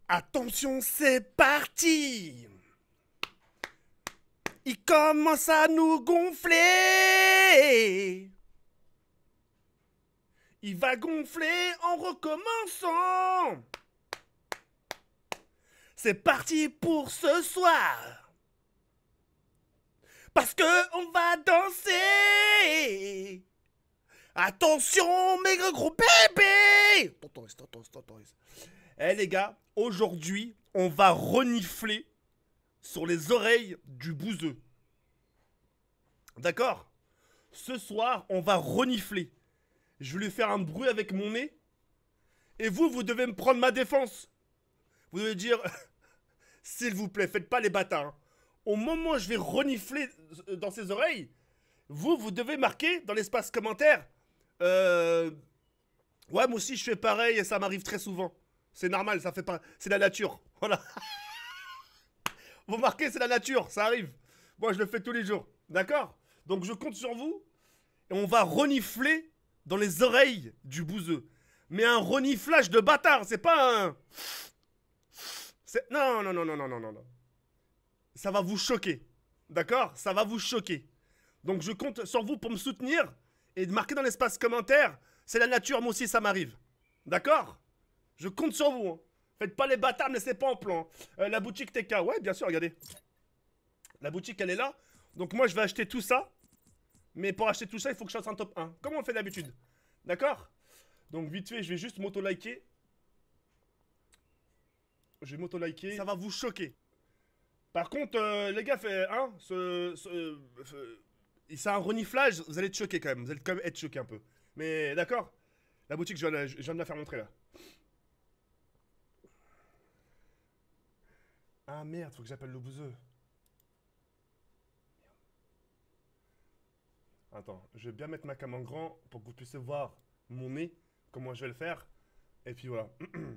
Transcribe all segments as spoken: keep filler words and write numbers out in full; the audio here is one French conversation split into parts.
Attention, c'est parti. Il commence à nous gonfler. Il va gonfler en recommençant. C'est parti pour ce soir. Parce que on va danser. Attention, mes gros bébés. T'autorises, t'autorises, t'autorises. Eh les gars, aujourd'hui, on va renifler sur les oreilles du bouseux. D'accord? Ce soir, on va renifler. Je vais lui faire un bruit avec mon nez. Et vous, vous devez me prendre ma défense. Vous devez dire, s'il vous plaît, faites pas les bâtards. Hein. Au moment où je vais renifler dans ses oreilles, vous, vous devez marquer dans l'espace commentaire. Euh... Ouais, moi aussi, je fais pareil et ça m'arrive très souvent. C'est normal, ça fait pas... C'est la nature. Voilà. Vous marquez, c'est la nature, ça arrive. Moi, je le fais tous les jours. D'accord? Donc, je compte sur vous. Et on va renifler dans les oreilles du bouseux. Mais un reniflage de bâtard, c'est pas un... Non, non, non, non, non, non, non, non. Ça va vous choquer. D'accord? Ça va vous choquer. Donc, je compte sur vous pour me soutenir et de marquer dans l'espace commentaire. C'est la nature, moi aussi, ça m'arrive. D'accord? Je compte sur vous. Hein. Faites pas les bâtards, mais c'est pas en plan. Euh, la boutique T K, ouais, bien sûr, regardez. La boutique, elle est là. Donc moi, je vais acheter tout ça. Mais pour acheter tout ça, il faut que je fasse un top un. Comme on fait d'habitude. D'accord? Donc vite fait, je vais juste m'auto-liker. Je vais m'auto-liker. Ça va vous choquer. Par contre, euh, les gars, fait, hein, ce, ce, ce, c'est un reniflage, vous allez être choqués quand même. Vous allez quand même être choqués un peu. Mais d'accord? La boutique, je viens, je viens de la faire montrer là. Ah merde, faut que j'appelle le bouseux. Attends, je vais bien mettre ma cam en grand pour que vous puissiez voir mon nez, comment je vais le faire. Et puis voilà.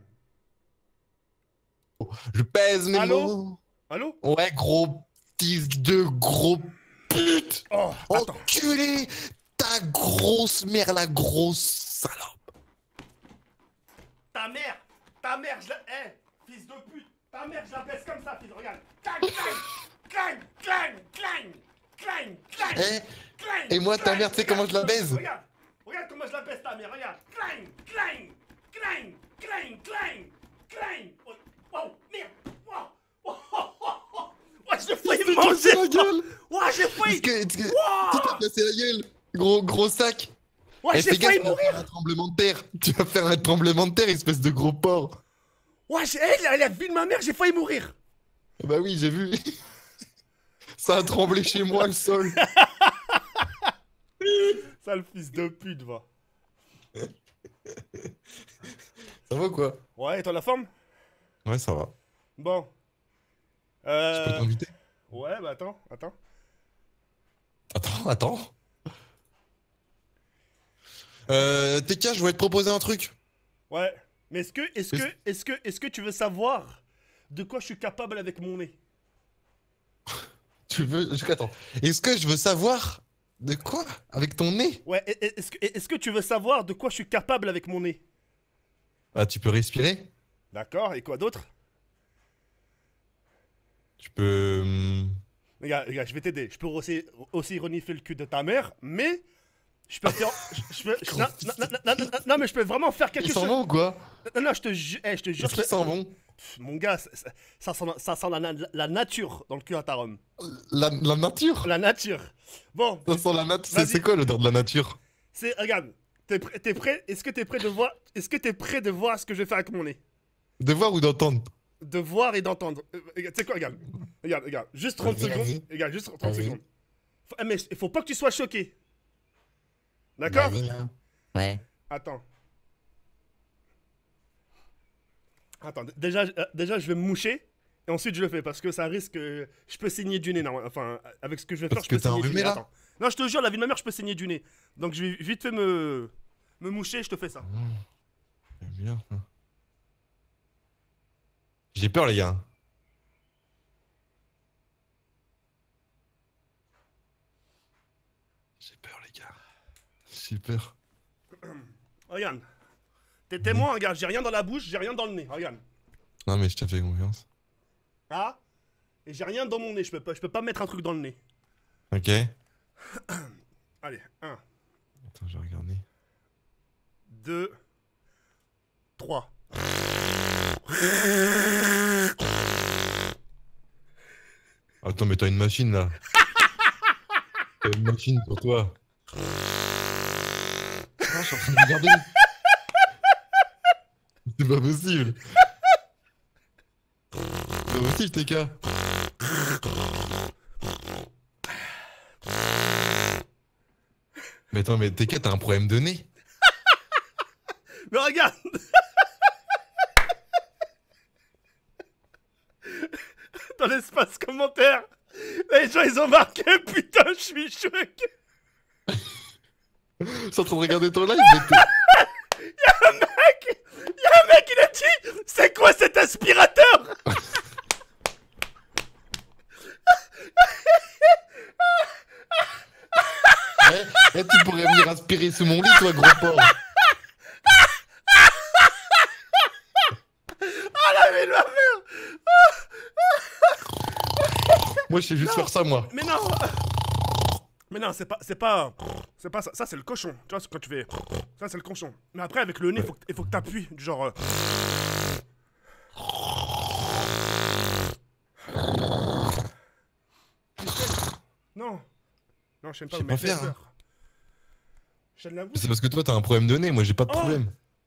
Je pèse mes Allô? mots. Allô? Ouais, gros fils de gros pute. Oh, attends. Enculé. Ta grosse mère, la grosse salope. Ta mère, ta mère, je la... Eh, fils de pute, ta mère, je la baisse comme ça, fils, regarde. Clang, clang, clang, clang, clang, clang, clang, Eh, clang, et moi, ta clang, mère, tu sais comment je la baise? Regarde, regarde comment je la baisse, ta mère, regarde. Clang, clang, clang, clang, clang, clang. Oh, oh, merde. Oh, oh, oh, oh, oh. Oh, j'ai failli Il s'est manger. cassé la gueule. Oh, j'ai failli. Est-ce que, est-ce que, Wow. tu t'as cassé la gueule? Gros, gros sac. Ouais, Eh, j'ai fais gaffe, failli tu vas faire mourir. un tremblement de terre. Tu vas faire un tremblement de terre, espèce de gros porc. Ouais, j'ai... Eh, la, la vie de ma mère, j'ai failli mourir. Bah oui, j'ai vu. Ça a tremblé chez moi, le sol. Sale fils de pute, va. Ça va ou quoi? Ouais, et toi la forme? Ouais, ça va. Bon. Je peux Euh... t'inviter? Ouais, bah attends, attends. Attends, attends. Euh, T K, je voulais te proposer un truc. Ouais. Mais est-ce que, est-ce Est-ce- que, est-ce que, est-ce que tu veux savoir de quoi je suis capable avec mon nez? Tu veux... je- Attends. Est-ce que je veux savoir de quoi? Avec ton nez? Ouais, e- e- est-ce que, est-ce que tu veux savoir de quoi je suis capable avec mon nez? Ah, tu peux respirer? D'accord, et quoi d'autre? Tu peux... hum, Regarde, regarde, je vais t'aider. Je peux aussi, aussi renifler le cul de ta mère, mais je peux faire... je, je peux... je- non, non, non, non, non, non, mais je peux vraiment faire quelque Ils s'en chose. vont ou quoi? Non, non, je te jure, eh, je te jure. Est-ce qu'ils je- s'en vont? Pff, Mon gars, ça, ça- ça sent, ça sent la, na- la nature dans le cul à ta rhum. La, la nature? La nature. Bon, Ça sent la nature. C'est Vas-y. c'est quoi l'odeur de la nature? c'est, regarde, t'es prêt, t'es prêt? Est-ce que t'es prêt de voir, est-ce que t'es prêt de voir ce que je vais faire avec mon nez? De voir ou d'entendre? De voir et d'entendre. Euh, regarde, tu sais quoi, regarde, regarde, regarde, juste trente Vas-y, secondes. vas-y. Regarde, juste trente Vas-y. secondes. Faut- eh, mais il faut pas que tu sois choqué. D'accord? Vas-y, là. Ouais. Attends. Attends, d- déjà, euh, déjà, je vais me moucher. Et ensuite, je le fais parce que ça risque. euh, Je peux saigner du nez. Non, enfin, avec ce que je vais faire, Parce je peux que t'es saigner du enrhumé, nez. là? Attends. Non, je te jure, la vie de ma mère, je peux saigner du nez. Donc, je vais vite fait me. Me moucher, je te fais ça. C'est bien, ça. J'ai peur, les gars. J'ai peur, les gars. J'ai peur. Regarde. T'es témoin, regarde, j'ai rien dans la bouche, j'ai rien dans le nez. Regarde. Non, mais je t'ai fait confiance. Ah. Et j'ai rien dans mon nez, je peux pas, je peux pas mettre un truc dans le nez. Ok. Allez, un, Attends, je vais regarder. deux, trois. Attends, mais t'as une machine là. T'as une machine pour toi. Ah, je suis en train de regarder. C'est pas possible. C'est pas possible, T K. Mais attends, mais T K, t'as un problème de nez? Mais regarde. Dans l'espace commentaire, les gens ils ont marqué putain je suis choqué. Je suis en train de regarder ton live, mais t'es- Y'a un mec, y'a un mec il a dit c'est quoi cet aspirateur? Eh, eh, tu pourrais venir aspirer sous mon lit, toi, gros porc. Ah la vie de ma mère. Moi, je sais juste Non. faire ça, moi. Mais non. Mais non, c'est pas, c'est pas, c'est pas ça. Ça c'est le cochon. Tu vois, c'est quand tu fais, ça c'est le cochon. Mais après avec le nez, il faut, que- il faut que t'appuies, du genre. euh, Non. Non, je chaîne pas Je sais le pas mec. faire, hein. Chaîne la bouche. C'est parce que toi, t'as un problème de nez, moi, j'ai pas de Oh. problème.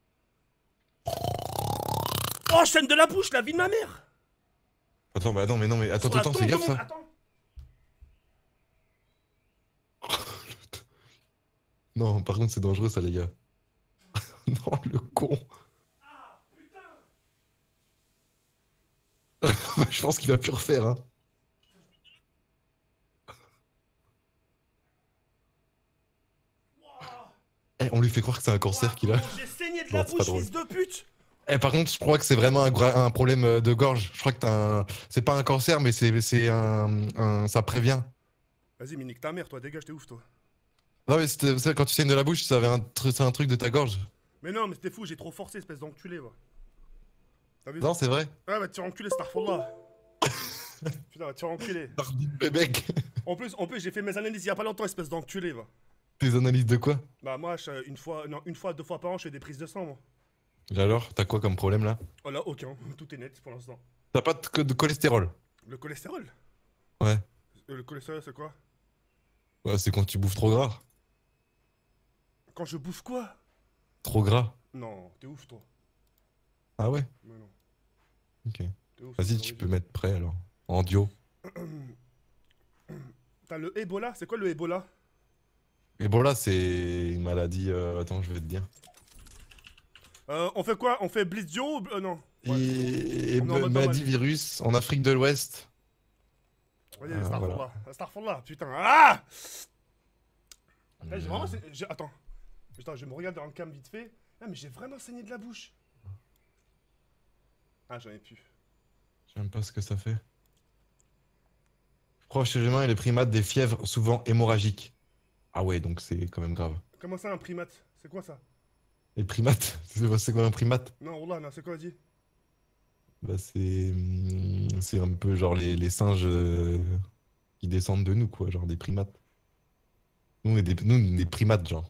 Oh, chaîne de la bouche, la vie de ma mère. Attends, bah attends, mais non, mais attends, Sur la attends, tombe fais de gaffe, mon- ça. Attends. Non, par contre, c'est dangereux, ça, les gars. Non, le con. Je pense qu'il va plus refaire, hein. Eh, on lui fait croire que c'est un cancer qu'il a. J'ai saigné de Non, la c'est pas bouche, drôle. fils de pute. Eh, par contre, je crois que c'est vraiment un, gra- un problème euh, de gorge. Je crois que t'as un... C'est pas un cancer, mais c'est c'est un, un- ça prévient. Vas-y, mais nique ta mère, toi, dégage, t'es ouf, toi. Non, mais c'était- c'est quand tu saignes de la bouche, ça avait un tru- c'est un truc de ta gorge. Mais non, mais c'était fou, j'ai trop forcé, espèce d'enculé, va. T'as vu? Non, c'est vrai. Ouais, va te faire enculer, Starfallah. Putain, va te faire enculer. Pardon, mec. En plus, en plus j'ai fait mes analyses il y a pas longtemps, espèce d'enculé, va. Tes analyses de quoi? Bah, moi, je- une fois, non, une fois, deux fois par an, je fais des prises de sang, moi. Et alors, t'as quoi comme problème là? Oh là, aucun. Tout est net pour l'instant. T'as pas de, de cholestérol? Le cholestérol? Ouais. Euh, Le cholestérol, c'est quoi? Ouais, c'est quand tu bouffes trop gras. Quand je bouffe quoi? Trop gras. Non, t'es ouf, toi. Ah ouais? Mais non, Ok. t'es ouf. Vas-y, c'est tu horrible. peux mettre prêt alors. En duo. T'as le Ebola? C'est quoi le Ebola? Et bon là, c'est une maladie. euh, Attends, je vais te dire. Euh, on fait quoi? On fait Blitzio ou... euh, non. Ouais. Et, et On est en mode maladie normal. virus en Afrique de l'Ouest. Vas-y, Ah, Starfallah. voilà. Starfallah, putain. Ah! Là, j'ai vraiment... saigné- j'ai- Attends. Putain, je vais me regarder dans le cam vite fait. Ah, mais j'ai vraiment saigné de la bouche. Ah, j'en ai plus. Je sais même pas ce que ça fait. Proche chez l'humain et les primates des fièvres souvent hémorragiques. Ah ouais, donc c'est quand même grave. Comment ça, un primate? C'est quoi ça? Les primates? C'est c'est quoi un primate? Non, Wallah, non, c'est quoi, dit? Bah c'est... hum, C'est un peu genre les, les singes euh, qui descendent de nous, quoi. Genre des primates. Nous, on est des, nous, on est des primates, genre.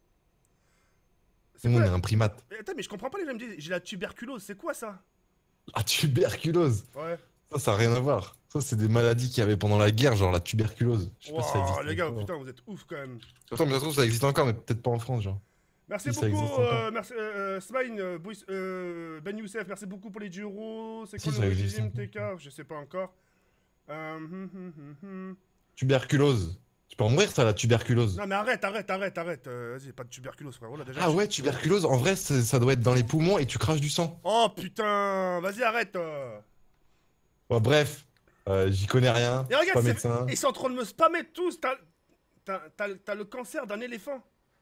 C'est Nous, on est quoi? un primate. Eh, attends, mais je comprends pas, les gens me disent, j'ai la tuberculose, c'est quoi ça? Ah, tuberculose! Ouais. Ça, ça n'a rien à voir. Ça, c'est des maladies qu'il y avait pendant la guerre, genre la tuberculose. Je sais pas si ça Wow, existe les gars, encore. putain, vous êtes ouf quand même. Attends, mais ça se trouve, ça existe encore, mais peut-être pas en France, genre. Merci Si ça beaucoup, existe euh, encore. merci, euh, Smine, euh, Bouis- euh, Ben Youssef, merci beaucoup pour les dix euros. C'est Si, quoi ça le existe régime encore. T K? Je sais pas encore. Euh, hum, hum, hum, hum. Tuberculose. Tu peux en mourir, ça, la tuberculose. Non mais arrête, arrête, arrête, arrête. Euh, Vas-y, pas de tuberculose, frère. Voilà, déjà. Ah tu- ouais, tuberculose, en vrai, c'est- ça doit être dans les poumons et tu craches du sang. Oh putain, vas-y, arrête. euh. Bon, bref, euh, j'y connais rien. Et Je suis pas regarde, c'est- médecin. ils sont en train de me spammer tous. T'as t'as- t'as- t'as le cancer d'un éléphant.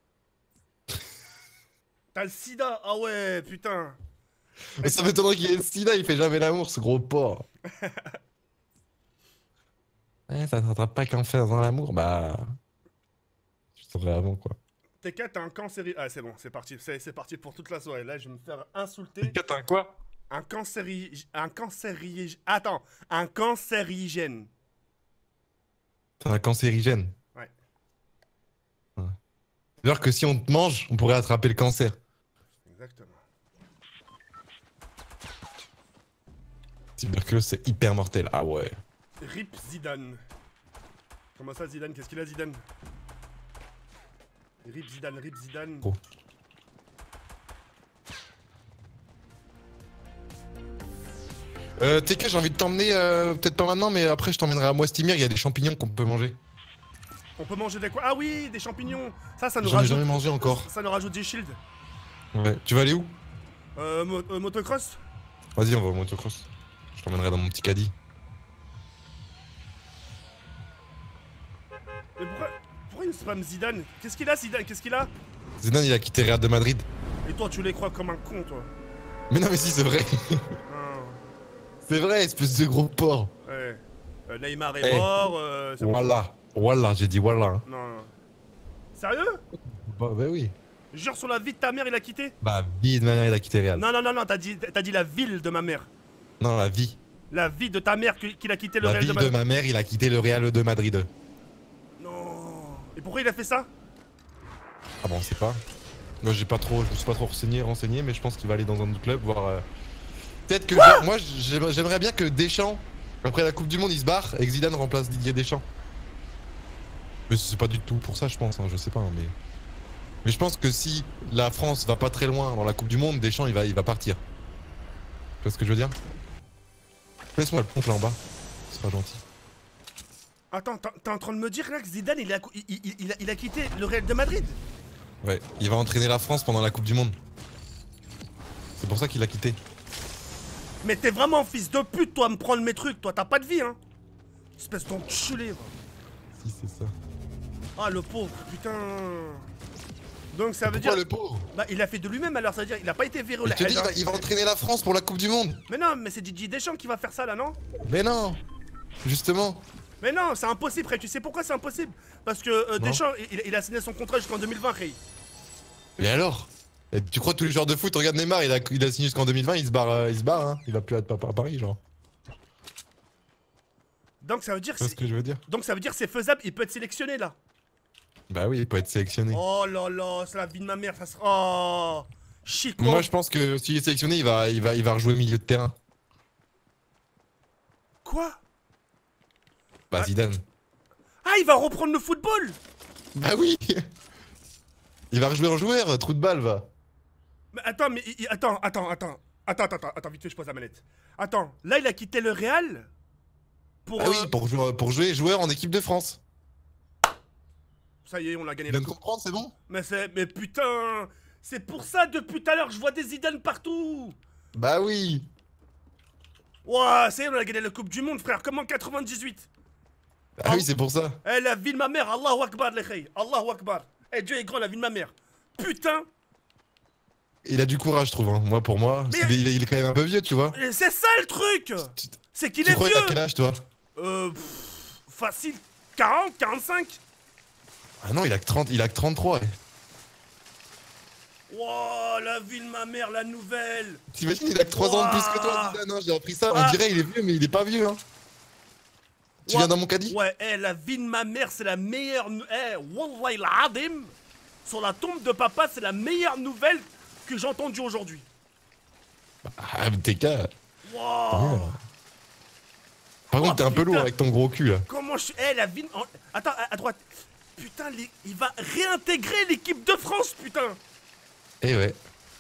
T'as le sida. Ah ouais, putain. Mais ça m'étonnerait qu'il y ait le sida, il fait jamais l'amour, ce gros porc. Ouais, ça t'attrape pas qu'en faire dans l'amour, bah. Je saurais avant, quoi. T K, t'as un cancer. Ah, c'est bon, c'est parti. C'est c'est parti pour toute la soirée. Là, je vais me faire insulter. T'as un quoi? Un cancéri... Un cancéri... Attends, un cancérigène. C'est un cancérigène. Ouais. Ouais. C'est-à-dire que si on te mange, on pourrait attraper le cancer. Exactement. Tuberculose, c'est hyper mortel. Ah ouais. Rip Zidane. Comment ça, Zidane? Qu'est-ce qu'il a, Zidane? Rip Zidane, Rip Zidane. Trop. Euh, T K, j'ai envie de t'emmener, euh, peut-être pas maintenant, mais après je t'emmènerai à Moistimir, il y a des champignons qu'on peut manger. On peut manger des quoi? Ah oui, des champignons. Ça, ça nous J'en ai rajoute... jamais mangé encore. Ça nous rajoute des shields. Ouais. Tu vas aller où? Euh, mo euh, motocross? Vas-y, on va au motocross. Je t'emmènerai dans mon petit caddie. Mais pourquoi... Pourquoi il spam Zidane? Qu'est-ce qu'il a, Zidane? Qu'est-ce qu'il a? Zidane, il a quitté Real de Madrid. Et toi, tu les crois comme un con, toi. Mais non, mais si, c'est vrai. Ah. C'est vrai, espèce de gros porc. Ouais. Euh, Neymar est Eh. mort. Euh, c'est bon. Voilà. Voilà, j'ai dit voilà. hein. Non, non. Sérieux? Bah, bah oui. Jure sur la vie de ta mère, il a quitté? Bah, vie de ma mère, il a quitté Real. Non, non, non, non, t'as dit, t'as dit la ville de ma mère. Non, la vie. La vie de ta mère qu'il a quitté le La Real de ville de Madrid. ma mère, il a quitté le Real de Madrid. Non. Et pourquoi il a fait ça? Ah bon, on sait pas. Moi, j'ai pas trop, je me suis pas trop renseigné, renseigné, mais je pense qu'il va aller dans un autre club, voir. euh, Peut-être que je- moi, j'aimerais j'aimerais bien que Deschamps, après la Coupe du Monde, il se barre et que Zidane remplace Didier Deschamps. Mais c'est pas du tout pour ça, je pense. Hein, je sais pas, hein, mais. Mais je pense que si la France va pas très loin dans la Coupe du Monde, Deschamps, il va, il va partir. Tu vois ce que je veux dire? Laisse-moi le pompe là en bas. C'est pas gentil. Attends, t'es t'es en train de me dire là que Zidane il a, il, il- il a, il a quitté le Real de Madrid? Ouais, il va entraîner la France pendant la Coupe du Monde. C'est pour ça qu'il a quitté. Mais t'es vraiment fils de pute, toi, à me prendre mes trucs. Toi, t'as pas de vie, hein. Espèce d'enculé, va. Si, c'est ça. Ah, le pauvre, putain. Donc ça veut Pourquoi dire... le pauvre? Bah, il a fait de lui-même alors, ça veut dire il a pas été viré au Je te dis, il Real. va, il va entraîner la France pour la Coupe du Monde. Mais non, mais c'est Didier Deschamps qui va faire ça là, non? Mais non. Justement. Mais non, c'est impossible, Ray. Tu sais pourquoi c'est impossible? Parce que euh, Non. Deschamps, il, il a signé son contrat jusqu'en deux mille vingt, Ray. Et alors? Et tu crois que tous les joueurs de foot, regarde Neymar, il a, il a signé jusqu'en deux mille vingt, il se barre, euh, il se barre, hein. Il va plus être papa à Paris, genre. Donc ça veut dire Tu vois ce que je veux dire? donc ça veut dire c'est faisable, il peut être sélectionné là. Bah oui, il peut être sélectionné. Oh là là, c'est la vie de ma mère, ça sera... Oh Chico. Moi, je pense que s'il est sélectionné, il va, il va, il va rejouer milieu de terrain. Quoi? Bah Ah. Zidane. Ah, il va reprendre le football. Bah oui. Il va rejouer en joueur, trou de balle, va. Mais attends, mais il- il- attends, attends, attends. Attends, attends, attends, attends, vite fait, je pose la manette. Attends, là il a quitté le Real pour... Ah oui, euh, pour jouer, pour jouer joueur en équipe de France. Ça y est, on a gagné Tu la viens de coupe. comprendre, c'est bon? Mais c'est... Mais putain. C'est pour ça, depuis tout à l'heure, je vois des Zidane partout. Bah oui. Ouah, ça y est, on a gagné la Coupe du Monde, frère, comme en quatre-vingt-dix-huit. Ah oui, c'est pour ça. Eh, la vie de ma mère, Allahu Akbar, les khayes. Allahu Akbar. Eh, Dieu est grand, la vie de ma mère. Putain. Il a du courage, je trouve. Hein. Moi, pour moi, Mais- parce qu'il est- il est quand même un peu vieux, tu vois. Et c'est ça le truc. Tu, C'est qu'il tu est crois qu'il a vieux. quel âge, toi? Euh... pff, facile. quarante, quarante-cinq. Ah non, il a que trente, il a que trente-trois. ouais. Wow, la vie de ma mère, la nouvelle. T'imagines, il a que trois ans de plus que toi, Ouah. Zidane, hein, j'ai appris ça. Ouah. On dirait il est vieux, mais il est pas vieux. Hein. Tu Ouah. viens dans mon caddie? Ouais, eh, la vie de ma mère, c'est la meilleure... nou- Eh, Wallahi l'adim. Sur la tombe de papa, c'est la meilleure nouvelle que j'ai entendue aujourd'hui. Ah, mais T K. Wow. Par Oh, contre, t'es un peu putain. lourd avec ton gros cul, là. Comment je suis... Eh, la vie... en- Attends, à, à droite. Putain, les- il va réintégrer l'équipe de France, putain. Eh ouais.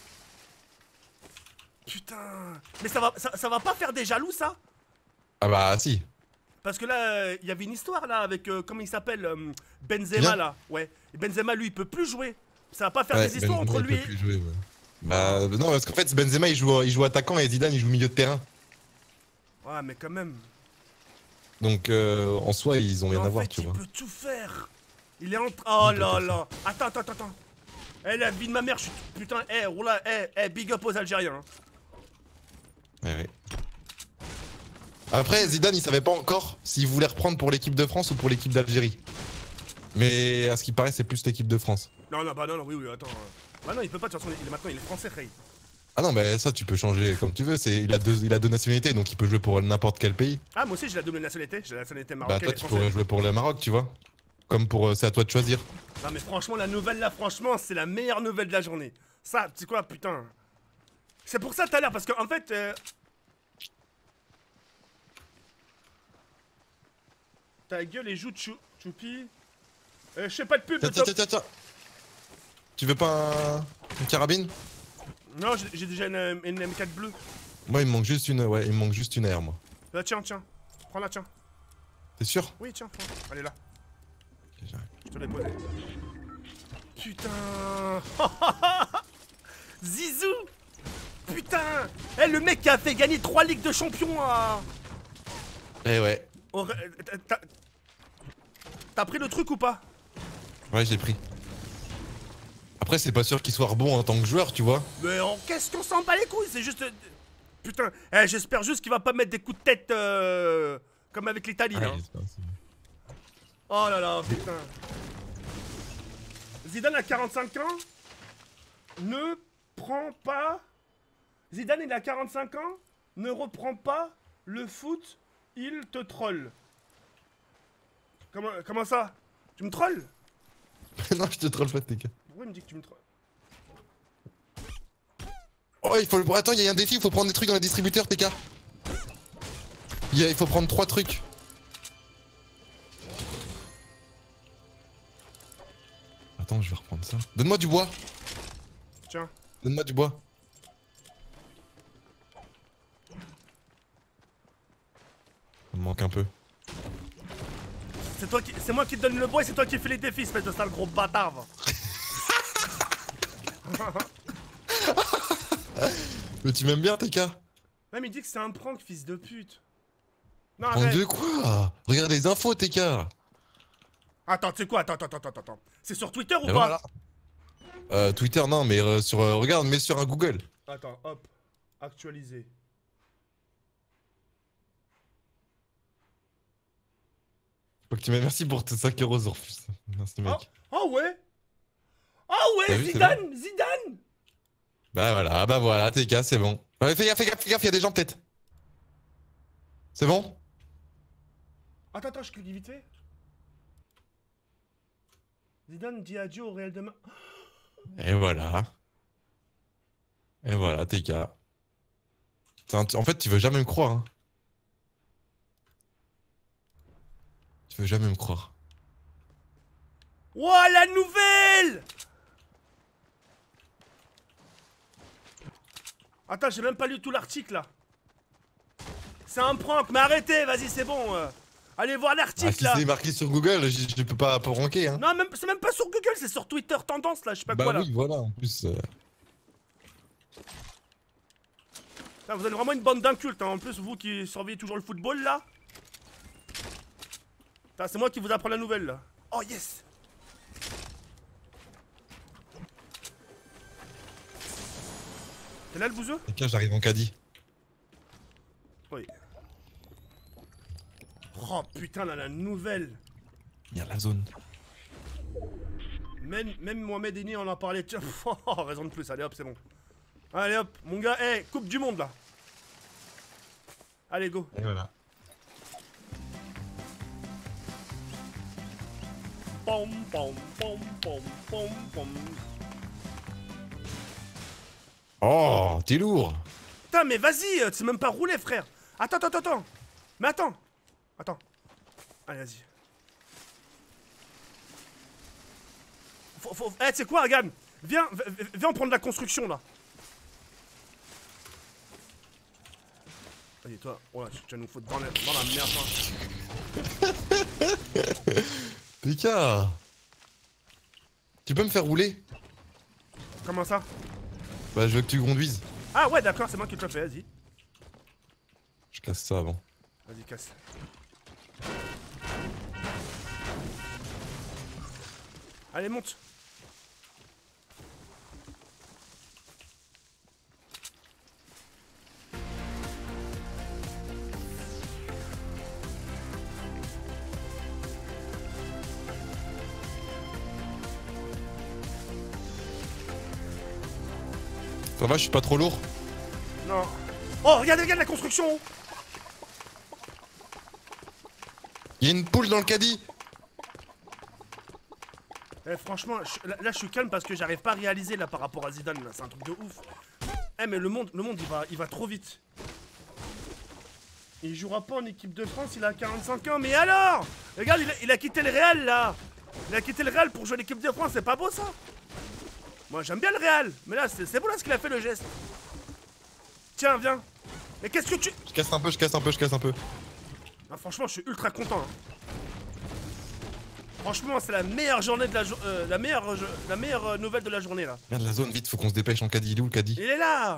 Putain. Mais ça va, ça, ça va pas faire des jaloux, ça? Ah bah, si. Parce que là, il y avait une histoire, là, avec... euh, comment il s'appelle euh, Benzema, Bien. là. Ouais. Et Benzema, lui, il peut plus jouer. Ça va pas faire Ouais, des histoires Benzema, entre il lui peut et... plus jouer, ouais. Bah, non, parce qu'en fait, Benzema, il joue, il joue attaquant et Zidane, il joue milieu de terrain. Ouais, mais quand même. Donc, euh, en soi, ils ont rien en à voir, fait, tu il vois. peut tout faire. Il est en train... Oh Il peut là tout là. Attends, attends, attends, attends. Eh, la vie de ma mère, je suis... Putain, eh, oh là, eh, eh, big up aux Algériens. hein. Ouais, ouais. Après, Zidane, il savait pas encore s'il voulait reprendre pour l'équipe de France ou pour l'équipe d'Algérie. Mais à ce qui paraît, c'est plus l'équipe de France. Non, non, bah non, non, oui, oui, attends. euh. Bah non, il peut pas, de toute façon, il est maintenant, il est français, Ray. Ah non, mais ça, tu peux changer comme tu veux. C'est, il a deux, il a deux nationalités, donc il peut jouer pour n'importe quel pays. Ah, moi aussi j'ai la double nationalité, j'ai la nationalité Bah marocaine toi, et tu française. pourrais jouer pour le Maroc, tu vois. Comme pour, euh, c'est à toi de choisir. Non mais franchement, la nouvelle là, franchement, c'est la meilleure nouvelle de la journée. Ça, tu sais quoi, putain. C'est pour ça tout à l'heure, parce que en fait... Euh... Ta gueule et joue chou... choupi. Euh, je fais pas de pub, Tiens, le tiens, top. tiens, tiens, tiens. Tu veux pas un... une carabine? Non, j'ai j'ai déjà une, une M quatre bleue. Moi, il me manque juste une, ouais, il me manque juste une R, moi. Là, tiens, tiens. Prends-la, tiens. T'es sûr? Oui, tiens, prends. Elle est là. Ok, j'arrive. Je te l'ai posée. Putain. Zizou. Putain. Eh, le mec qui a fait gagner trois Ligues de Champions à... Eh ouais. au- T'as T'as pris le truc ou pas? Ouais, j'ai pris. Après, c'est pas sûr qu'il soit bon en tant que joueur, tu vois. Mais en qu'est-ce qu'on s'en bat les couilles? C'est juste... Putain. Eh, j'espère juste qu'il va pas mettre des coups de tête euh, comme avec l'Italie, là. Ah, j'espère aussi. Oh là là, putain. Zidane a quarante-cinq ans. Ne prend pas... Zidane, il a quarante-cinq ans. Ne reprend pas le foot. Il te troll. Comment, comment ça? Tu me trolles? Non, je te troll pas, t'es gars. Pourquoi il me dit que tu me trolles? Oh, il faut le... Attends, il y a un défi, il faut prendre des trucs dans les distributeurs, T K. Il, y a... il faut prendre trois trucs. Attends, je vais reprendre ça. Donne-moi du bois. Tiens. Donne-moi du bois. Ça me manque un peu. C'est toi qui... C'est moi qui te donne le bois et c'est toi qui fais les défis, espèce de sale gros bâtard. Va. Mais tu m'aimes bien, T K? Ouais, mais il dit que c'est un prank, fils de pute. Non, Prends arrête. de quoi? Regarde les infos, T K. Attends, tu sais quoi? Attends, attends, attends, attends. C'est sur Twitter ou Et pas? voilà. Euh, Twitter, non, mais euh, sur. euh, regarde, mets sur un Google. Attends, hop. Actualiser. Faut que tu m'aies merci pour tes cinq euros, Zorfus. Merci, Oh, mec. oh ouais. Oh T'as ouais, vu, c'est Zidane, Zidane. Bah voilà, bah voilà, T K, c'est bon. Ouais, fais gaffe, fais gaffe, fais gaffe, y'a des gens peut-être. C'est bon? Attends, attends, je clique vite fait. Zidane dit adieu au Real demain. Et voilà. Et voilà, T K. Putain, tu- En fait, tu veux jamais me croire, hein. Tu veux jamais me croire. Ouah, la nouvelle. Attends, j'ai même pas lu tout l'article là. C'est un prank, mais arrêtez, vas-y, c'est bon. euh. Allez voir Ah, l'article si là. c'est marqué sur Google, je, je peux pas, pas ranker, hein. Non, même, c'est même pas sur Google, c'est sur Twitter Tendance là, je sais pas Bah quoi là. oui, voilà, en plus. euh, Putain, vous êtes vraiment une bande d'incultes, hein. En plus, vous qui surveillez toujours le football là. Putain, c'est moi qui vous apprends la nouvelle là. Oh yes. T'es là le bouseux? T K, j'arrive en caddie. Oui. Oh putain là, la nouvelle. Il y a la zone. Même, même Mohamed Eni en a parlé. Tiens, oh, raison de plus, allez hop, c'est bon. Allez hop, mon gars, hey, coupe du monde là. Allez, go. Et voilà. Pom, pom, pom, pom, pom, pom. Oh, t'es lourd. Putain, mais vas-y, euh, tu sais même pas rouler, frère. Attends, attends, attends. Mais attends. Attends. Allez, vas-y. Faut, faut... Eh, tu sais quoi, Agan? Viens, v- v- viens prendre la construction, là. Vas-y, toi. Oh là, tu vas nous foutre dans la, dans la merde, hein. T K. Tu peux me faire rouler? Comment ça? Bah, je veux que tu conduises. Ah ouais, d'accord, c'est moi qui te le fais, vas-y. Je casse ça avant. Vas-y, casse. Allez, monte. Ça va, je suis pas trop lourd. Non. Oh, regardez, regarde la construction. Il y a une poule dans le caddie. Eh, franchement, je, là, là, je suis calme parce que j'arrive pas à réaliser là par rapport à Zidane. C'est un truc de ouf. Eh, mais le monde, le monde, il va, il va trop vite. Il jouera pas en équipe de France, il a quarante-cinq ans. Mais alors, regarde, il a, il a quitté le Real là. Il a quitté le Real pour jouer l'équipe de France. C'est pas beau ça? Moi, j'aime bien le Real. Mais là, c'est beau là ce qu'il a fait le geste. Tiens, viens. Mais qu'est-ce que tu... Je casse un peu, je casse un peu, je casse un peu. Ah, franchement, je suis ultra content. Hein. Franchement, c'est la meilleure journée de la journée. Euh, la meilleure, euh, la meilleure euh, nouvelle de la journée là. Merde, la zone, vite, faut qu'on se dépêche en caddie. Il est où le caddie? Il est là.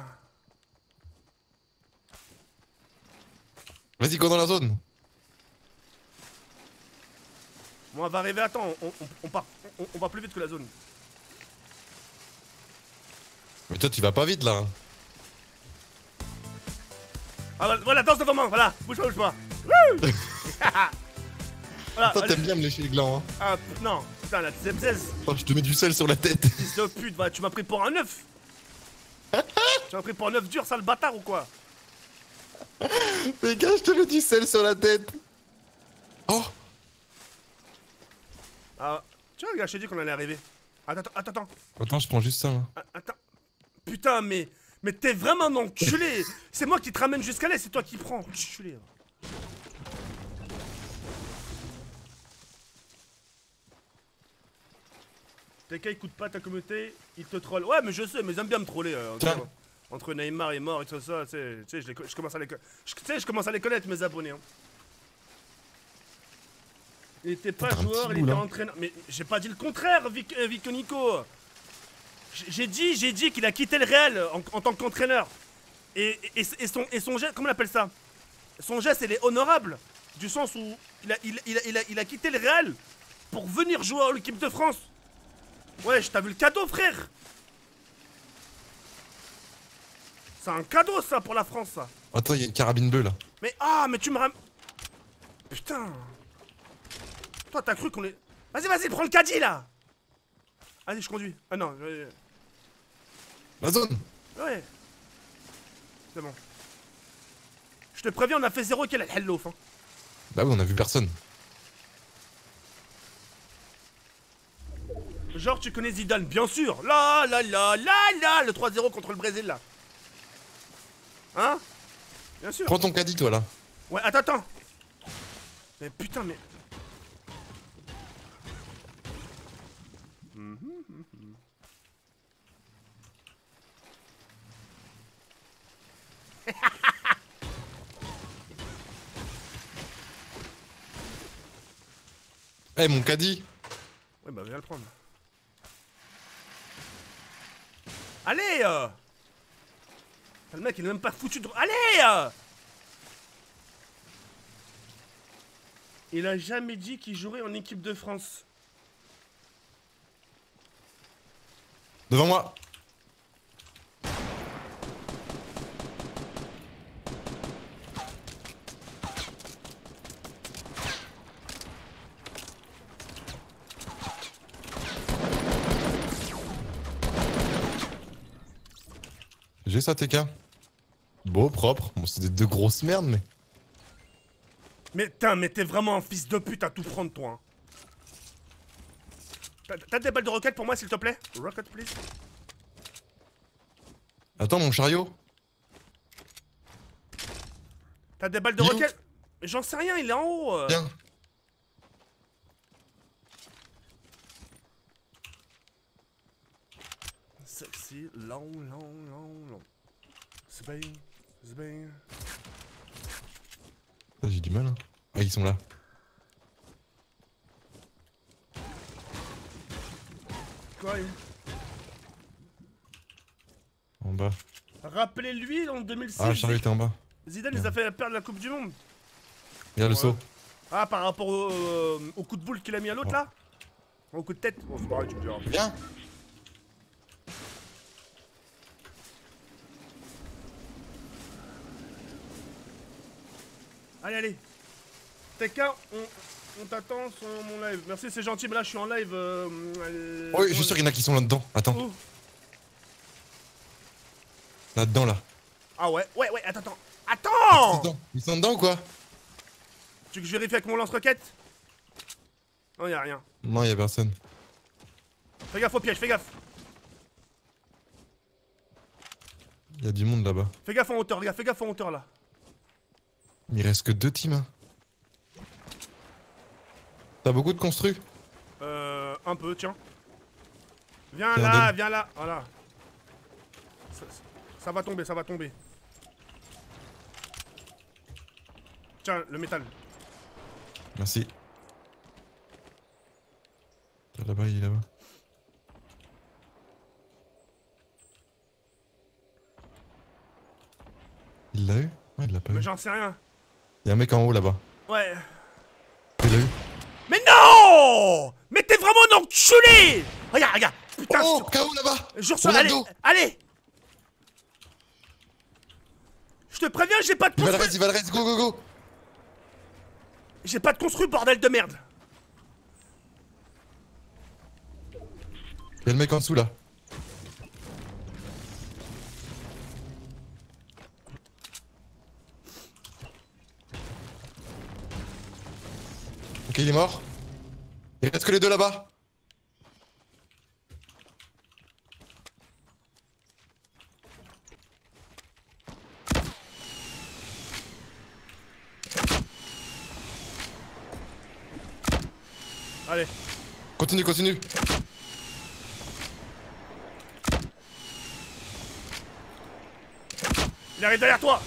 Vas-y, go dans la zone. Bon, on va arriver. Attends, on, on, on part. On, on va plus vite que la zone. Mais toi, tu vas pas vite là. Ah, voilà, voilà, danse devant moi, voilà. Bouge pas, bouge pas. Wouh. Voilà, Toi, allez. t'aimes bien me lécher les glands, hein. Ah, non, putain, la zebzez. Oh, je te mets du sel sur la tête. Fils de pute, bah, tu m'as pris pour un œuf. Tu m'as pris pour un œuf dur, sale bâtard ou quoi? Mais gars, je te mets du sel sur la tête. Oh. Ah, tu vois, gars, je t'ai dit qu'on allait arriver. Attends, attends, attends, attends. Attends, je prends juste ça là. Ah, attends. Putain, mais. Mais t'es vraiment un enculé. C'est moi qui te ramène jusqu'à là, c'est toi qui prends. Enculé. Tes cas écoute pas ta communauté, ils te trollent. Ouais, mais je sais, mais ils aiment bien me troller. Euh, entre, entre Neymar et mort et tout ça, tu sais, tu sais, je, les, je commence à les, je, tu sais, je commence à les connaître mes abonnés. Hein. Il était pas joueur, il était entraîneur. Mais j'ai pas dit le contraire, Vic, euh, Vic Nico. J'ai dit, j'ai dit qu'il a quitté le Real en, en tant qu'entraîneur. Et, et, et, son, et son geste, comment on appelle ça? Son geste, il est honorable. Du sens où il a, il, il, a, il, a, il a quitté le Real pour venir jouer à l'équipe de France. Ouais, t'as vu le cadeau, frère? C'est un cadeau, ça, pour la France, ça. Attends, il y a une carabine bleue, là. Mais, ah, mais tu me ram... Putain. Toi, t'as cru qu'on est... Vas-y, vas-y, prends le caddie, là. Allez, je conduis. Ah non, je... La zone. Ouais. C'est bon. Je te préviens, on a fait zéro kill à Hello, hein. Bah oui, on a vu personne. Genre, tu connais Zidane, bien sûr. Là, là, là, là, là, le trois zéro contre le Brésil, là. Hein? Bien sûr. Prends ton caddie, toi, là. Ouais, attends, attends. Mais putain, mais... Eh, hey, mon caddie. Ouais, bah, viens le prendre. Allez euh Le mec, il est même pas foutu de... Allez euh Il a jamais dit qu'il jouerait en équipe de France. Devant moi. J'ai ça, T K. Beau, propre. Bon, c'est des deux grosses merdes, mais... Mais putain, mais t'es vraiment un fils de pute à tout prendre, toi. Hein. T'as des balles de roquette pour moi, s'il te plaît? Rocket, please. Attends, mon chariot. T'as des balles de roquette? J'en sais rien, il est en haut. Euh. Viens. Sexy, long, long, long, long. Zbang, zbang. J'ai du mal, hein. Ah, ils sont là. Quoi, il... En bas. Rappelez-lui en deux mille six. Ah, le chariot était en bas. Zidane les a fait perdre la Coupe du Monde. Regarde le Ouais. saut. Ah, par rapport au, euh, au coup de boule qu'il a mis à l'autre, Ouais. là? Au coup de tête? Bon, c'est pareil, tu me diras. Viens. Allez, allez. T K, on, on t'attend sur mon live. Merci, c'est gentil, mais là, je suis en live. Euh, euh, Oui, je suis sûr qu'il y en a qui sont là-dedans. Attends. Où? Là-dedans, là. Ah ouais, ouais, ouais, attends, attends. Ils Attends sont dedans, Ils sont dedans ou quoi? Tu veux que je vérifie avec mon lance-roquette? Non, y'a rien. Non, y'a personne. Fais gaffe au piège, fais gaffe. Y'a du monde là-bas. Fais gaffe en hauteur, les gars, fais gaffe en hauteur là. Il reste que deux teams. Hein. T'as beaucoup de construits? Euh, un peu, tiens. Viens Tiens, là, donne. viens là, voilà. Ça, ça va tomber, ça va tomber. Tiens, le métal. Merci. Là-bas, il est là-bas. Il l'a eu? Ouais, il l'a pas Mais eu. j'en sais rien. Y'a un mec en haut là-bas. Ouais. Il l'a eu? Mais non! Mais t'es vraiment un enculé! Regarde, regarde. Putain, Oh, sur... K O là-bas! Jure sur... On a Allez, le dos. allez! Je te préviens, j'ai pas de Il va le construit. reste, il va le reste, go go go! J'ai pas de construit, bordel de merde. Y'a le mec en dessous là. Ok, il est mort. Il reste que les deux là-bas. Allez. Continue, continue. Il arrive derrière toi.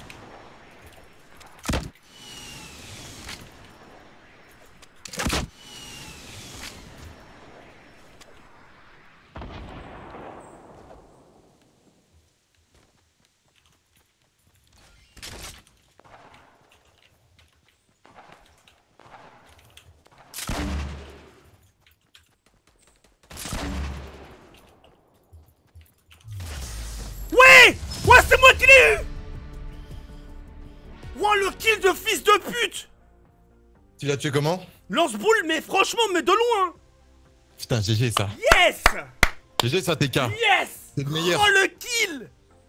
Ouais! Ouais, c'est moi qui l'ai eu! Wow, le kill de fils de pute! Tu l'as tué comment? Lance-boule, mais franchement, mais de loin! Putain, G G ça. Yes! G G ça, T K. Yes! C'est le meilleur. Oh, le kill!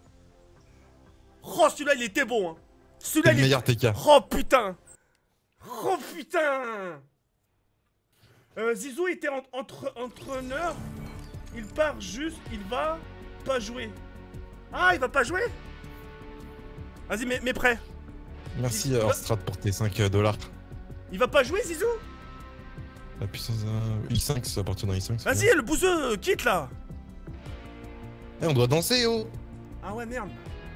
Oh, celui-là, il était bon, hein. C'est Celui-là, le il meilleur était... T K. Oh, putain! Oh, putain! Euh, Zizou était en- entre entraîneur. Il part juste, il va pas jouer. Ah, il va pas jouer? Vas-y, mets, mets prêt. Merci Il- Orstrat pour tes cinq dollars. Il va pas jouer, Zizou? La puissance d'un I cinq, c'est à partir d'un I cinq. c'est Vas-y, bien. le bouseux, euh, quitte là. Eh, on doit danser, oh. Ah ouais, merde.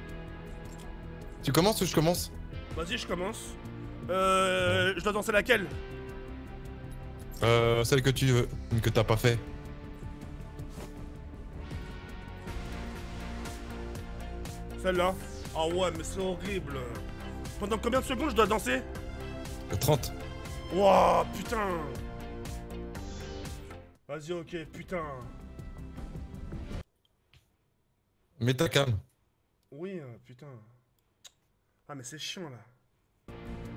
Tu commences ou je commence? Vas-y, je commence. Euh, je dois danser laquelle? Euh, celle que tu veux, que t'as pas fait. Celle-là. Ah ouais, mais c'est horrible. Pendant combien de secondes je dois danser? Euh, trente. Wouah, putain. Vas-y, ok, putain. Mets ta cam. Oui, euh, putain. Ah, mais c'est chiant là.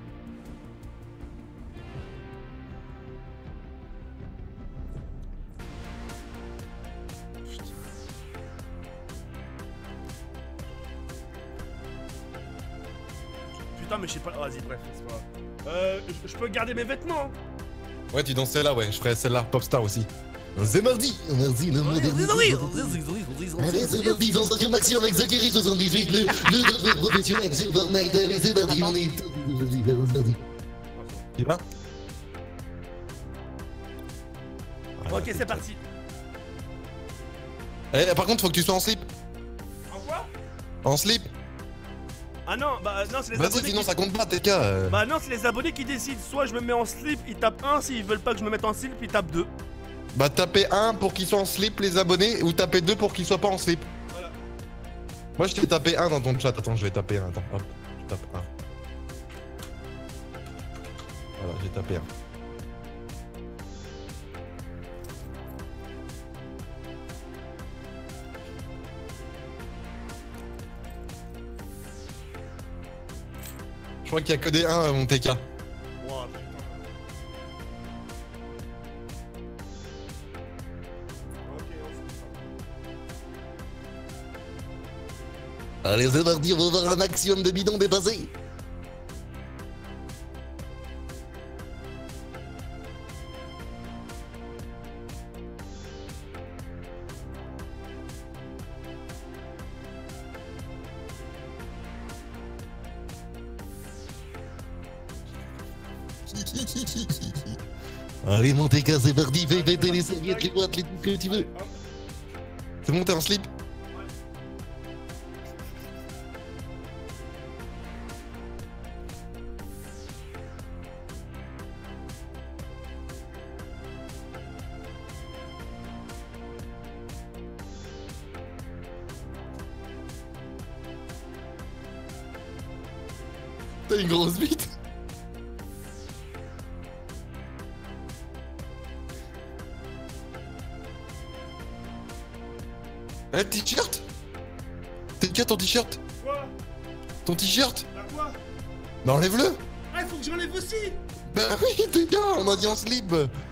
Putain. Putain, mais je sais pas. Vas-y, bref, c'est pas grave. Euh, je- je peux garder mes vêtements. Ouais, tu danses celle-là, ouais. Je ferai celle-là, Popstar aussi. C'est mardi. Mardi, le mot des Allez, c'est mardi, sensation maximum avec Zachary soixante-dix-huit. Le le professionnel sur Fortnite. Allez, c'est mardi, on est tous mardi. Il va? Ok, c'est parti. Eh, par contre, faut que tu sois en slip. En quoi? En slip. Ah non, bah non, c'est les Vas-y, abonnés. sinon qui... ça compte pas, T K. euh. Bah non, c'est les abonnés qui décident. Soit je me mets en slip, ils tapent un. S'ils veulent pas que je me mette en slip, ils tapent deux. Bah, tapez un pour qu'ils soient en slip, les abonnés, ou tapez deux pour qu'ils soient pas en slip. Voilà. Moi, je t'ai tapé un dans ton chat. Attends, je vais taper un. Attends, hop. Je tape un. Voilà, j'ai tapé un. Je crois qu'il y a que des un, mon T K. Ouah, putain. Ok, on fait ça. Allez, c'est parti, on va voir un maximum de bidons dépassés. Allez, mon T K, c'est parti, fais péter les serviettes, les boîtes, les trucs que tu veux. C'est bon, t'es en slip? T'as une grosse bite. Eh, t-shirt. T'es qu'à ton t-shirt? Quoi? Ton t-shirt? Bah quoi? Bah enlève-le. Ah, il faut que j'enlève aussi. Bah oui, t'es gars, on m'a dit en slip.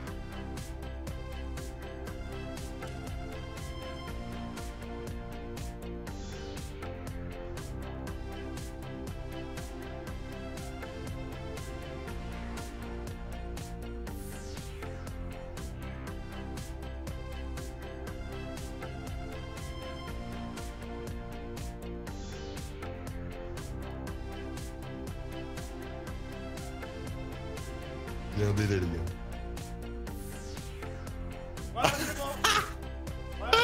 Il y a un délai, les gars. Voilà, c'est bon. Voilà.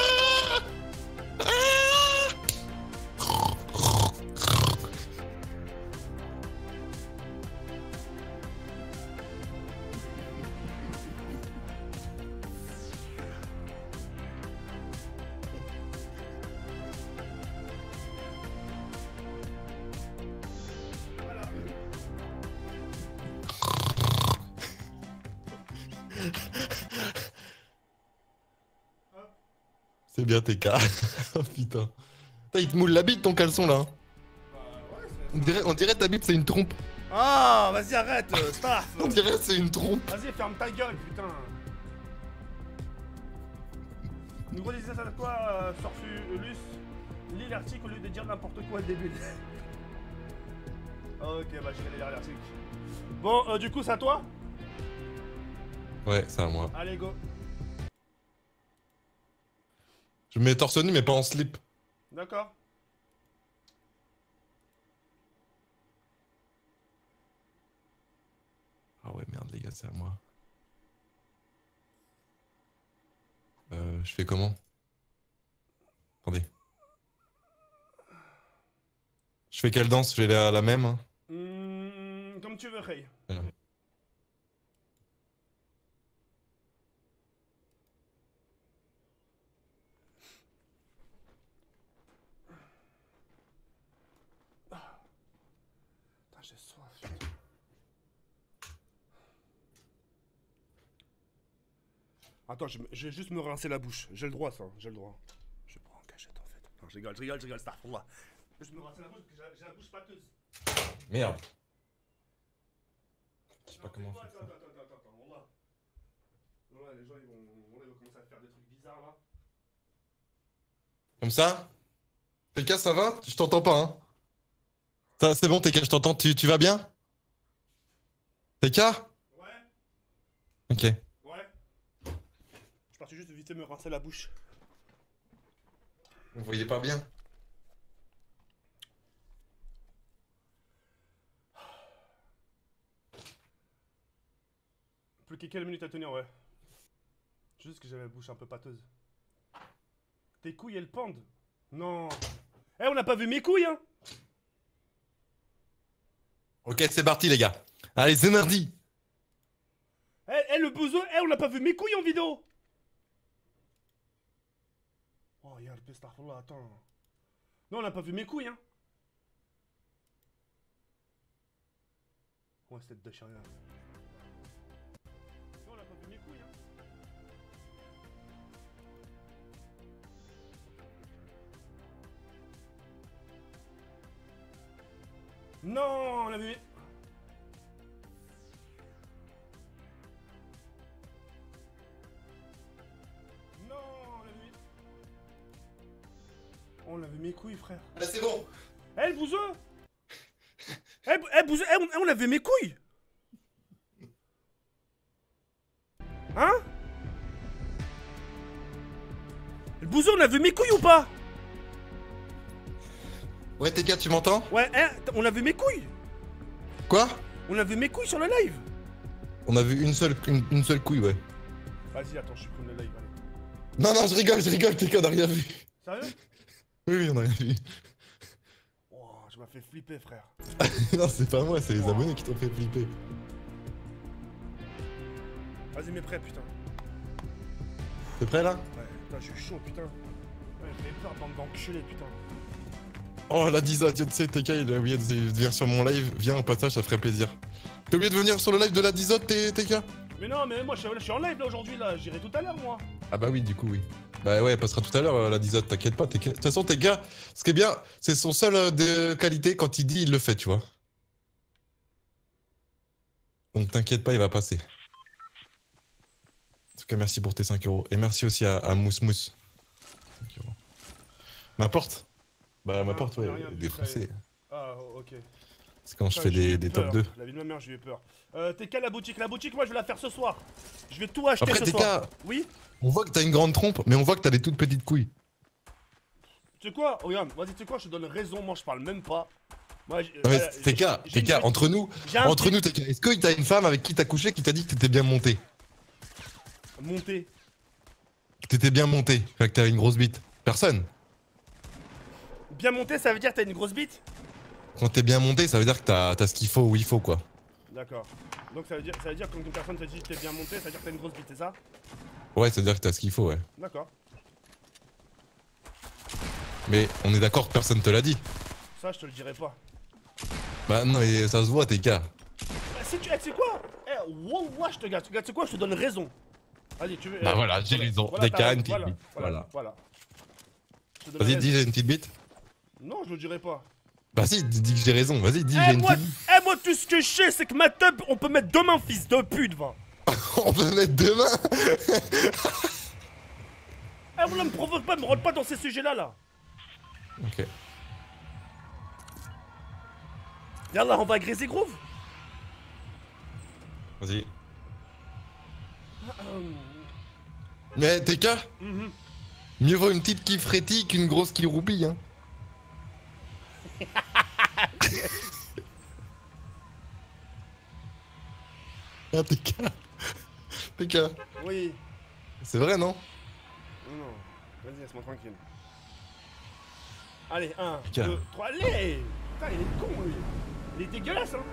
C'est bien T K. Oh putain. Putain, il te moule la bite ton caleçon là. Hein. Bah, ouais, On dirait, on dirait ta bite c'est une trompe. Ah, vas-y, arrête, euh, staff. On dirait c'est une trompe. Vas-y, ferme ta gueule, putain. Nous redisons ça à toi, euh, Sorfulus. Lis l'article au lieu de dire n'importe quoi au début. Ok, bah je vais lire l'article. Bon, euh, du coup, c'est à toi? Ouais, c'est à moi. Allez, go. Je me mets torse nu mais pas en slip. D'accord. Ah ouais, merde les gars, c'est à moi. Euh, je fais comment? Attendez. Je fais quelle danse? Je fais la, la même hein. Mmh, comme tu veux, Ray. Voilà. Putain, j'ai soif, putain. Attends, je, je vais juste me rincer la bouche. J'ai le droit, ça. hein, J'ai le droit. Je vais prendre en cachette, en fait. Non, je rigole, je rigole, je rigole, starfallah. Je vais juste me rincer la bouche parce que j'ai la- j'ai la bouche pâteuse. Merde. Je sais pas Non, comment attends, faire ça. attends, attends, attends, attends, wallah. Wallah, les gens, ils vont, wallah, ils vont commencer à faire des trucs bizarres, là. Comme ça? T K, ça va? Je t'entends pas hein. Ça, c'est bon T K, je t'entends. Tu, tu vas bien? T K? Ouais, Ok. ouais. Je suis parti juste vite fait me rincer la bouche. Vous voyez pas bien? Plus que quelle minute à tenir, ouais. Juste que j'avais la bouche un peu pâteuse. Tes couilles, elles pendent. Non. Eh, on n'a pas vu mes couilles, hein. Ok, c'est parti les gars. Allez, c'est mardi. Eh, eh, le bozo, eh, on n'a pas vu mes couilles en vidéo. Oh, y'a le pestarfallah, attends. Non, on n'a pas vu mes couilles, hein. Ouais, c'était de rien. Non, on n'a pas vu mes couilles, hein. Non, on a vu. Non, on a vu. On a vu mes couilles, frère. Là, c'est bon. bouseux. Eh, eh, bouseux, eh, on, on avait mes couilles. Hein? Le bouseux, on a vu mes couilles ou pas? Ouais, T K, tu m'entends? Ouais, eh, on a vu mes couilles. Quoi? On a vu mes couilles sur le live. On a vu une seule, une, une seule couille, ouais. Vas-y, attends, je supprime le live. Allez. Non, non, je rigole, je rigole, T K, on a rien vu. Sérieux? Oui, oui, on a rien vu. Oh, je m'as fait flipper, frère. Non, c'est pas moi, c'est les abonnés qui t'ont fait flipper. Vas-y, mets prêt, putain. T'es prêt là? Ouais, putain, je suis chaud, putain. Ouais, j'ai peur, bande d'enculés, putain. Oh, la Disa, tu sais, T K, il a oublié de venir sur mon live. Viens, au passage, ça ferait plaisir. T'as oublié de venir sur le live de la Disa, T K? Mais non, mais moi, je suis, je suis en live là aujourd'hui, là. J'irai tout à l'heure, moi. Ah bah oui, du coup, oui. Bah ouais, elle passera tout à l'heure, la Disa, t'inquiète pas. De toute façon, T K, ce qui est bien, c'est son seul euh, de qualité, quand il dit, il le fait, tu vois. Donc t'inquiète pas, il va passer. En tout cas, merci pour tes cinq euros. Et merci aussi à, à Mousse Mousse. Ma porte? Bah ma porte, ouais, défoncée. Ah, ok. C'est quand je fais des, des top deux. La vie de ma mère, j'ai eu peur. Euh, T K, la boutique. La boutique, moi, je vais la faire ce soir. Je vais tout acheter Après, ce T K, soir. Oui? On voit que t'as une grande trompe, mais on voit que t'as des toutes petites couilles. Tu sais quoi? Regarde, vas-y, tu sais quoi? Je te donne raison, moi, je parle même pas. Moi, ouais, euh, T K, T K, entre nous, entre nous, T K, est-ce que t'as une femme avec qui t'as couché qui t'a dit que t'étais bien monté? Monté? Que t'étais bien monté, fait que t'avais une grosse bite. Personne. Bien monté, ça veut dire que t'as une grosse bite? Quand t'es bien monté, ça veut dire que t'as as ce qu'il faut où il faut, quoi. D'accord. Donc ça veut dire, ça veut dire que quand une personne te dit que t'es bien monté, ça veut dire que t'as une grosse bite, c'est ça? Ouais, ça veut dire que t'as ce qu'il faut, ouais. D'accord. Mais on est d'accord que personne te l'a dit. Ça, je te le dirai pas. Bah non, et ça se voit, T K. Bah, si tu, eh, tu sais quoi? Eh, wallah, je te gâte. Tu sais quoi? Je te donne raison. Vas-y, tu veux. Bah euh, voilà, j'ai raison. Voilà, T K, une petite voilà, bite. voilà. Voilà. voilà. Vas-y, dis j'ai une petite bite. Non, je le dirai pas. Bah si, dis, dis que j'ai raison. Vas-y, dis Eh, j'ai une moi, petite bite. eh, moi, tout ce que je sais, c'est que ma tub, on peut mettre demain, fils de pute, va. On peut mettre demain. Eh, ne me provoque pas, me rentre pas dans ces sujets-là, là. Ok. Yallah, on va à Crazy Groove. Vas-y. Mais T K, Mm-hmm. mieux vaut une petite qui frétille qu'une grosse qui roupille, hein. Ah, T K. T K. Oui. C'est vrai, non? Non, vas-y, laisse-moi tranquille. Allez, un, T K. deux, trois, allez. Putain, il est con, lui. Il est dégueulasse, hein.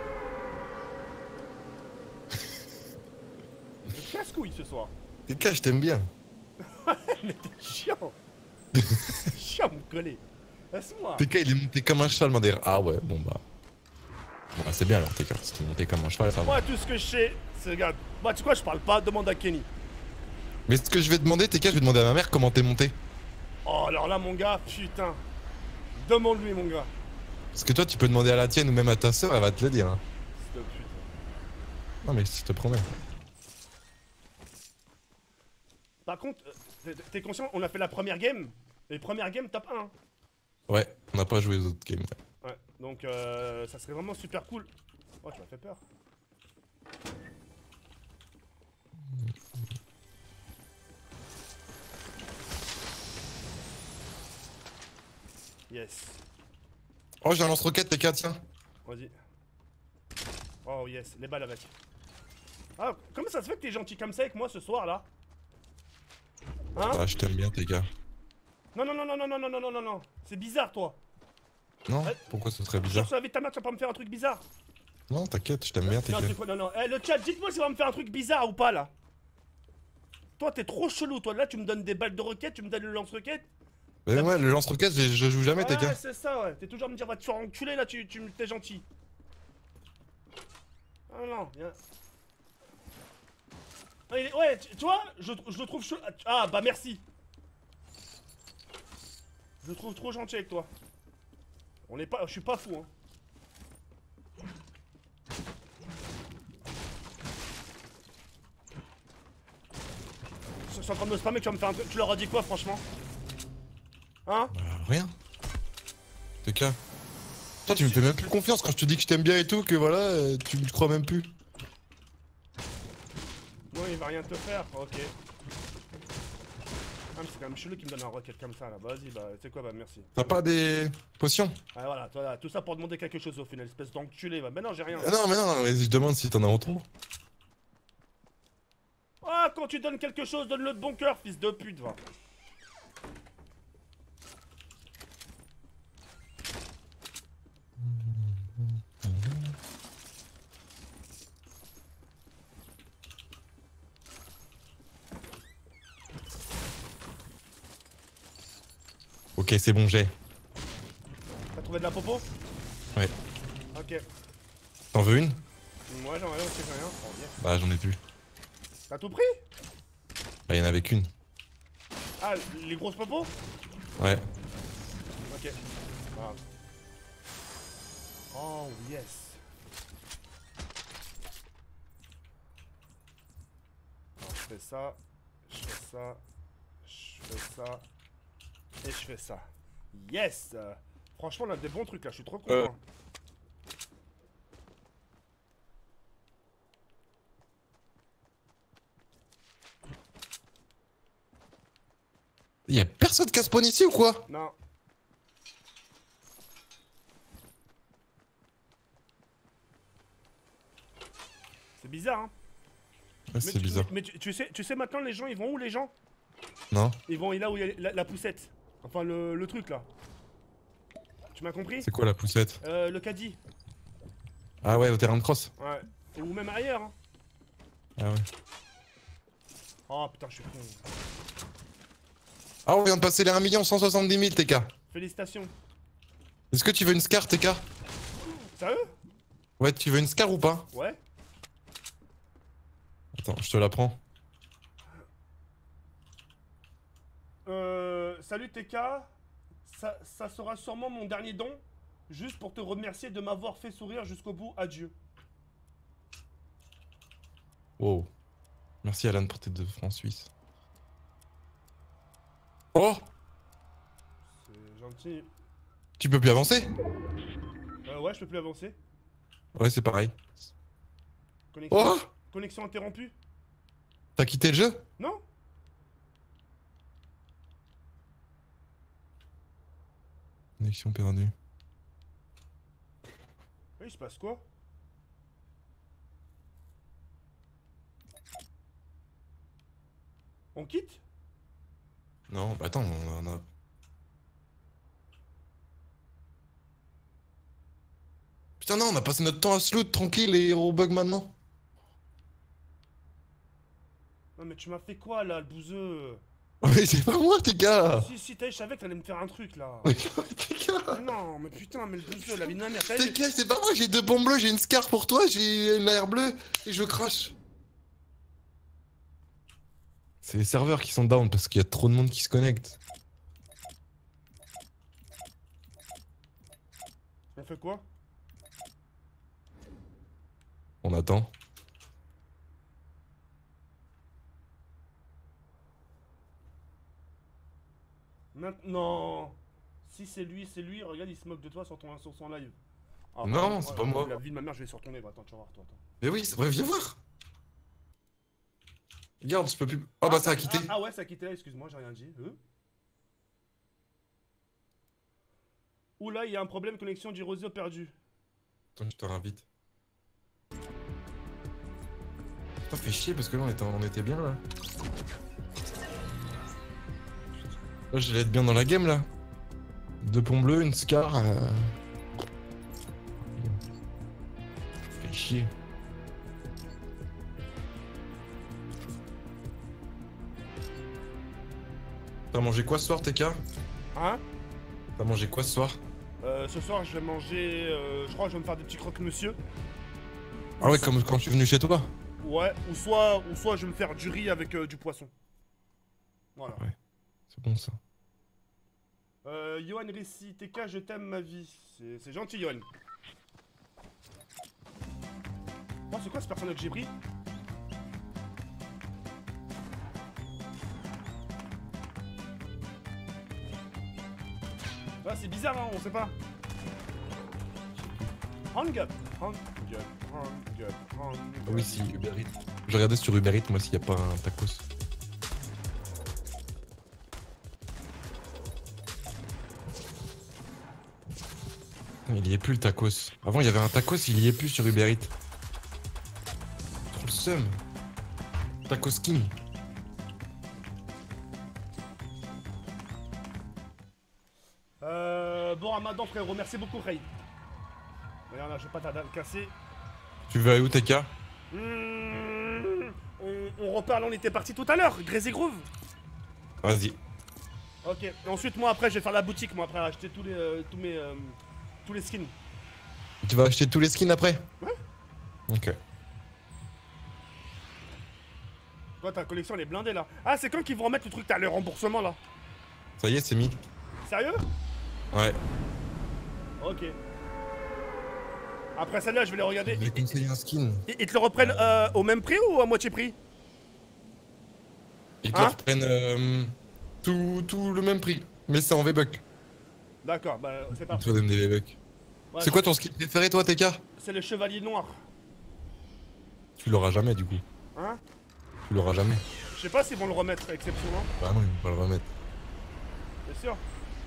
Je casse-couille ce soir. T K, je t'aime bien. Mais t'es chiant. Chiant, me coller. Laisse-moi. T K, il est monté comme un cheval, Mandère. Ah ouais, bon bah. Bon, bah, c'est bien alors, T K. Si t'es monté comme un cheval, ça va. Moi, tout ce que je sais, c'est, regarde. Bah, tu sais quoi, je parle pas, demande à Kenny. Mais ce que je vais demander, T K, je vais demander à ma mère comment t'es monté. Oh, alors là, mon gars, putain. Demande-lui, mon gars. Parce que toi, tu peux demander à la tienne ou même à ta soeur, elle va te le dire. Hein. Fils de pute. Non, mais je te promets. Par contre, euh, t'es- t'es conscient, on a fait la première game. Et première game, top un. Hein. Ouais, on n'a pas joué aux autres games. Ouais, donc euh, ça serait vraiment super cool. Oh, tu m'as fait peur. Yes. Oh, j'ai un lance-roquette, T K, tiens. Vas-y. Oh yes, les balles avec. Ah, comment ça se fait que t'es gentil comme ça avec moi ce soir là? Hein? Ah, je t'aime bien, T K. Non, non, non, non, non, non, non, non, non, non, non. C'est bizarre, toi. Non? Ouais. Pourquoi ce serait Je bizarre? suis avec ta mère, tu vas pas me faire un truc bizarre. Non, t'inquiète, je t'aime bien, T Non, K. c'est quoi? Non, non. Eh, le chat, dites-moi si on va me faire un truc bizarre ou pas là. Toi, t'es trop chelou, toi. Là, tu me donnes des balles de roquette, tu me donnes le lance-roquette. Mais ouais, le lance-roquette, je, je joue jamais, T K. Ouais, c'est ça, ouais. T'es toujours à me dire, va te faire enculer là, tu, tu t'es gentil. Ah non, viens. Ah, il est- Ouais, tu, tu vois, je, je le trouve chelou. Ah, bah merci. Je le trouve trop gentil avec toi. On est pas. Je suis pas fou, hein. Je suis en train de me spammer, tu vas me faire un truc. Tu leur as dit quoi, franchement? Hein? Bah, rien. T K. Toi, tu me fais même plus confiance quand je te dis que je t'aime bien et tout, que voilà, euh, tu me crois même plus. Non, il va rien te faire, ok. Ah, mais c'est quand même chelou qui me donne un rocket comme ça là. Vas-y, bah, c'est quoi, bah, merci. T'as pas des potions? Ah, voilà, toi, tout ça pour demander quelque chose au final, espèce d'enculé. Bah, mais non, j'ai rien. Ah non, mais non, mais je demande si t'en as autant. Ah, quand tu donnes quelque chose, donne-le de bon cœur, fils de pute, va. Ok, c'est bon, j'ai. T'as trouvé de la popo? Ouais. Ok. T'en veux une? Moi j'en ai aussi, j'ai rien. Oh, yes. Bah, j'en ai plus. T'as tout pris? Bah, y'en avait qu'une. Ah, les grosses popos? Ouais. Ok. Voilà. Oh, yes. Alors, je fais ça, je fais ça, je fais ça, et je fais ça. Yes! Franchement, on a des bons trucs là, je suis trop content. Euh. Y'a personne qui a spawn ici ou quoi? Non. C'est bizarre, hein? Ouais, c'est mais tu, bizarre. Mais, mais tu, tu sais, tu sais maintenant les gens, ils vont où les gens? Non? Ils vont là où il y a la, la poussette. Enfin le, le truc là. Tu m'as compris? C'est quoi la poussette? Euh, le caddie. Ah ouais, au terrain de cross. Ouais. Ou même ailleurs, hein. Ah ouais. Oh putain, je suis con. Ah, on vient de passer les un million cent soixante-dix mille, T K. Félicitations. Est-ce que tu veux une scar, T K? Sérieux? Ouais, tu veux une scar ou pas? Ouais. Attends, je te la prends. Euh, salut T K. Ça, ça sera sûrement mon dernier don. Juste pour te remercier de m'avoir fait sourire jusqu'au bout. Adieu. Wow. Merci Alan pour tes deux francs suisses. Oh! C'est gentil. Tu peux plus avancer? Euh, ouais, je peux plus avancer. Ouais, c'est pareil. Connexion, Oh! connexion interrompue. T'as quitté le jeu? Non? Connexion perdue. Oui, il se passe quoi? On quitte? Non, bah attends, on a... Putain non, on a passé notre temps à se loot tranquille et on bug maintenant. Non mais tu m'as fait quoi là, le bouseux? Mais c'est pas moi, T K. Si, si, t'as je savais que t'allais me faire un truc là. Mais T K. Mais non, mais putain, mais le bouseux, la vie de ma mère, t'as T K, c'est pas moi, j'ai deux bombes bleues, j'ai une scar pour toi, j'ai une air bleue et je crache. C'est les serveurs qui sont down parce qu'il y a trop de monde qui se connecte. On fait quoi? On attend. Maintenant. Si c'est lui, c'est lui, regarde, il se moque de toi sur, ton, sur son live. Ah, Non, pardon, c'est ouais, pas moi. La vie de ma mère, je vais sur ton live, attends, tu vas voir, toi, attends. Mais oui, c'est vrai, viens voir. Regarde, je peux plus... Oh bah ça a quitté. Ah, ah ouais, ça a quitté là, excuse-moi, j'ai rien dit. Euh Oula, il y a un problème, connexion du réseau perdu. Attends, je te réinvite. Putain, fait chier parce que là on était, on était bien là. Là j'allais être bien dans la game là. Deux ponts bleus, une scar. Euh... Fait chier. T'as mangé quoi ce soir, T K? Hein? T'as mangé quoi ce soir? Euh, ce soir, je vais manger. Euh, je crois que je vais me faire des petits croque-monsieur. Ah ouais, comme quand je suis venu chez toi? Ouais, ou soit, ou soit je vais me faire du riz avec euh, du poisson. Voilà. Ouais, c'est bon ça. Euh, Johan Rissi, T K, je t'aime ma vie. C'est gentil, Johan. Oh, c'est quoi ce personnage que j'ai pris? Ah, c'est bizarre, hein, on sait pas. Hang up, hang up, hang up, hang up. Ah oui, si, Uber Eats. Je regardais sur Uber Eats, moi, s'il n'y a pas un tacos. Il y est plus le tacos. Avant, il y avait un tacos, il y est plus sur Uber Eats. Trop le seum. Tacos King. Euh, bon Ramadan frérot, merci beaucoup Ray. Regarde là, je vais pas t'aller casser. Tu veux aller où, T K? Mmh, on, on reparle, on était parti tout à l'heure, Crazy Groove. Vas-y. Ok, et ensuite moi après je vais faire la boutique, moi après acheter tous les, euh, tous mes, euh, tous les skins. Tu vas acheter tous les skins après? Ouais. Ok. Toi ta collection elle est blindée là. Ah c'est quand qu'ils vont remettre le truc, t'as le remboursement là? Ça y est, c'est mis. Sérieux? Ouais. Ok. Après celle-là je vais les regarder. Je vais conseiller un skin. Ils ils te le reprennent euh, au même prix ou à moitié prix? Ils te Hein? reprennent euh, tout, tout le même prix. Mais c'est en V-Buck. D'accord, bah c'est Ils parti. te redonnent des V-Buck. Ouais, C'est quoi ton skin préféré, toi, T K? C'est le chevalier noir. Tu l'auras jamais, du coup. Hein? Tu l'auras jamais. Je sais pas s'ils vont le remettre, exception non? Bah non, ils vont pas le remettre. C'est sûr.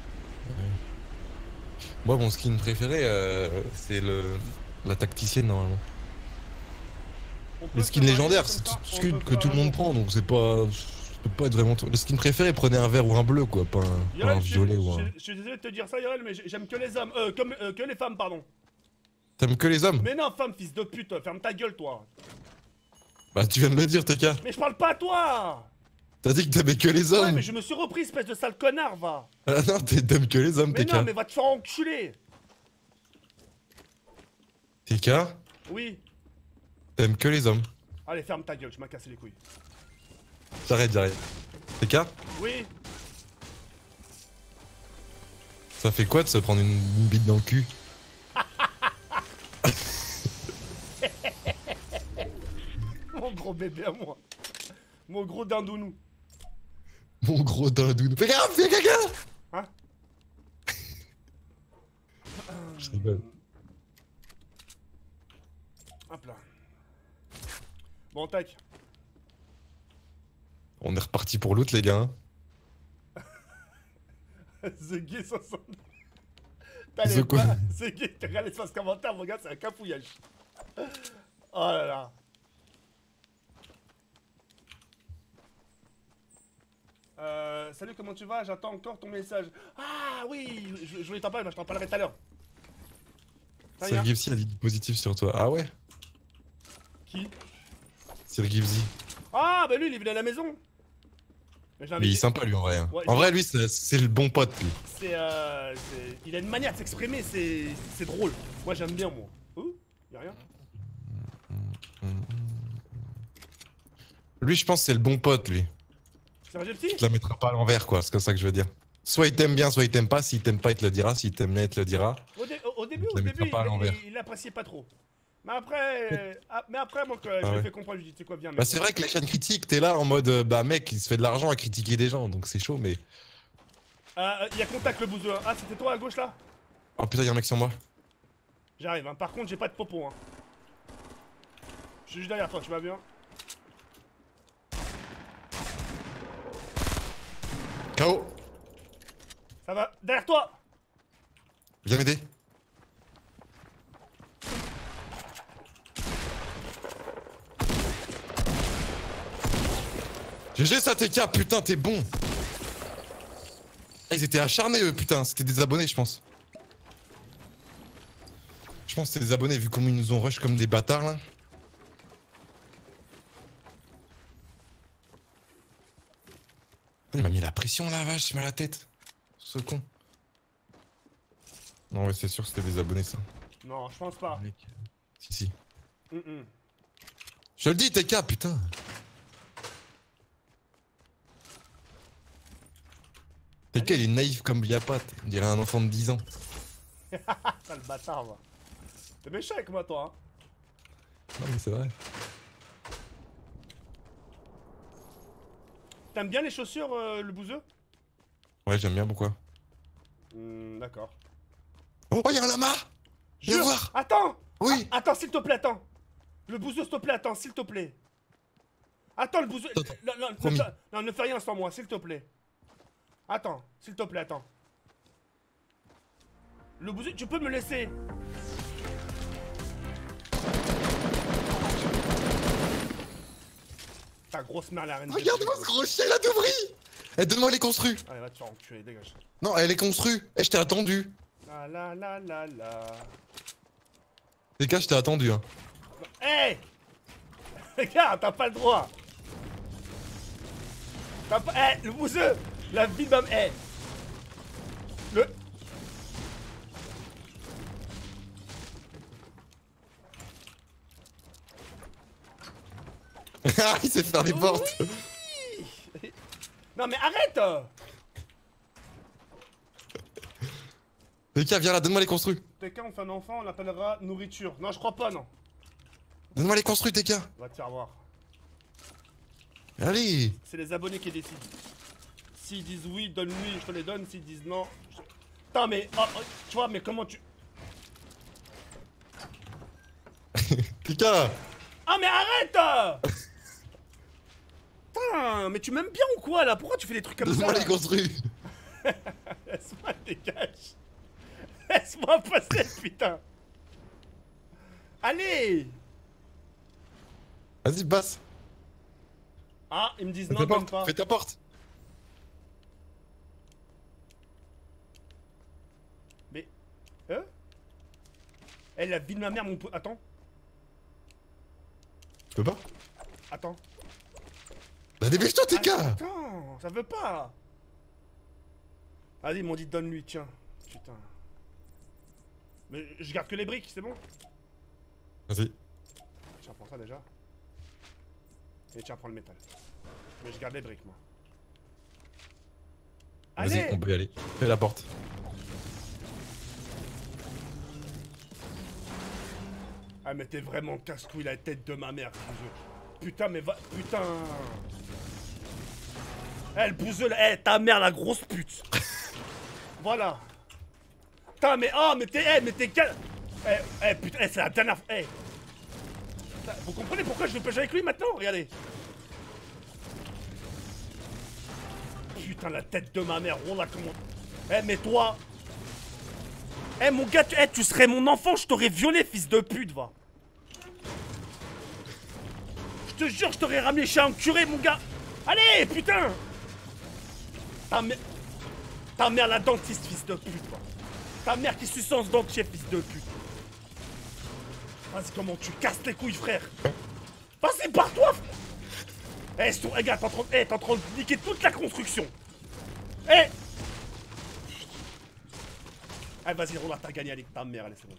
Moi, mon skin préféré, euh, c'est le la tacticienne, normalement. On peut Le se skin marier légendaire, comme c'est ça, le on skin peut que tout le monde carrément- prend, donc c'est pas... Ça peut pas être vraiment... Le skin préféré, prenez un vert ou un bleu, quoi, pas un, pas Yorel, un je, violet ou je- un... je suis désolé de te dire ça, Yorel, mais j'ai- j'aime que les hommes. Euh, comme, euh, que les femmes, pardon. T'aimes que les hommes? Mais non, femme, fils de pute, ferme ta gueule, toi. Bah tu viens de me dire, T K. Mais je parle pas à toi. T'as dit que t'aimais que les Ouais, hommes. mais je me suis repris, espèce de sale connard, va. Ah non, t'es- t'aimes que les hommes, Mais T K. non, mais va te faire enculer. T K, Oui. t'aimes que les hommes. Allez, ferme ta gueule, je m'as cassé les couilles. J'arrête, j'arrête. T K, Oui. ça fait quoi de se prendre une, une bite dans le cul? Mon gros bébé à moi. Mon gros dindounou. Mon gros dindou. Fais gaffe, fais caca. Hein? Je rigole. Hop là. Bon, tac. On est reparti pour l'autre, les gars. hein. The Gay soixante. T'as The les quoi? pas. The Gay, regarde l'espace commentaire, mon gars, c'est un cafouillage. Oh là là. Euh, salut, comment tu vas? J'attends encore ton message. Ah oui, je, je voulais t'en parler, mais je t'en parlerai tout à l'heure. Ça y est, hein? Sir Gipsy a dit du positif sur toi. Ah ouais? Qui? Sir Gipsy. Ah, bah lui, il est venu à la maison. Mais j'ai Mais il est invité- sympa, lui, en vrai. hein. Ouais, en je- vrai, lui, c'est c'est le bon pote, lui. C'est euh, c'est- il a une manière de s'exprimer, c'est c'est drôle. Moi, j'aime bien, moi. Oh, y'a rien. Lui, je pense que c'est le bon pote, lui. C'est un gypsy? Il te la mettra pas à l'envers, quoi. C'est comme ça que je veux dire. Soit il t'aime bien, soit il t'aime pas. S'il t'aime pas, il te le dira. S'il t'aime bien, il te le dira. Au, dé- au- au début, Je au la début, mettrai pas à il- l'envers. il, il appréciait pas trop. Mais après, euh, ah, mais après, moi, que je Ah lui ai ouais. fait comprendre, je lui ai dit, tu sais quoi, viens, mec. Bah, c'est vrai que les chaînes critiques, t'es là en mode, euh, bah, mec, il se fait de l'argent à critiquer des gens. Donc c'est chaud, mais. Euh, il y a contact le bouseux. Ah, c'était toi à gauche là? Oh putain, y'a un mec sur moi. J'arrive, hein. Par contre, j'ai pas de popo, hein. Je suis juste derrière toi, tu vas bien? K O. Ça va? Derrière toi! Viens m'aider. G G ça T K, putain t'es bon. Ah, ils étaient acharnés eux putain, c'était des abonnés je pense. Je pense que c'était des abonnés vu comment ils nous ont rush comme des bâtards là. Il m'a mis la pression la vache, il m'a la tête. Ce con. Non ouais c'est sûr que c'était des abonnés ça. Non, je pense pas. Mec. Si si. Mm -mm. Je le dis T K putain. T K il est naïf comme Biapat, on dirait un enfant de dix ans. Sale bâtard, va. T'es méchant avec moi, toi, hein. Non mais c'est vrai. T'aimes bien les chaussures, euh, le bouseux? Ouais j'aime bien pourquoi. Hmm, d'accord. Oh y'a un lama. Viens Jure. voir. Attends. Oui. Ah, attends, s'il te plaît, attends. Le bouseux, s'il te plaît, attends, s'il te plaît. Attends, le bouseux. Attends, Non, non, ne promis. fais- non, ne fais rien sans moi, s'il te plaît. Attends, s'il te plaît, attends. Le bouseux, tu peux me laisser. Ta grosse mère, la reine. des- Regarde-moi ce gros chien là d'ouvri. Eh, donne-moi les construits. Allez, va te faire enculer, dégage. Non, elle est construite. Eh, je t'ai attendu. La la la la la. Les gars, je t'ai attendu. Hein. Hey. Regarde, t'as pas le droit. T'as pas. Eh, le bouseux. La vie de ma. Eh. Le. Ah, il sait faire des portes. Oui. Non mais arrête. Les gars, viens là, donne-moi les construits. T K, on fait un enfant, on l'appellera nourriture. Non, je crois pas, non. Donne-moi les construits, T K. On va te faire voir. Allez. C'est les abonnés qui décident. S'ils disent oui, donne-lui, je te les donne. S'ils disent non. Je... Putain, mais. Oh, oh, tu vois, mais comment tu. T K. Ah, mais arrête. Putain, mais tu m'aimes bien ou quoi là? Pourquoi tu fais des trucs comme ça? Donne-moi là les construits. Laisse-moi, dégage. Laisse-moi passer, putain. Allez. Vas-y, passe. Ah, ils me disent Fais non, ta donne porte. pas. Fais ta porte. Mais. Hein? Eh, la vie de ma mère, mon pote. Attends, Tu peux pas? attends. Bah, dépêche-toi, T K. Attends, ça veut pas. Vas-y, ils m'ont dit donne-lui, tiens. Putain. Mais je garde que les briques, c'est bon? Vas-y. Tiens, prends ça déjà. Et tiens, prends le métal. Mais je garde les briques, moi. Vas-y, Allez. on peut y aller. Fais la porte. Ah, mais t'es vraiment casse-couille la tête de ma mère, bouseux. Putain, mais va. Putain. Eh, le bouseux, là. Eh, ta mère, la grosse pute. Voilà. Putain, mais. Oh, mais t'es. Eh, mais t'es. cal- Eh, eh, putain, eh, c'est la dernière fois. Eh. Putain, vous comprenez pourquoi je veux pêcher avec lui maintenant? Regardez. Putain, la tête de ma mère. Oh là, comment. Eh, mais toi. Eh, mon gars, tu, eh, tu serais mon enfant, je t'aurais violé, fils de pute, va. Je te jure, je t'aurais ramené chez un curé, mon gars. Allez, putain. Ta mère. Ta mère, la dentiste, fils de pute, va. Ta mère qui suce ce dentier, fils de pute. Vas-y, comment tu casses les couilles, frère. Vas-y, barre-toi. Eh, hey, eh, gars, t'es en, train... hey, t'es en train de niquer toute la construction. Eh hey. Allez, vas-y, Roland, t'as gagné, allez, ta mère, allez, c'est bon.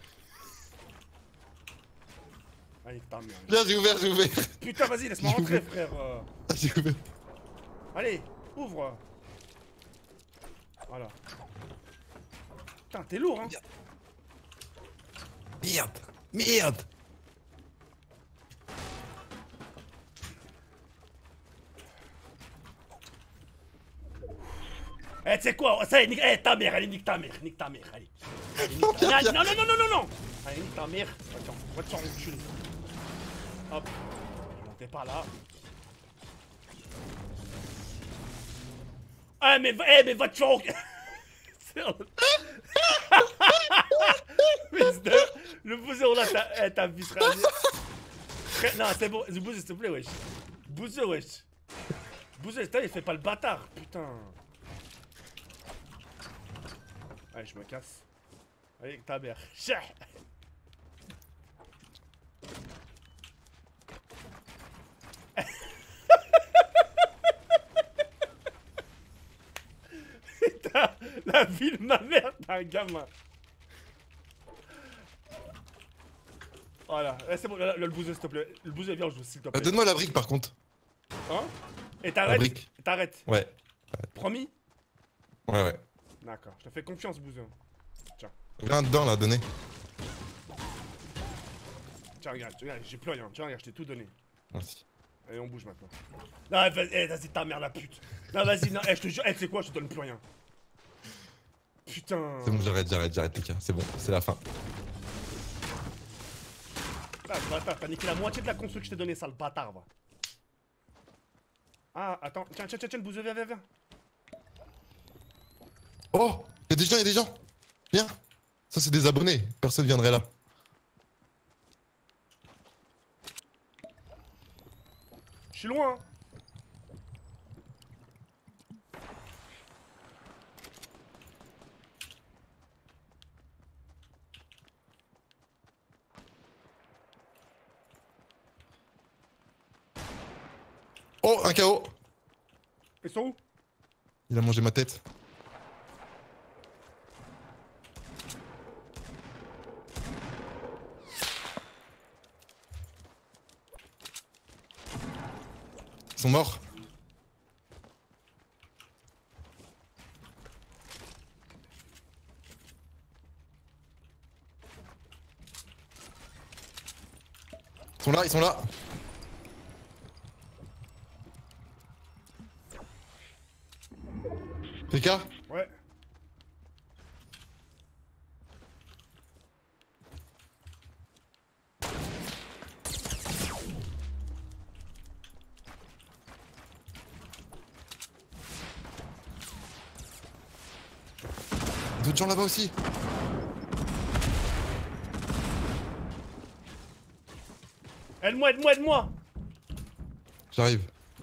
Allez, ta mère. Viens, j'ai ouvert, j'ai ouvert. Putain, vas-y, laisse-moi J'ai rentrer, ouvert. frère. euh. J'ai ouvert. Allez, ouvre. Voilà. Putain, t'es lourd, hein. Merde. Merde. Eh, tu sais quoi, ça y est, nique eh, ta mère, allez, nique ta mère, nique ta mère, allez. Allez, nique ta... Non, non, non, non, non, non, non. Allez, nique ta mère. Attends, va te faire enculer. Hop. Montez pas là. Ah, mais va, eh, mais va te faire enculer. Le bouseux, là, t'as, eh, t'as vu, frère. Frère, non, c'est bon, le bouseux, s'il te plaît, wesh. Bouseux, wesh. Bouseux, putain, il fait pas le bâtard, putain. Allez, je me casse. Allez, ta mère. Chah. Putain, la vie de ma mère, t'es un gamin. Voilà, eh, c'est bon, là, là, le bouseux, s'il te plaît. Le bouseux, viens, je s'il te Euh, plaît. Donne-moi la brique par contre. Hein? Et La t'arrêtes. brique. T'arrêtes. Ouais. Promis? Ouais, ouais. D'accord, je te fais confiance, bouseux. Tiens, Viens dedans là, donnez. tiens, regarde, regarde, j'ai plus rien. Tiens, regarde, je t'ai tout donné. Merci. Allez, on bouge maintenant. Non, vas-y, eh, vas-y, ta mère, la pute. Non, vas-y, non, eh, je te jure, eh, tu sais quoi, je te donne plus rien. Putain. C'est bon, j'arrête, j'arrête, j'arrête, les gars. C'est bon, c'est la fin. Ah, le bâtard, t'as niqué la moitié de la construction que je t'ai donné, ça, le bâtard, va. Ah, attends, tiens, tiens, tiens, tiens, le bouseux, viens, viens, viens. Oh, y'a des gens, y'a des gens. Viens. Ça, c'est des abonnés. Personne viendrait là. Je suis loin, hein. Oh, un K O. Ils sont où? Il a mangé ma tête. Ils sont morts. Ils sont là, ils sont là. P K? Ouais. D'autres gens là-bas aussi. Aide-moi, aide-moi, aide-moi. J'arrive.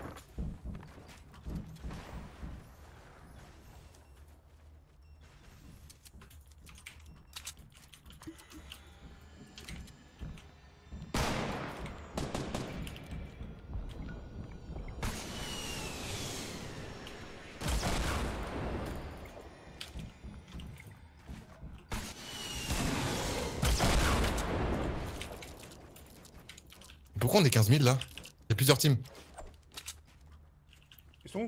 Pourquoi on est quinze mille là? Il y a plusieurs teams. Ils sont où?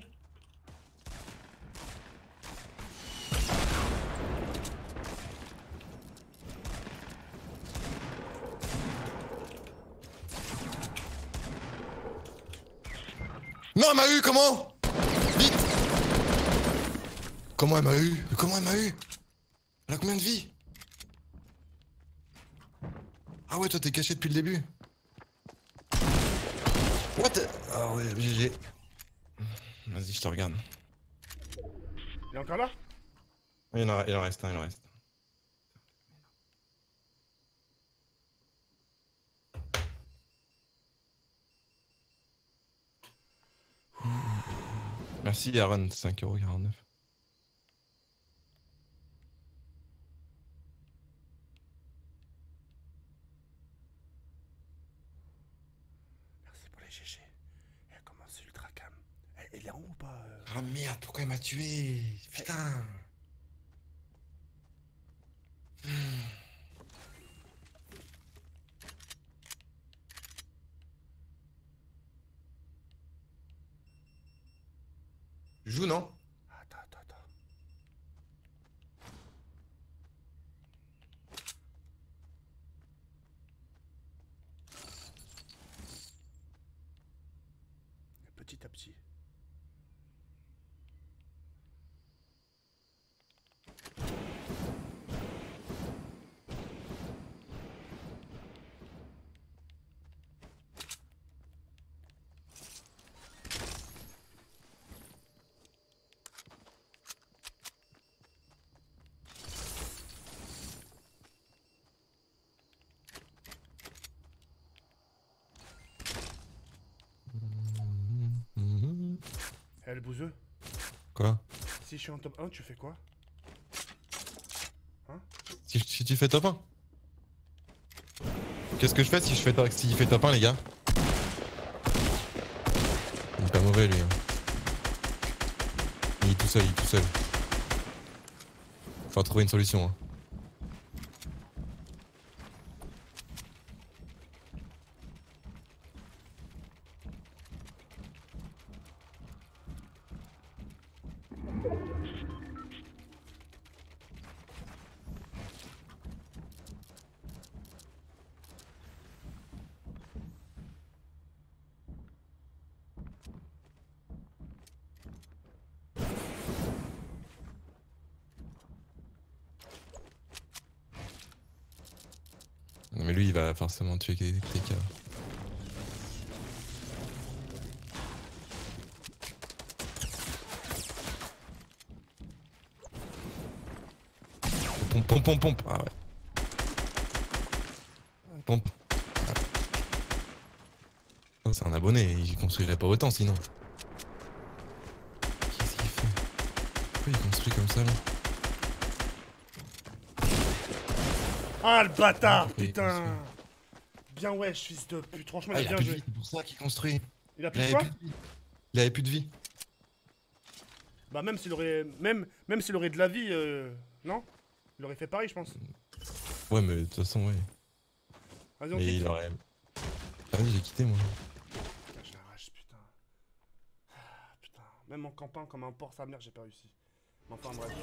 Non, elle m'a eu, comment? Vite! Comment elle m'a eu? Comment elle m'a eu? Elle a combien de vie? Ah ouais, toi t'es caché depuis le début. What? Ah ouais, G G. Vas-y, je te regarde. Il est encore là? Il en, il en reste un, il en reste. Merci Aaron, cinq euros quarante-neuf. Merci pour les G G. Elle commence ultra cam. Elle, elle est en haut ou pas euh... Ah merde, pourquoi il m'a tué? Putain. Joue, non? Attends, attends, attends. Petit à petit. Eh, le bouseux. Quoi? Si je suis en top un, tu fais quoi? Hein? Si, si tu fais top un? Qu'est-ce que je fais si je fais top, s'il fait top un, les gars? Il est pas mauvais, lui. Hein. Il est tout seul, il est tout seul. Faut trouver une solution. Hein. lui, il va forcément tuer T K. Pompe, pompe, pompe, pompe. Ah ouais. Pompe. Ah. C'est un abonné, il construirait pas autant sinon. Qu'est-ce qu'il fait? Pourquoi il construit comme ça là? Ah le bâtard, Oui, putain. Bien wesh, fils de pute, franchement Ah, il il a a bien plus de joué. vie, c'est pour ça qu'il construit. Il a plus Il de avait quoi? plus de vie. Il avait plus de vie. Bah même s'il aurait... Même, même s'il aurait de la vie, euh... non? Il aurait fait pareil je pense. Ouais, mais de toute façon, ouais. Vas-y on Mais quitte. il aurait. Ah oui, j'ai quitté moi. Putain, je l'arrache, putain. Ah, putain. Même en campant comme un porc sa mère, j'ai pas réussi. Mais enfin bref.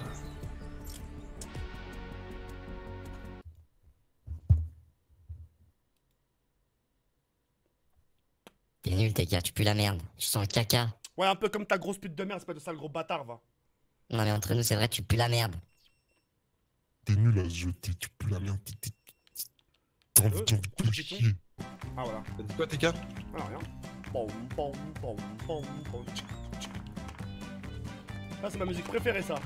T'es nul, T K, tu pues la merde. Tu sens le caca. Ouais, un peu comme ta grosse pute de merde, c'est pas de sale gros bâtard, va. Non, mais entre nous, c'est vrai, tu pues la merde. T'es nul à se jeter, tu peux la merde. t'es- t'es- T'as envie Euh, t'as envie de te question. chier. Ah voilà. T'as dit quoi, T K? Ah rien. Pom, pom, pom, pom, pom. Ah, c'est ma musique préférée, ça.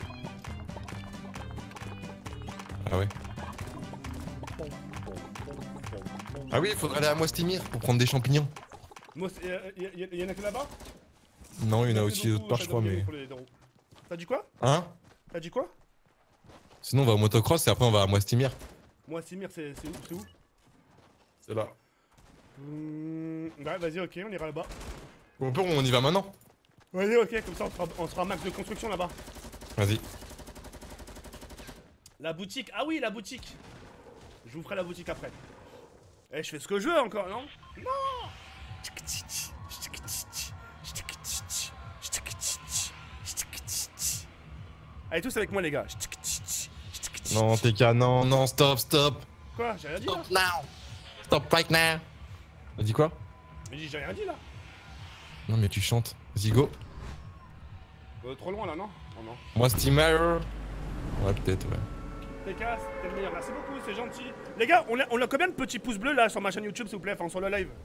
Ah ouais. Pom, pom, pom, pom, pom. Ah oui, il faudrait aller à Moistimir pour prendre des champignons. Moi, c'est- euh, y, y- y en a que là-bas? Non, il y en a Merci aussi beaucoup, d'autre part, je Shadow crois, Game, mais. pour les dons. T'as dit quoi? Hein? T'as dit quoi? Sinon, on va au motocross et après, on va à Moistimir. Moi, Simir, c'est c'est où? C'est où? C'est là. Mmh, ouais, vas-y, ok, on ira là-bas. Au pire, on y va maintenant. Vas-y, ok, comme ça, on sera, on sera max de construction là-bas. Vas-y. La boutique, ah oui, la boutique. Je vous ferai la boutique après. Eh, je fais ce que je veux encore, non? Non. Allez, tous avec moi, les gars. Non, T K, non, non, stop, stop. Quoi? J'ai rien dit là? Stop now! Stop right now! T'as dit quoi? Mais j'ai j'ai rien dit là. Non, mais tu chantes. Vas-y, go. Euh, trop loin là, non? Oh non. Moistimir. Ouais, peut-être, ouais. T K, t'es le meilleur. Merci beaucoup, c'est gentil. Les gars, on a, on a combien de petits pouces bleus là sur ma chaîne YouTube, s'il vous plaît, enfin sur le live?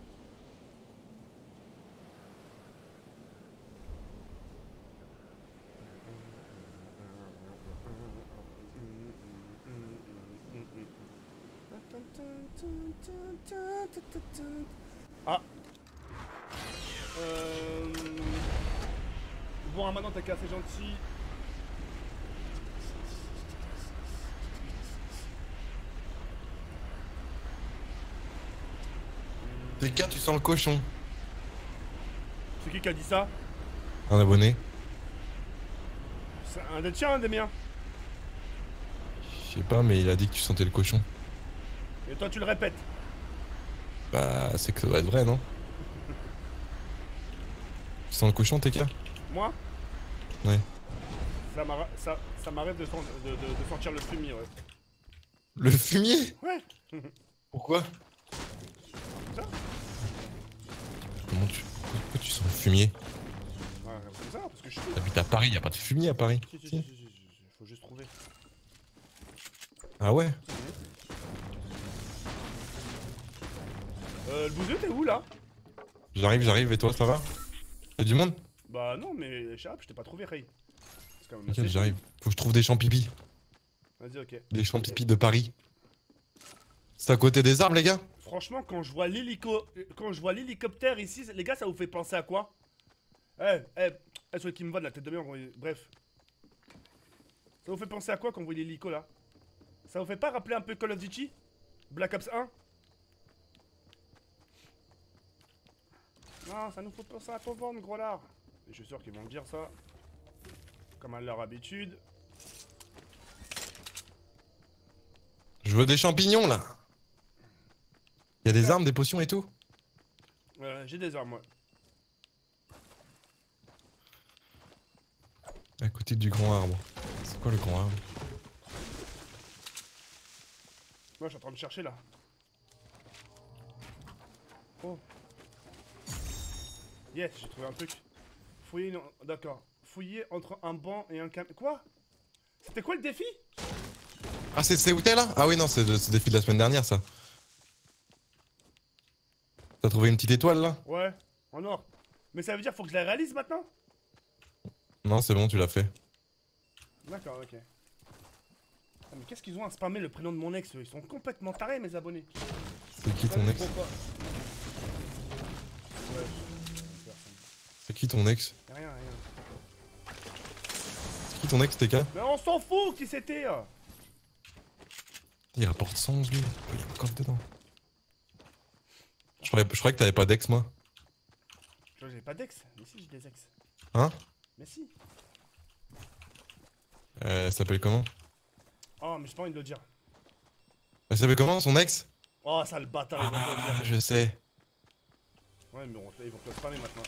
Ah. Euh... Bon, ah, maintenant t'as qu'à, c'est gentil. T K, tu sens le cochon. C'est qui qui a dit ça? Un abonné. C'est un des tiens, un des miens. Je sais pas, mais il a dit que tu sentais le cochon. Et toi tu le répètes. Bah, c'est que ça doit être vrai, non? Tu sens le cochon, T K? Moi? Ouais. Ça m'arrive ça, ça m'arrive de, sen- de, de, de sentir le fumier, ouais. Le fumier? Ouais. Pourquoi? Ça? Comment tu... Pourquoi tu sens le fumier? Ouais, c'est ça, parce que je suis. T'habites à Paris, y a pas de fumier à Paris. Si, si, si, Si. si, si, si, faut juste trouver. Ah ouais? Euh, le bouseux, t'es où là? J'arrive, j'arrive, et toi, ça va? Y'a du monde? Bah non, mais Chap, je t'ai pas trouvé, Ray. C'est quand même T'inquiète, assez j'arrive. Faut que je trouve des champs pipi. fou. Vas-y, ok. Des champs pipi de Paris. C'est à côté des arbres, les gars? Franchement, quand je vois l'hélico... Quand je vois l'hélicoptère ici, les gars, ça vous fait penser à quoi? Eh, eh, eh, celui qui me va de la tête de merde, bref. Ça vous fait penser à quoi quand vous voyez l'hélico là? Ça vous fait pas rappeler un peu Call of Duty? Black Ops un? Non, ça nous fait penser à ton ventre, gros lard. Et je suis sûr qu'ils vont me dire ça. Comme à leur habitude. Je veux des champignons, là. Y'a des armes, des potions et tout? Euh, j'ai des armes, moi. À côté du grand arbre. C'est quoi le grand arbre? Moi, je suis en train de chercher là. Oh. Yes, j'ai trouvé un truc. Fouiller une... D'accord. Fouiller entre un banc et un cam... Quoi? C'était quoi le défi? Ah, c'est c'est où t'es là? Ah oui, non, c'est le c'est le défi de la semaine dernière, ça. T'as trouvé une petite étoile là? Ouais, en or. Mais ça veut dire faut que je la réalise maintenant? Non, c'est bon, tu l'as fait. D'accord, ok. Ah, mais qu'est-ce qu'ils ont à spammer le prénom de mon ex? Ils sont complètement tarés, mes abonnés. C'est qui ton Ouais, ex? pourquoi Ouais, personne. C'est qui ton ex? Rien, rien. C'est qui ton ex, T K? Mais on s'en fout qui c'était euh. Il rapporte cent onze lui. Il est encore dedans. Je croyais, je croyais que t'avais pas d'ex, moi. Je j'ai pas d'ex. Mais si, j'ai des ex. Hein? Mais si. Euh, elle s'appelle comment? Oh, mais j'ai pas envie de le dire. Elle s'appelle comment, son ex? Oh, ça le bâtard, ils vont te le Ah, dire. je sais. Ouais, mais on- ils vont te le spammer maintenant.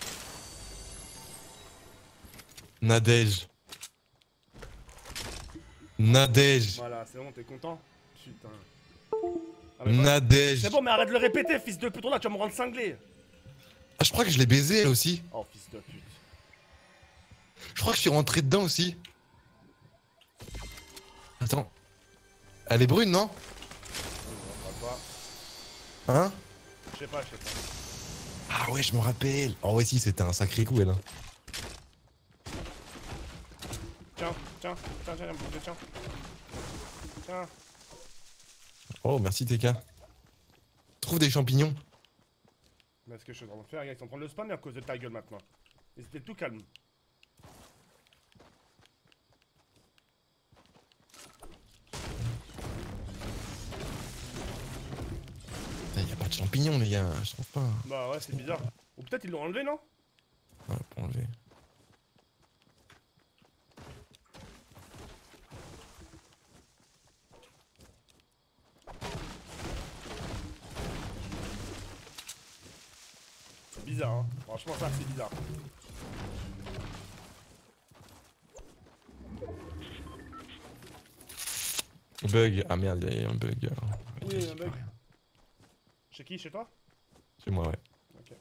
Nadège. Nadège. Voilà, c'est bon, t'es content? Putain. Ah, mais voilà. Nadège. C'est bon, mais arrête de le répéter, fils de pute. Oh là, tu vas me rendre cinglé. Ah, je crois que je l'ai baisé elle aussi. Oh, fils de pute. Je crois que je suis rentré dedans aussi. Attends. Elle est brune, non? Je sais pas. Hein? Je sais pas, je sais pas. Ah ouais, je me rappelle. Oh ouais, si, c'était un sacré coup, elle. Hein. Tiens, tiens, tiens, tiens, tiens, tiens. Tiens. Oh, merci T K. Trouve des champignons. Mais ce que je suis en train de faire, gars, ils sont en train de le spammer à cause de ta gueule maintenant. Ils étaient tout calmes. Il y a pas de champignons, les gars. Je trouve pas. Bah ouais, c'est bizarre. Ou peut-être ils l'ont enlevé, non? Ouais, pour enlever. C'est bizarre, hein. Franchement, ça, c'est bizarre. Bug. Ah merde, il y a un bug. Oui, il y a un bug. Chez qui? Chez toi? C'est moi, ouais. Ok.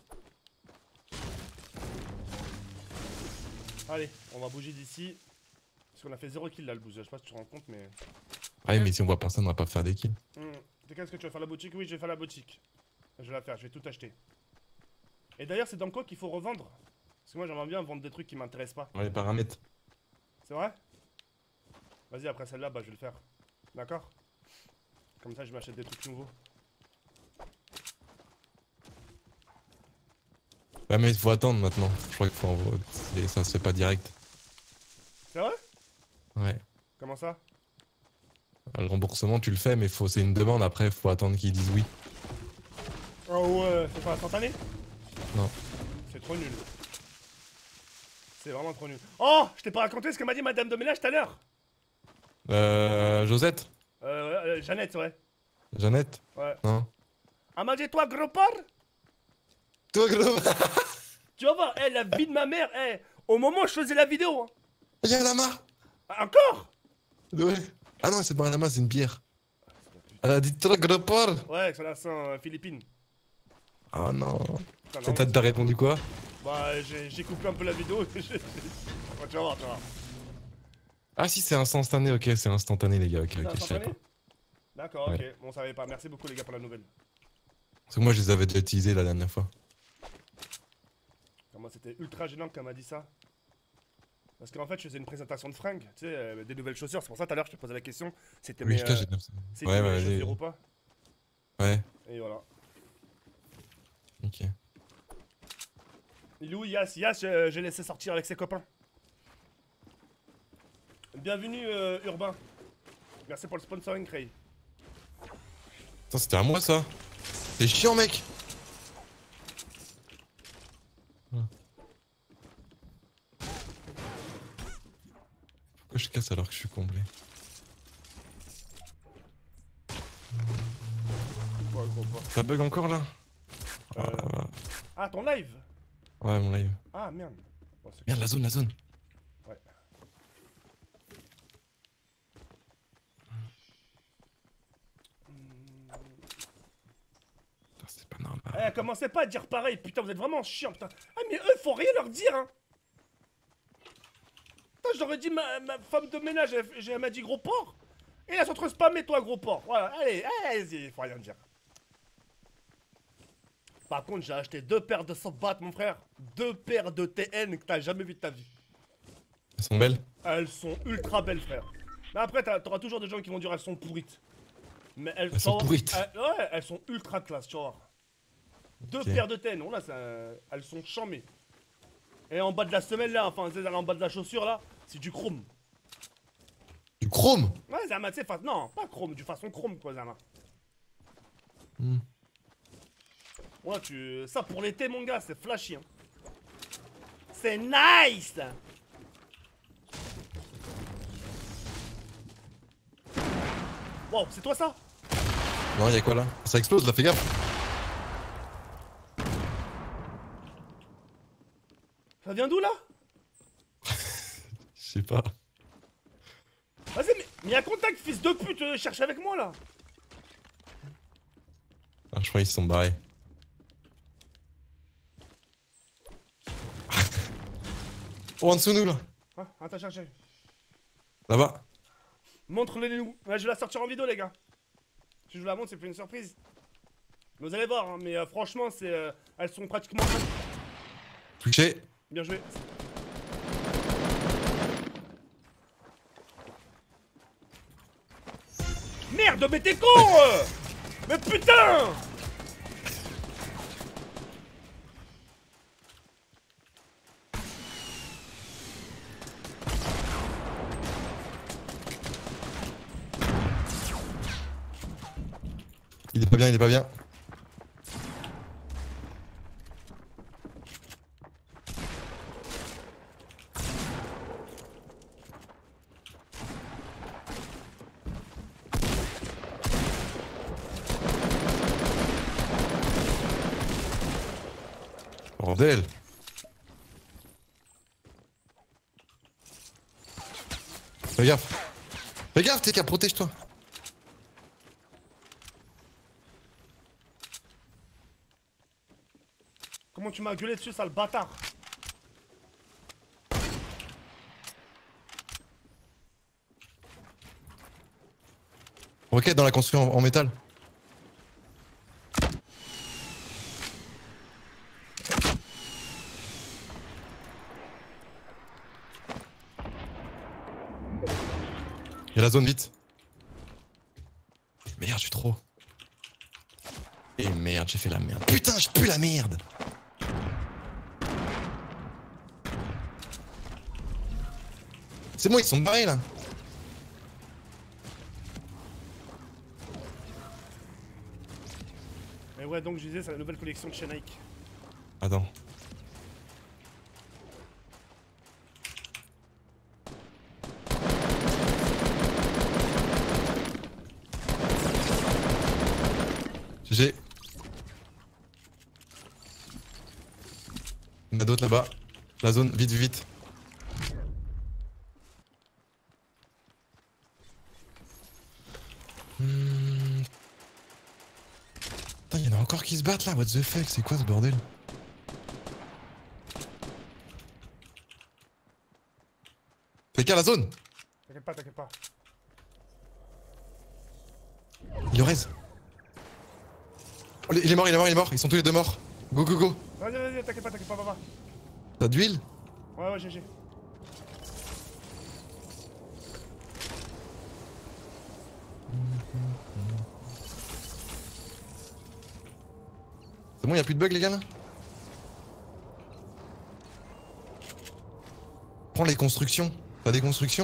Allez, on va bouger d'ici. Parce qu'on a fait zéro kill là, le boost. Je sais pas si tu te rends compte, mais. Ah, mais si on voit personne, on va pas faire des kills. Hum. Qu'est-ce que tu vas faire la boutique? Oui, je vais faire la boutique. Je vais la faire, je vais tout acheter. Et d'ailleurs, c'est dans quoi qu'il faut revendre? Parce que moi, j'aimerais bien vendre des trucs qui m'intéressent pas. Ouais, les paramètres. C'est vrai? Vas-y, après celle-là, bah, je vais le faire. D'accord? Comme ça, je m'achète des trucs nouveaux. Ouais, mais il faut attendre maintenant. Je crois qu'il faut envoyer. c'est- Ça se fait pas direct. C'est vrai? Ouais. Comment ça? Le remboursement, tu le fais, mais faut... c'est une demande. Après, il faut attendre qu'ils disent oui. Oh ouais, c'est pas instantané? Non. C'est trop nul. C'est vraiment trop nul. Oh! Je t'ai pas raconté ce que m'a dit madame de ménage tout à l'heure! Euh. Josette? Euh, euh, Jeannette, ouais. Jeannette? Ouais. Non. Ah, mangé toi, gros porc? Toi, gros. Tu vas voir, eh, la vie de ma mère, eh, au moment où je faisais la vidéo, hein. Y'a la main. Ah, encore? Ouais. Ah non, c'est pas un lama, c'est une pierre. Elle a dit toi, gros porc. Ouais, c'est l'accent euh, philippine. Oh non. Putain, T'as non, t'as- t'as répondu quoi? bah, j'ai j'ai coupé un peu la vidéo. Ouais, tu vas voir, tu vas voir. Ah si, c'est instantané, ok, c'est instantané, les gars, ok, C'est ok, je savais instantané? pas. D'accord, ok. Ouais. Bon, on savait pas. Merci beaucoup, les gars, pour la nouvelle. Parce que moi, je les avais déjà utilisés la dernière fois. Moi, c'était ultra gênant qu'elle m'a dit ça. Parce qu'en fait, je faisais une présentation de fringues, tu sais, euh, des nouvelles chaussures. C'est pour ça, tout à l'heure, je te posais la question. C'était Oui, mes, je euh, j'ai c'était Ouais, mes ouais, chaussures vas-y. ou pas. Ouais, Et voilà. ok. Il est où Yas? Yas, euh, j'ai laissé sortir avec ses copains. Bienvenue, euh, Urbain. Merci pour le sponsoring, Cray. Attends, c'était à moi ça? C'est chiant, mec! Pourquoi je casse alors que je suis comblé? Ouais, gros porc. Ça bug encore là? Euh, Ah, Ah, ton live? ouais, mon live. Ah, merde. Bon, c'est- Merde, la zone, la zone. Ouais. Putain, c'est pas normal. Eh, commencez pas à dire pareil, putain, vous êtes vraiment chiant, putain. Ah, mais eux, faut rien leur dire, hein. Putain, j'aurais dit ma, ma femme de ménage, elle, elle m'a dit gros porc. Et là, entre spammer toi, gros porc. Voilà, allez, allez, faut rien dire. Par contre, j'ai acheté deux paires de softbat, mon frère. Deux paires de T N que t'as jamais vu de ta vie. Elles sont belles. Elles sont ultra belles, frère. Mais après, t'auras toujours des gens qui vont dire elles sont pourrites. Mais elles, Elles sont genre, pourrites. elles- ouais, elles sont ultra classe, tu vois. Deux Ok. paires de T N, bon, là, ça, elles sont chamées. Et en bas de la semelle, là, enfin, c'est en bas de la chaussure, là, c'est du chrome. Du chrome. Ouais, Zama, tu sais, fa- non, pas chrome, du façon chrome, quoi, Zama. Hmm. Ouais, tu... Ça, pour l'été, mon gars, c'est flashy, hein. C'est nice. Wow, c'est toi, ça? Non, y'a quoi là? Ça explose là, fais gaffe. Ça vient d'où, là? Je sais pas. Vas-y, mais, mais y'a contact, fils de pute, euh, cherche avec moi, là. Ah, je crois qu'ils se sont barrés. Oh, en dessous de nous là. Ah, attends, cherche. Là-bas. Montre-les nous. Ouais, je vais la sortir en vidéo, les gars. Si je vous la montre, c'est pour une surprise. Mais vous allez voir, hein, mais euh, franchement, c'est, euh, elles sont pratiquement... Touché. Bien joué. Merde, mais t'es con euh Mais putain! Il est pas bien, il est pas bien. Bordel. Fais gaffe. Fais gaffe, t'es qu'à protège-toi. Comment tu m'as gueulé dessus, sale bâtard? Roquette dans la construction en, en métal. Y'a la zone vite. Merde, je suis trop. Et merde, j'ai fait la merde. Putain, je pue la merde. C'est moi, ils sont barrés là. Et ouais, donc je disais, c'est la nouvelle collection de chez Nike. Attends. G G. Il y en a d'autres là-bas. La zone, vite, vite. Hmm. Putain, il y en a encore qui se battent là, what the fuck, c'est quoi ce bordel? Fais qu'à la zone. T'inquiète pas, t'inquiète pas. Il le reste. Oh, il est mort, il est mort, il est mort, ils sont tous les deux morts. Go, go, go. Vas-y, vas-y, t'inquiète pas, t'inquiète pas, papa. T'as de l'huile? Ouais, ouais, G G. C'est bon, y'a plus de bugs les gars là? Prends les constructions. T'as des constructions?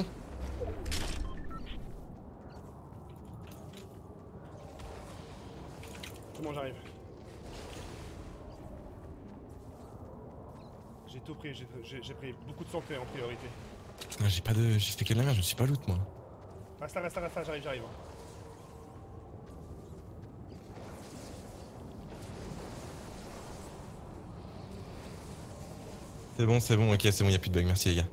Comment j'arrive? J'ai tout pris, j'ai- j'ai j'ai pris beaucoup de santé en priorité. Ah, j'ai pas de. J'ai fait que de la merde, je me suis pas loot moi. Reste là, reste là, reste là, j'arrive, j'arrive. C'est bon, c'est bon, ok, c'est bon, y'a plus de bugs, merci les gars.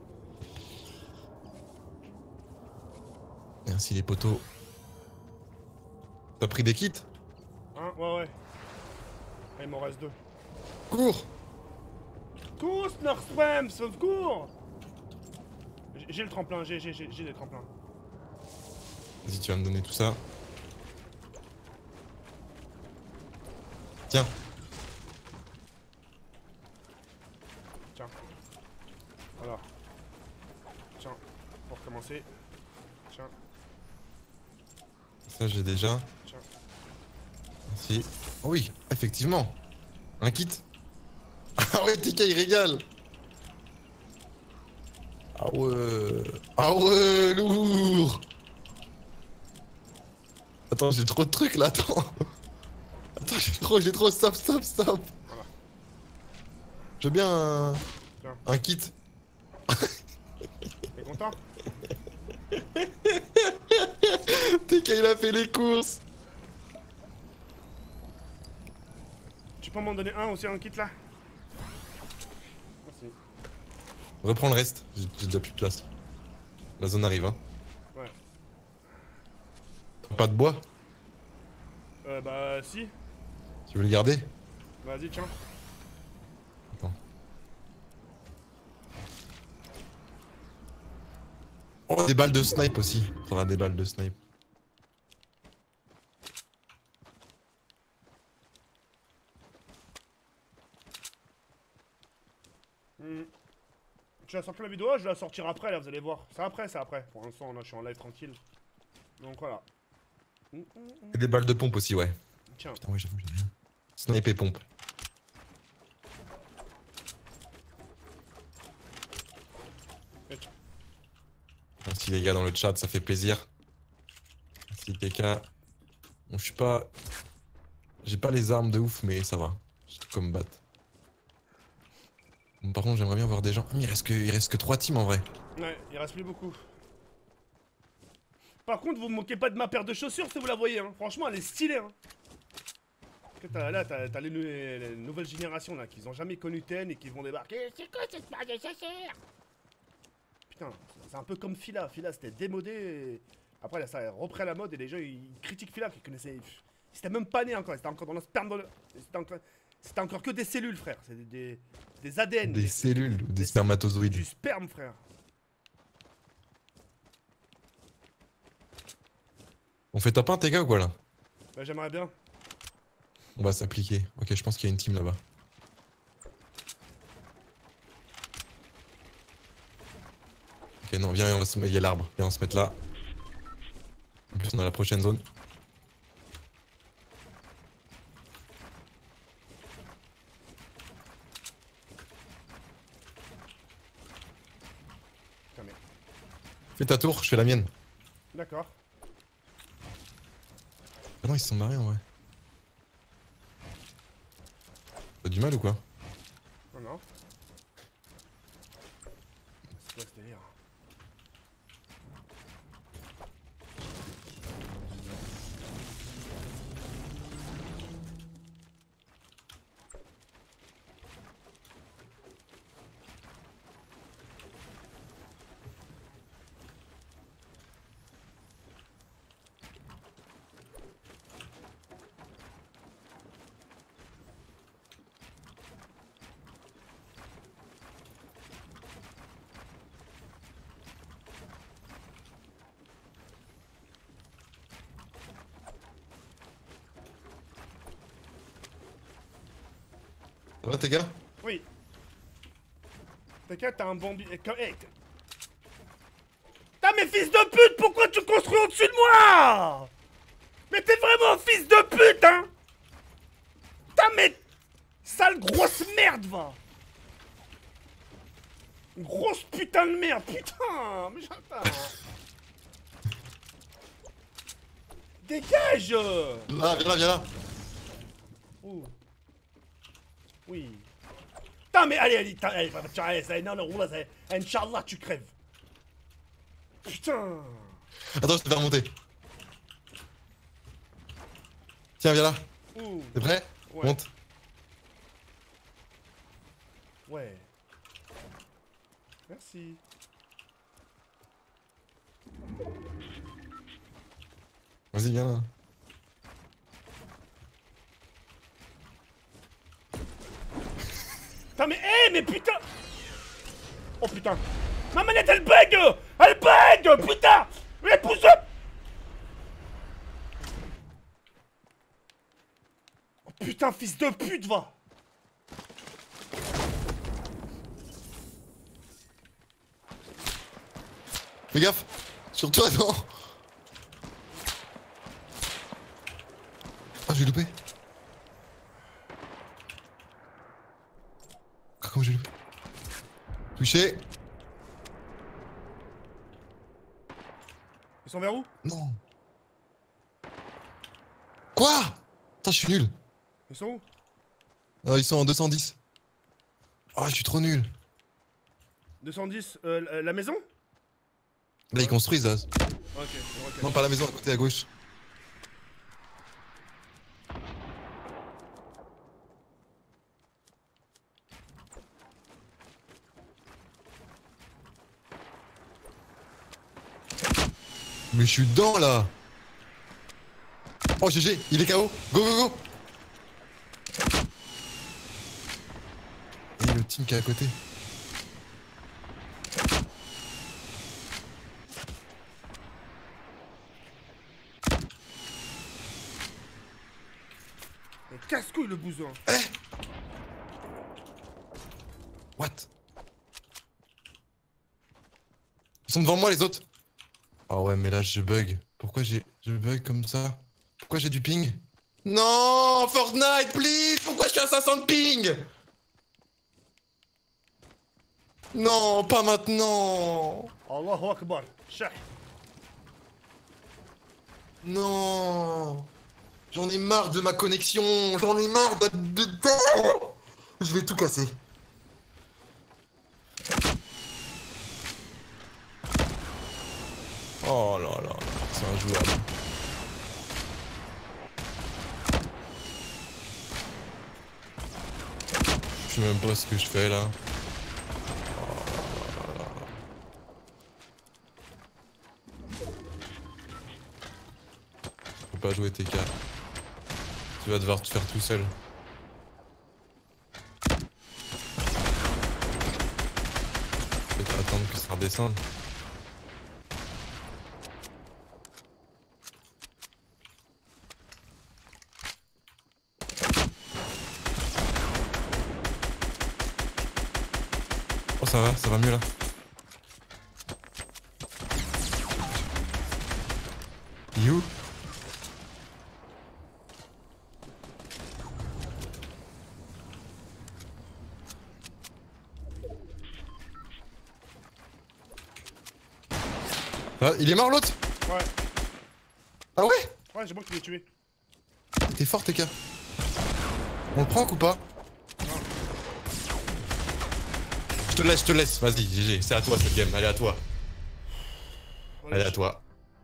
Merci les potos. T'as pris des kits? Hein? Ouais, ouais. Ah, il m'en reste deux. Cours! Cours, Snurfwam, secours! J'ai j'ai le tremplin, j'ai j'ai j'ai j'ai des tremplins. Vas-y, tu vas me donner tout ça. Tiens. Tiens. Voilà. Tiens. Pour commencer. Tiens. Ça, j'ai déjà. Tiens. Merci. Oh oui, effectivement. Un kit. Ah ouais, T K, il régale. Ah ouais. Ah ouais, lourd. Attends, j'ai trop de trucs là, attends. Attends, j'ai trop, j'ai trop, stop, stop, stop. Voilà. Je veux bien un, Tiens. un kit. T'es content? T K, il a fait les courses. Tu peux m'en donner un aussi, un kit là? Merci. Reprends le reste, j'ai j'ai déjà plus de place. La zone arrive, hein. Ouais. Pas de bois? Euh, bah, si. Tu veux le garder? Vas-y, tiens. Attends. Oh, des balles de snipe aussi. Faudra des balles de snipe. Hmm. Tu vas sortir la vidéo? Je vais la sortir après, là, vous allez voir. C'est après, c'est après. Pour l'instant, là, je suis en live tranquille. Donc voilà. Hmm, hmm, hmm. Et des balles de pompe aussi, ouais. Tiens. Putain, ouais, j'avoue, j'ai rien. Snipe et pompe. Et tiens. Merci les gars dans le chat, ça fait plaisir. Merci T K. Bon, je suis pas... J'ai pas les armes de ouf, mais ça va. Je te combat. Bon, par contre, j'aimerais bien voir des gens... Ah, il reste que, il reste que trois teams en vrai. Ouais, il reste plus beaucoup. Par contre, vous me moquez pas de ma paire de chaussures si vous la voyez, hein. Franchement, elle est stylée, hein. Parce que t'as, là, t'as, t'as les, les, les nouvelles générations, là, qui ont jamais connu Ten et qui vont débarquer. C'est quoi cette paire de chaussures? Putain, c'est un peu comme Fila. Fila, c'était démodé. Et... Après, là, ça reprend la mode et les gens, ils critiquent Fila, qui connaissaient... C'était même pas né encore, c'était encore dans le sperme dans le... C'était encore... C'était encore que des cellules, frère. C'est des, des, des A D N. Des, des cellules ou des, des spermatozoïdes. Du sperme, frère. On fait top un T K ou quoi là? Bah, j'aimerais bien. On va s'appliquer. Ok, je pense qu'il y a une team là-bas. Ok, non, viens, on va se mettre... Il y a l'arbre. Viens, on va se mettre là. En plus, on a la prochaine zone. Putain, merde. Fais ta tour, je fais la mienne. D'accord. Ah non, ils se sont barrés en vrai. T'as du mal ou quoi? Non, non. C'est quoi ce délire? Ça va, tes gars? Oui. T'inquiète, t'as un bon billet. Hey, t'as mes fils de pute, pourquoi tu construis au-dessus de moi? Mais t'es vraiment un fils de pute, hein? T'as mes... Sale grosse merde, va. Grosse putain de merde, putain. Mais j'attends. Dégage. Là, viens là, viens là. Ouh. Oui. Putain, mais allez, allez, allez, allez, allez, non, non, là, Inch'Allah, tu crèves. Putain. Attends, je te fais remonter. Tiens, viens là. Ouh. T'es prêt? Ouais. Monte. Ouais. Merci. Vas-y, viens là. Putain, mais, hé, hey, mais putain. Oh putain. Ma manette, elle bug. Elle bug, putain. Mais pousse up. putain, fils de pute, va. Fais gaffe. Sur toi, non. Ah, j'ai loupé. Ah, comment j'ai loupé? Touché. Ils sont vers où? Non. Quoi? Putain, je suis nul. Ils sont où? Ah, ils sont en deux cent dix. Oh, je suis trop nul. deux cent dix, euh, la maison? Là, ils construisent, là. Ok, ok. Non, pas la maison, à côté, à gauche. Mais je suis dedans, là. Oh, G G, il est K O. Go, go, go. Et le team qui est à côté. Mais casse-couille le bousin. Eh. What? Ils sont devant moi, les autres. Oh ouais, mais là, je bug. Pourquoi j'ai... Je bug comme ça? Pourquoi j'ai du ping? Non, Fortnite, please! Pourquoi je suis à cinq cents de ping? Non, pas maintenant! Allahu Akbar. Chah. Non! J'en ai marre de ma connexion! J'en ai marre de... de... de- Je vais tout casser. Oh là là, c'est injouable. Je sais même pas ce que je fais là. Oh là là là. Faut pas jouer T K. Tu vas devoir te faire tout seul. Peut-être attendre que ça redescende. Oh, ça va, ça va mieux là. You? Ah, il est mort l'autre? Ouais. Ah ouais? Ouais, c'est moi qui l'ai tué. T'es fort, T K. On le prend ou pas? Je te laisse, je te laisse. Vas-y, G G, c'est à toi cette game. Allez, à toi. Voilà, Allez, à je- toi.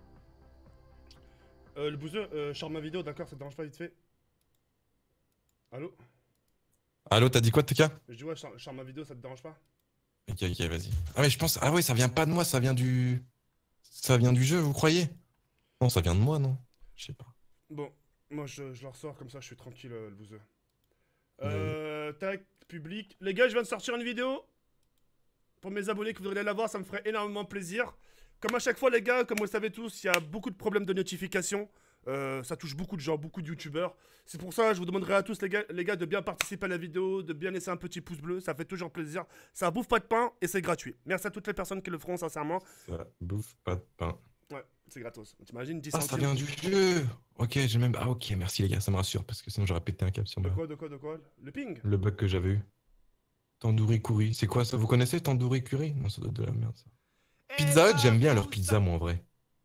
Euh, le bouseux, euh, je sors ma vidéo, d'accord, ça te dérange pas vite fait? Allô? Allo, t'as dit quoi, T K? Je dis ouais, je sors, je sors ma vidéo, ça te dérange pas? Ok, ok, vas-y. Ah, mais je pense. Ah, ouais, ça vient pas de moi, ça vient du. Ça vient du jeu, vous croyez? Non, ça vient de moi, non? Je sais pas. Bon, moi je, je le ressors comme ça, je suis tranquille, euh, le bouseux. Euh, tac, public. Les gars, je viens de sortir une vidéo. Pour mes abonnés qui voudraient la voir, ça me ferait énormément plaisir. Comme à chaque fois, les gars, comme vous le savez tous, il y a beaucoup de problèmes de notification. Euh, ça touche beaucoup de gens, beaucoup de youtubeurs. C'est pour ça, je vous demanderai à tous, les gars, les gars, de bien participer à la vidéo, de bien laisser un petit pouce bleu. Ça fait toujours plaisir. Ça bouffe pas de pain et c'est gratuit. Merci à toutes les personnes qui le feront, sincèrement. Ça bouffe pas de pain. Ouais, c'est gratos. T'imagines dix Ah, ça centimes. vient du jeu! Ok, j'ai même. Ah, ok, merci les gars, ça me rassure parce que sinon j'aurais pété un câble sur De moi. quoi, de quoi, de quoi? Le ping? Le bug que j'avais eu. Tandoori curry. C'est quoi ça? Vous connaissez Tandoori curry? Non, ça doit être de la merde ça. Pizza Hut, j'aime bien leur pizza, moi en vrai.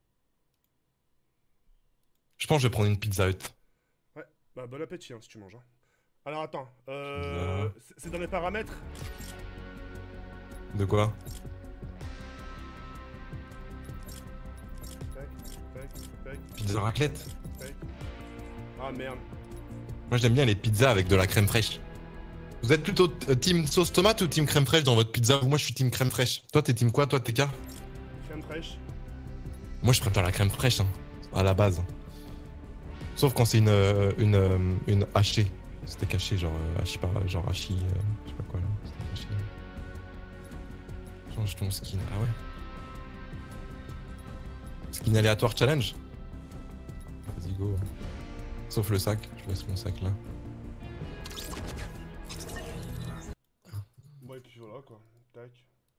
Je pense que je vais prendre une Pizza Hut. Bah, bon appétit hein, si tu manges. Hein. Alors attends, euh, c'est- c'est dans les paramètres? De quoi? Tac, tac, tac, Pizza raclette? tac. Ah merde. Moi j'aime bien les pizzas avec de la crème fraîche. Vous êtes plutôt euh, team sauce tomate ou team crème fraîche dans votre pizza? Moi je suis team crème fraîche. Toi t'es team quoi toi T K? Crème fraîche. Moi je préfère la crème fraîche hein, à la base. Sauf quand c'est une, euh, une, euh, une hachée. C'était caché genre, euh, je sais pas, genre hachi, euh, je sais pas quoi là. C'était haché. Change ton skin, ah ouais. Skin aléatoire challenge? Vas-y go. Sauf le sac, je laisse mon sac là. Ouais, et puis voilà quoi. Tac.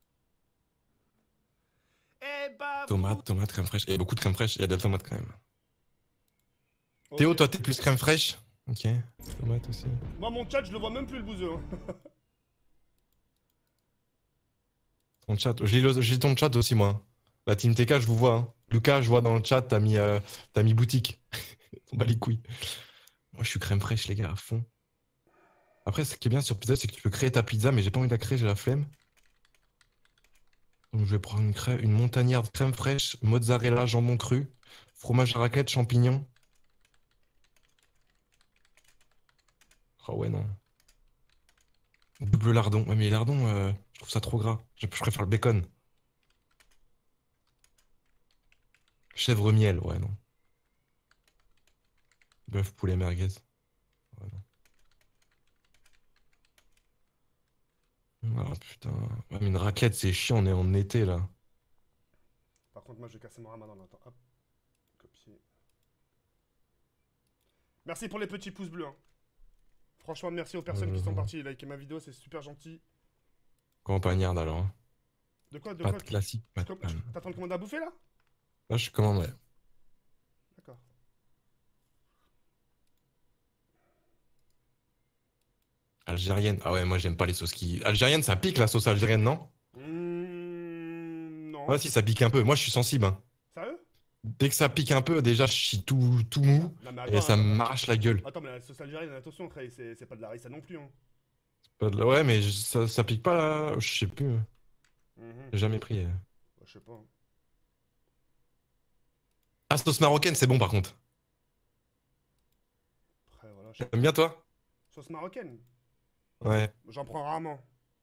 Eh bah. Tomate, tomate, crème fraîche. Il y a beaucoup de crème fraîche, il y a de la tomate quand même. Ok. Théo, toi t'es plus crème fraîche? Ok. Tomate aussi. Moi, mon chat, je le vois même plus le bouseux. Hein. Ton chat, j'ai le- j'ai ton chat aussi moi. La team T K, je vous vois. Hein. Lucas, je vois dans le chat, t'as mis, euh, t'as mis boutique. On bat les couilles. Moi, je suis crème fraîche, les gars, à fond. Après, ce qui est bien sur pizza, c'est que tu peux créer ta pizza, mais j'ai pas envie de la créer, j'ai la flemme. Donc, je vais prendre une, crème, une montagnarde crème fraîche, mozzarella, jambon cru, fromage à raclette, champignons. Oh ouais, non. Double lardon. Ouais, mais les lardons, euh, je trouve ça trop gras. Je, je préfère le bacon. Chèvre miel, ouais, non. Bœuf, poulet, merguez. Ouais, non. Ah putain. Ouais, mais une raclette, c'est chiant, on est en été là. Par contre, moi, je vais casser mon ramadan. Attends, hop. Copier. Merci pour les petits pouces bleus. Hein. Franchement, merci aux personnes qui sont Euh. parties liker ma vidéo, c'est super gentil. Campagnarde alors. Hein. De quoi, de quoi Pâte classique, tu- pâte tu- panne. T'attends de commander à bouffer là? Là, je commande, ouais. D'accord. Algérienne. Ah ouais, moi j'aime pas les sauces qui. Algérienne, ça pique la sauce algérienne, non? Mmh, non. Ouais, si, ça pique un peu. Moi, je suis sensible. Hein. Sérieux? Dès que ça pique un peu, déjà, je suis tout, tout mou Non, mais et attends, ça attends, m'arrache la gueule. attends, mais la sauce algérienne, attention, frère, c'est c'est pas de la harissa non plus. Hein. Pas de la- Ouais, mais je- ça, ça pique pas là. Je sais plus. Mhm. J'ai jamais pris. euh. Ouais, je sais pas. Ah, sauce marocaine, c'est bon par contre. Après, voilà. je- T'aimes bien toi? Sauce marocaine? Ouais. J'en prends rarement.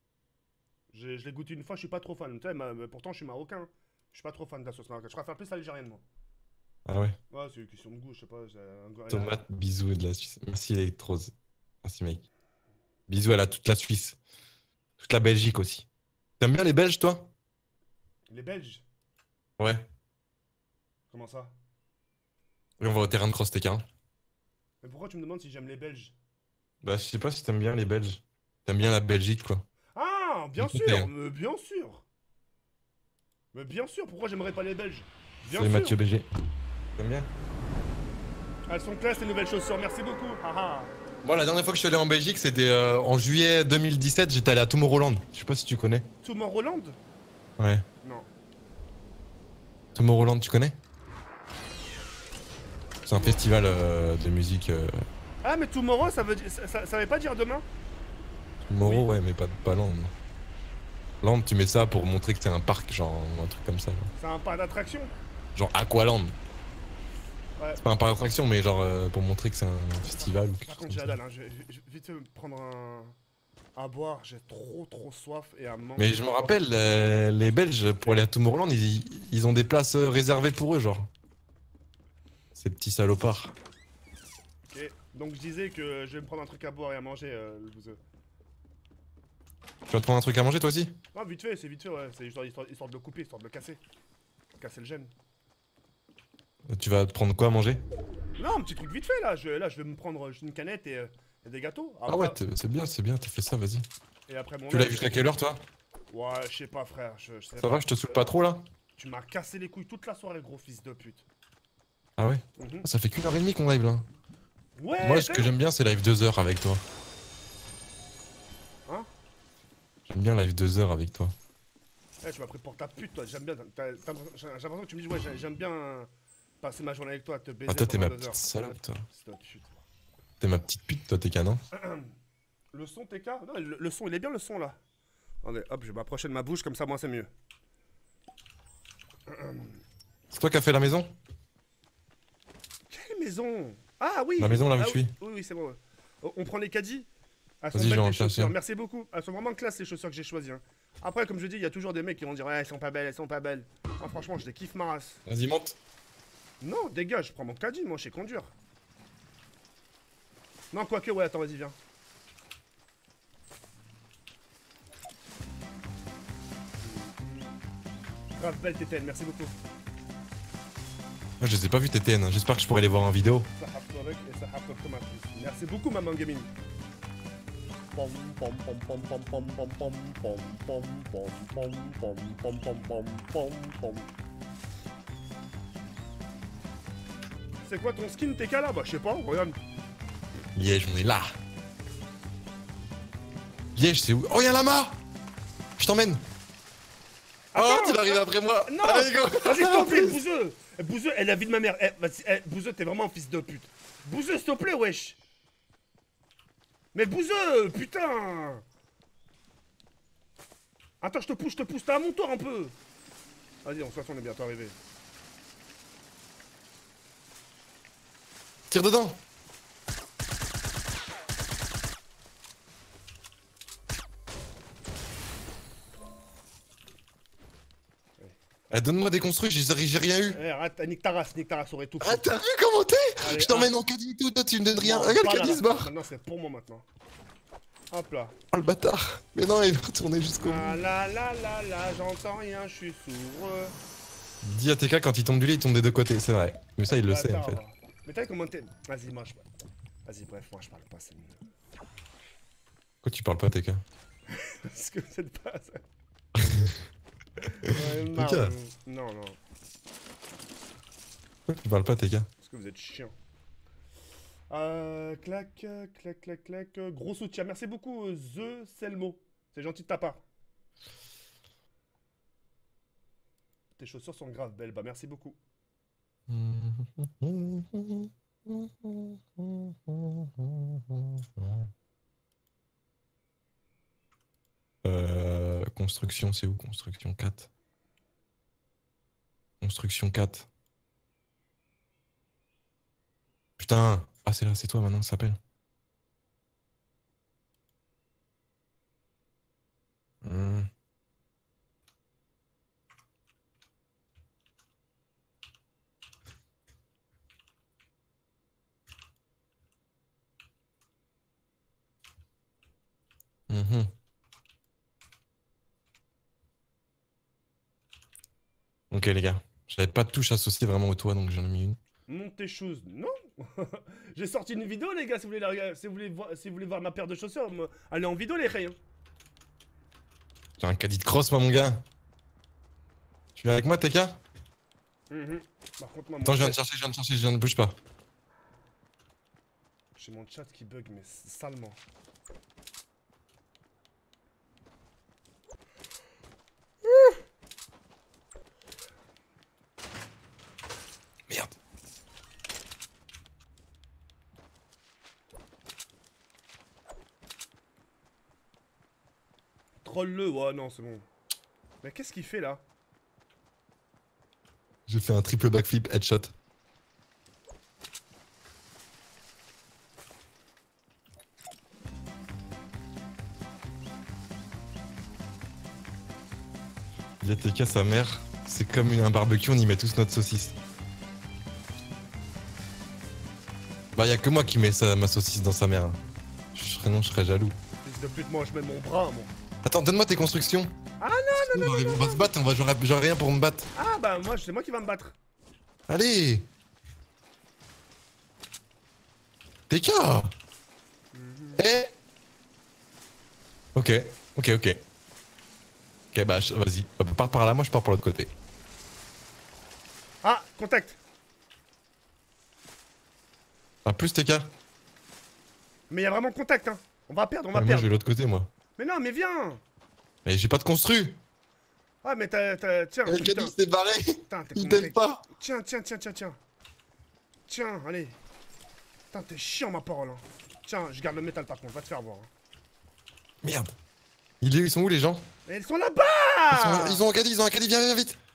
Je, je l'ai goûté une fois, je suis pas trop fan. Tu sais, ma- mais pourtant, je suis marocain. Je suis pas trop fan de la sauce marocaine. Je préfère plus l'algérienne, moi. Ah ouais. Ouais, c'est une question de goût, je sais pas. j'ai un goût- Tomate, bisous et de la Suisse. Merci Electrose. Merci mec. Bisous à la, toute la Suisse. Toute la Belgique aussi. T'aimes bien les Belges toi? Les Belges? Ouais. Comment ça? Et on va au terrain de cross T K. Hein. Mais pourquoi tu me demandes si j'aime les Belges? Bah, je sais pas si t'aimes bien les Belges. T'aimes bien la Belgique, quoi. Ah, bien Du sûr, côté, hein. mais bien sûr. Mais bien sûr, pourquoi j'aimerais pas les Belges? Bien Salut sûr. Mathieu B G. T'aimes bien? Elles sont classe les nouvelles chaussures, merci beaucoup. Haha. Moi, la dernière fois que je suis allé en Belgique, c'était euh, en juillet deux mille dix-sept. J'étais allé à Tomorrowland. Je sais pas si tu connais. Tomorrowland? Ouais. Non. Tomorrowland, tu connais? C'est un festival euh, de musique. Euh... Ah, mais tomorrow, ça veut dire, ça, ça, ça veut pas dire demain? Tomorrow, ouais, mais pas, pas Land. Land, tu mets ça pour montrer que c'est un parc, genre un truc comme ça. Genre, C'est un parc d'attraction. genre Aqualand. Ouais. C'est pas un parc d'attraction, mais genre euh, pour montrer que c'est un festival ou quelque Par chose contre, comme j'ai ça. la dalle, hein. je, vais, je vais vite me prendre un. à boire, j'ai trop trop soif et à manger. Mais je me rappelle, euh, les Belges, pour aller à Tomorrowland, ils, ils ont des places euh, réservées pour eux, genre. Ces petits salopards. Ok, donc je disais que je vais me prendre un truc à boire et à manger, euh, le bouseux. Tu vas te prendre un truc à manger toi aussi? Non, vite fait, c'est vite fait, ouais. C'est histoire, histoire, histoire de le couper, histoire de le casser. Casser le gène. Tu vas te prendre quoi à manger? Non, un petit truc vite fait là. Je, là, je vais me prendre juste une canette et, euh, et des gâteaux. Ah Après- ouais, t'es- c'est bien, c'est bien, t'as fait ça, vas-y. Et après mon Tu l'as live, jusqu'à quelle heure toi? Ouais, je sais pas, frère. Je, je sais Ça pas. va, je te saoule pas trop là? Tu m'as cassé les couilles toute la soirée, gros fils de pute. Ah ouais? Mhm. Ça fait qu'une heure et demie qu'on live là. Ouais, Moi, ce que frère. j'aime bien, c'est live deux heures avec toi. Hein? J'aime bien live deux heures avec toi. Eh, tu m'as pris pour ta pute, toi. J'aime bien. t'as- t'as- J'ai l'impression que tu me dis, ouais, j'ai- j'aime bien passer ma journée avec toi, te baiser. Ah, toi, t'es pendant ma deux petite heures. salope, toi. Fils de pute. T'es ma petite pute, toi, t'es canon. Le son, T K? Non, le, le son, il est bien le son là. Attendez, hop, je vais m'approcher de ma bouche, comme ça, moi, c'est mieux. C'est toi qui as fait la maison? Quelle maison? Ah oui! La maison là où Ah je suis. Oui, oui, c'est bon. ouais. Oh, on prend les caddies. Elles sont Vas-y, belles j'en les tiens, chaussures. tiens. Merci beaucoup. Elles sont vraiment classe les chaussures que j'ai choisies. hein. Après, comme je dis, il y a toujours des mecs qui vont dire ouais, elles sont pas belles, elles sont pas belles. Moi, franchement, je les kiffe ma race. Vas-y, monte. Non, dégage, je prends mon caddie, moi, je sais conduire. Non, quoique, ouais, attends, vas-y, viens. Grave belle T T N, merci beaucoup. Moi, je les ai pas vus tes T N, hein. J'espère que je pourrai les voir en vidéo. Ça hafte avec et ça hafte comme un plus. Merci beaucoup, maman gaming. pom pom pom pom pom pom pom pom pom pom pom pom pom pom pom pom pom pom. C'est quoi ton skin T K là? Bah je sais pas, regarde. Liège, on est là. Liège, c'est où? Oh, y'a Lama! Je t'emmène. Oh, tu vas arriver après moi. Non! Allez, go. Vas-y, s'il te plaît, Bouzeux! Bouzeux, elle a la vie de ma mère. Eh, vas-y, eh, Bouzeux, t'es vraiment un fils de pute. Bouzeux, s'il te plaît, wesh! Mais Bouzeux, putain! Attends, je te pousse, je te pousse, t'es à mon tour un peu! Vas-y, en toute façon, on est bientôt arrivé. Tire dedans. Eh, donne-moi des construits, j'ai j'ai rien eu. Eh, arrête, nique ta race, nique ta race, aurait tout Ah, t'as vu comment t'es? Allez, Je t'emmène ah. en caddie tout, toi tu me donnes rien. Non, Regarde pas le là, caddie se là. barre. Maintenant, c'est pour moi maintenant. Hop là. Oh le bâtard. Mais non, il va retourner jusqu'au bout. Ah là là là là, j'entends rien, je suis sourd. Dis à T K quand il tombe du lit, il tombe des deux côtés, c'est vrai. Mais ça, il le sait en fait. Mais t'as comment t'es. Vas-y, moi je parle. Vas-y, bref, moi je parle pas, c'est mieux. Pourquoi tu parles pas, T K? Parce que vous êtes pas ça. Ouais, non, T K. euh, non, non. Pourquoi tu parles pas, T K? Parce que vous êtes chiant. Euh, clac, clac, clac, clac. Gros soutien. Merci beaucoup, euh, The Selmo. C'est gentil de ta part. Tes chaussures sont grave belles. Bah, merci beaucoup. Euh, construction, c'est où? Construction quatre. Construction quatre. Putain! Ah, c'est là, c'est toi maintenant, ça s'appelle. Hmm. Mhm. Ok les gars, j'avais pas de touche associée vraiment au toit donc j'en ai mis une. Monte tes choses. Non. J'ai sorti une vidéo, les gars. Si vous voulez, la regarder- si vous voulez, voir, si vous voulez voir ma paire de chaussures, me- allez en vidéo, les rayons. J'ai un caddie de cross moi mon gars. Tu viens avec moi T K? Mhm. Par contre, moi, mon Attends, je viens de chat- chercher, je viens de chercher, je viens de bouge pas. j'ai mon chat qui bug, mais salement. Merde. Troll-le, ouais, non, c'est bon. Mais qu'est-ce qu'il fait là? J'ai fait un triple backflip headshot. Il y a T K sa mère, c'est comme une- un barbecue, on y met tous notre saucisse. Bah y'a que moi qui mets ça, ma saucisse dans sa mère. Je serais non, je serais jaloux. Fils de pute, moi, je mets mon bras, moi. Attends, donne-moi tes constructions. Ah non, non, non, on va, on va se battre, on va j'aurai j'aurai rien pour me battre. Ah bah, moi, c'est moi qui va me battre. Allez. T K. Eh. Ok, ok, ok. Ok, bah je- vas-y, Hop, pars par là, moi je pars par l'autre côté. Ah, contact. Ah, plus T K. Mais il y a vraiment contact, hein. On va perdre, on va Ah, moi je perdre. vais de l'autre côté, moi. Mais non, mais viens. Mais j'ai pas de construit. Ah, mais t'as, t'as, tiens, Le putain. caddie s'est barré. Putain, t'es Il con, t'aide mec. pas. Tiens, tiens, tiens, tiens, tiens. Tiens, allez. Putain, t'es chiant, ma parole, hein. Tiens, je garde le métal, par contre, va te faire voir. hein. Merde. Il est, ils sont où les gens? Mais ils sont là-bas. Ils, sont, ils ont un caddie, ils ont un caddie, viens, viens vite.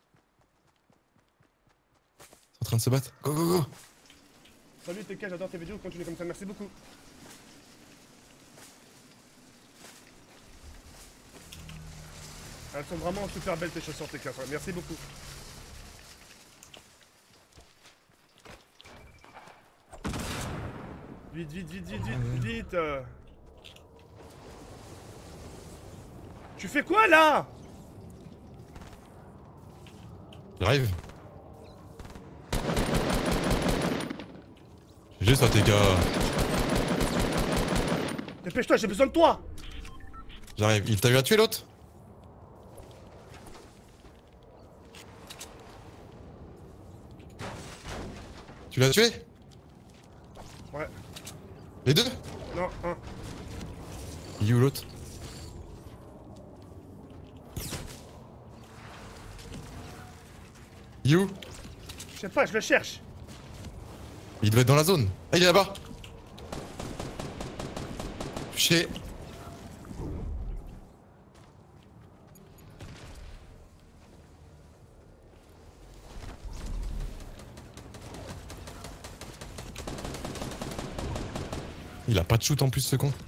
Ils sont en train de se battre. Go, go, go. Salut T K, j'adore tes vidéos, continue comme ça, merci beaucoup. Elles sont vraiment super belles tes chaussures T K, merci beaucoup. Vite, vite, vite, vite, vite, vite. euh. Tu fais quoi là? J'arrive. J'ai ça T K. Dépêche-toi, j'ai besoin de toi. J'arrive. Il t'a eu à tuer l'autre? Tu l'as tué? Ouais. Les deux? Non, un. Il est où l'autre? Il est où? Je sais pas, je le cherche. Il doit être dans la zone. Ah, il est là-bas. Touché. Il a pas de shoot en plus ce con.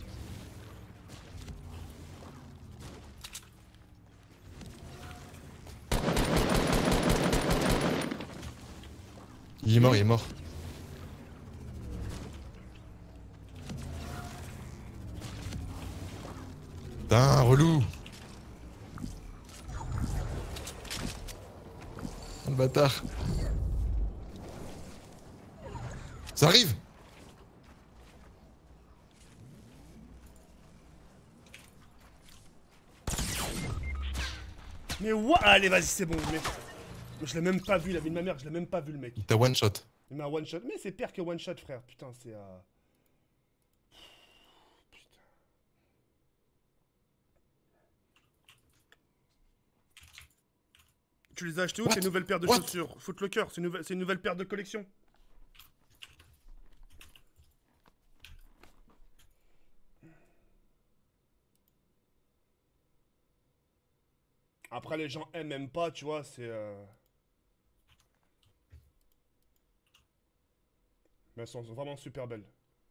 Il est mort, il est mort. Putain, relou. Le bâtard. Ça arrive. Mais what? Allez, vas-y, c'est bon, mais. Je l'ai même pas vu, la vie de ma mère, je l'ai même pas vu le mec. Il t'a one shot. Il m'a one shot. Mais c'est pire que one shot, frère. Putain, c'est. Euh... Putain. Tu les as achetés où What? tes nouvelles paires de What? chaussures? Footlocker, c'est une, nouvelle... une nouvelle paire de collection. Après, les gens aiment, aiment pas, tu vois, c'est. Euh... Mais elles sont vraiment super belles.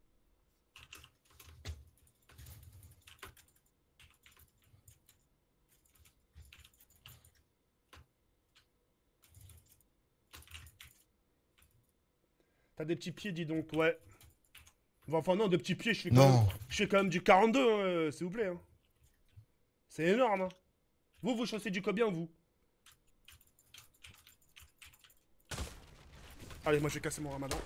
T'as des petits pieds, dis donc, ouais. Enfin, non, de petits pieds, je fais quand, Non. même, je fais quand même du quarante-deux, hein, euh, s'il vous plaît. Hein. C'est énorme, hein. Vous, vous chaussez du combien, vous? Allez, moi, je vais casser mon ramadan.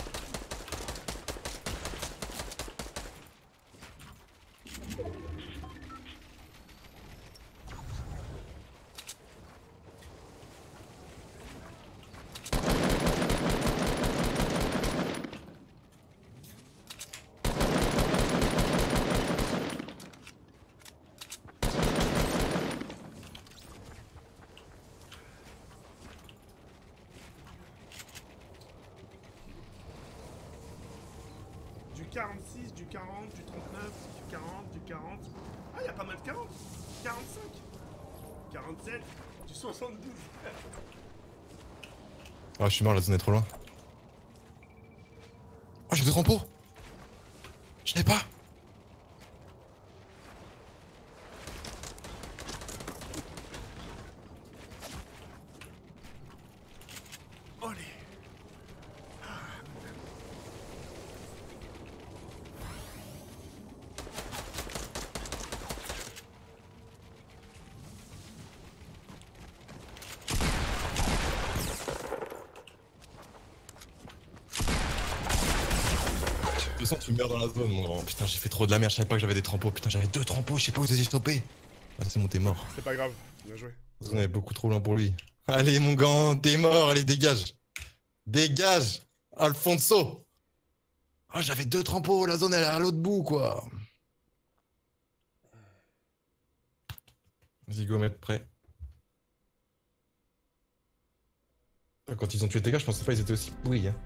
Du quarante-six, du quarante, du trente-neuf, du quarante, du quarante. Ah, y'a pas mal de quarante. quarante-cinq, quarante-sept, du soixante-douze. Ah, je suis mort, la zone est trop loin. Oh, j'ai deux rampos. Je l'ai pas. Allez. De toute façon, tu meurs dans la zone, mon grand. Putain, j'ai fait trop de la merde, je savais pas que j'avais des trempos. Putain, j'avais deux trempos, je sais pas où j'ai stoppé. Ah, c'est bon, t'es mort. C'est pas grave, bien joué. La zone est beaucoup trop loin pour lui. Allez, mon gant, t'es mort, allez, dégage. Dégage, Alfonso. Ah, j'avais deux trempos, la zone elle est à l'autre bout, quoi. Vas-y, go, mettre prêt. Quand ils ont tué tes gars, je pensais pas qu'ils étaient aussi pourris, hein.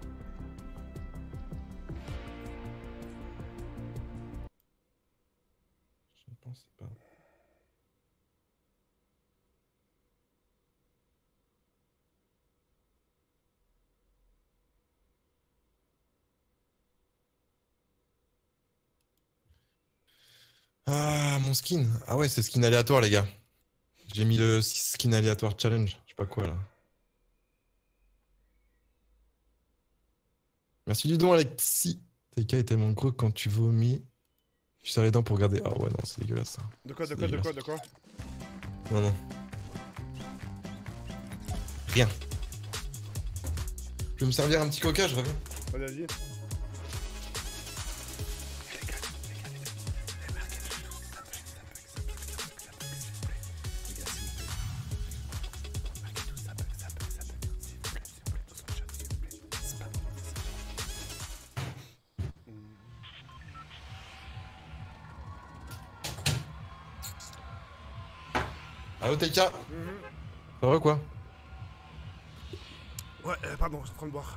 Je ne pensais pas. Ah, mon skin. Ah ouais, c'est skin aléatoire, les gars. J'ai mis le skin aléatoire challenge. Je sais pas quoi, là. Merci du don, Alexis. T K est tellement gros quand tu vomis. Tu serres les dents pour regarder. Ah ouais, non, c'est dégueulasse, ça. De quoi, de C'est quoi, de quoi, dégueulasse. de quoi? Non, non. Rien. Je vais me servir un petit coca, je reviens. Vas-y, vas-y. Allo T K. Mhm. Ça va quoi? Ouais, euh, pardon, je suis en train de boire.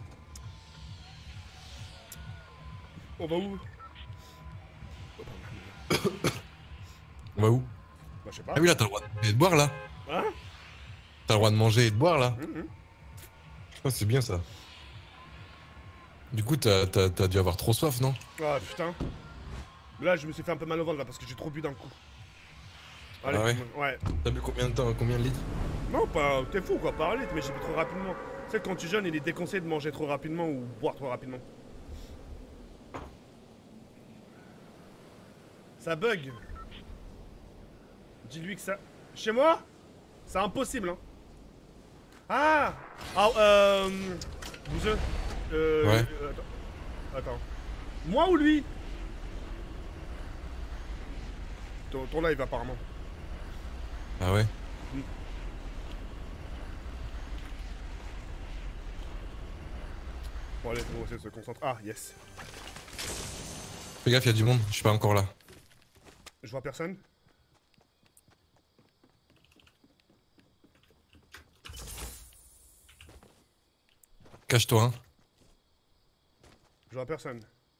On va où? Oh, pardon. On va où? Bah, je sais pas. Ah oui, là, t'as le droit de manger et de boire là. Hein? T'as le droit de manger et de boire là. Mhm. Ah, c'est bien ça. Du coup, t'as t'as- t'as dû avoir trop soif, non? Ah putain. Là, je me suis fait un peu mal au ventre là parce que j'ai trop bu d'un coup. Allez, Ah ouais? ouais. T'as bu combien de temps? Combien de litres? Non, pas. T'es fou quoi, pas un litre, mais j'ai bu trop rapidement. Tu sais, quand tu es jeune, il est déconseillé de manger trop rapidement ou boire trop rapidement. Ça bug. Dis-lui que ça. Chez moi? C'est impossible, hein. Ah! Ah, euh. Bouseux. Euh. Ouais. euh, attends. Attends. Moi ou lui? Ton, ton live, apparemment. Ah ouais? Bon, allez, on va essayer de se concentrer. Ah, yes. Fais gaffe, y'a du monde, je suis pas encore là. Je vois personne. Cache-toi, hein. Je vois personne.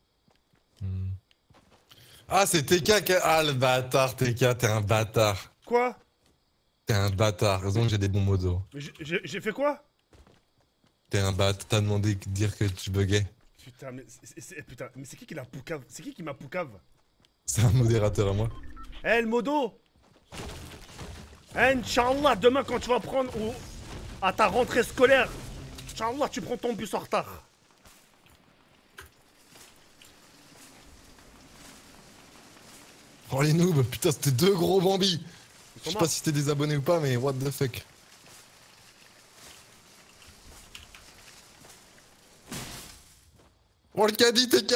Ah, c'est T K qui a... Ah, le bâtard, T K, t'es un bâtard. Quoi? T'es un bâtard, raison que j'ai des bons modos. Mais j'ai- j'ai j'ai fait quoi? T'es un bâtard, t'as demandé de dire que tu buguais. Putain, mais c'est- c'est putain, mais c'est qui qui l'a poucave? C'est qui qui m'a poucave? C'est un modérateur à moi. Eh, le modo! Eh, Inch'Allah, demain quand tu vas prendre ou à ta rentrée scolaire, Inch'Allah, tu prends ton bus en retard. Oh les noobs, putain, c'était deux gros bambis. Ils Je sont sais pas morts. si t'es des abonnés ou pas, mais what the fuck. Oh le caddie T K.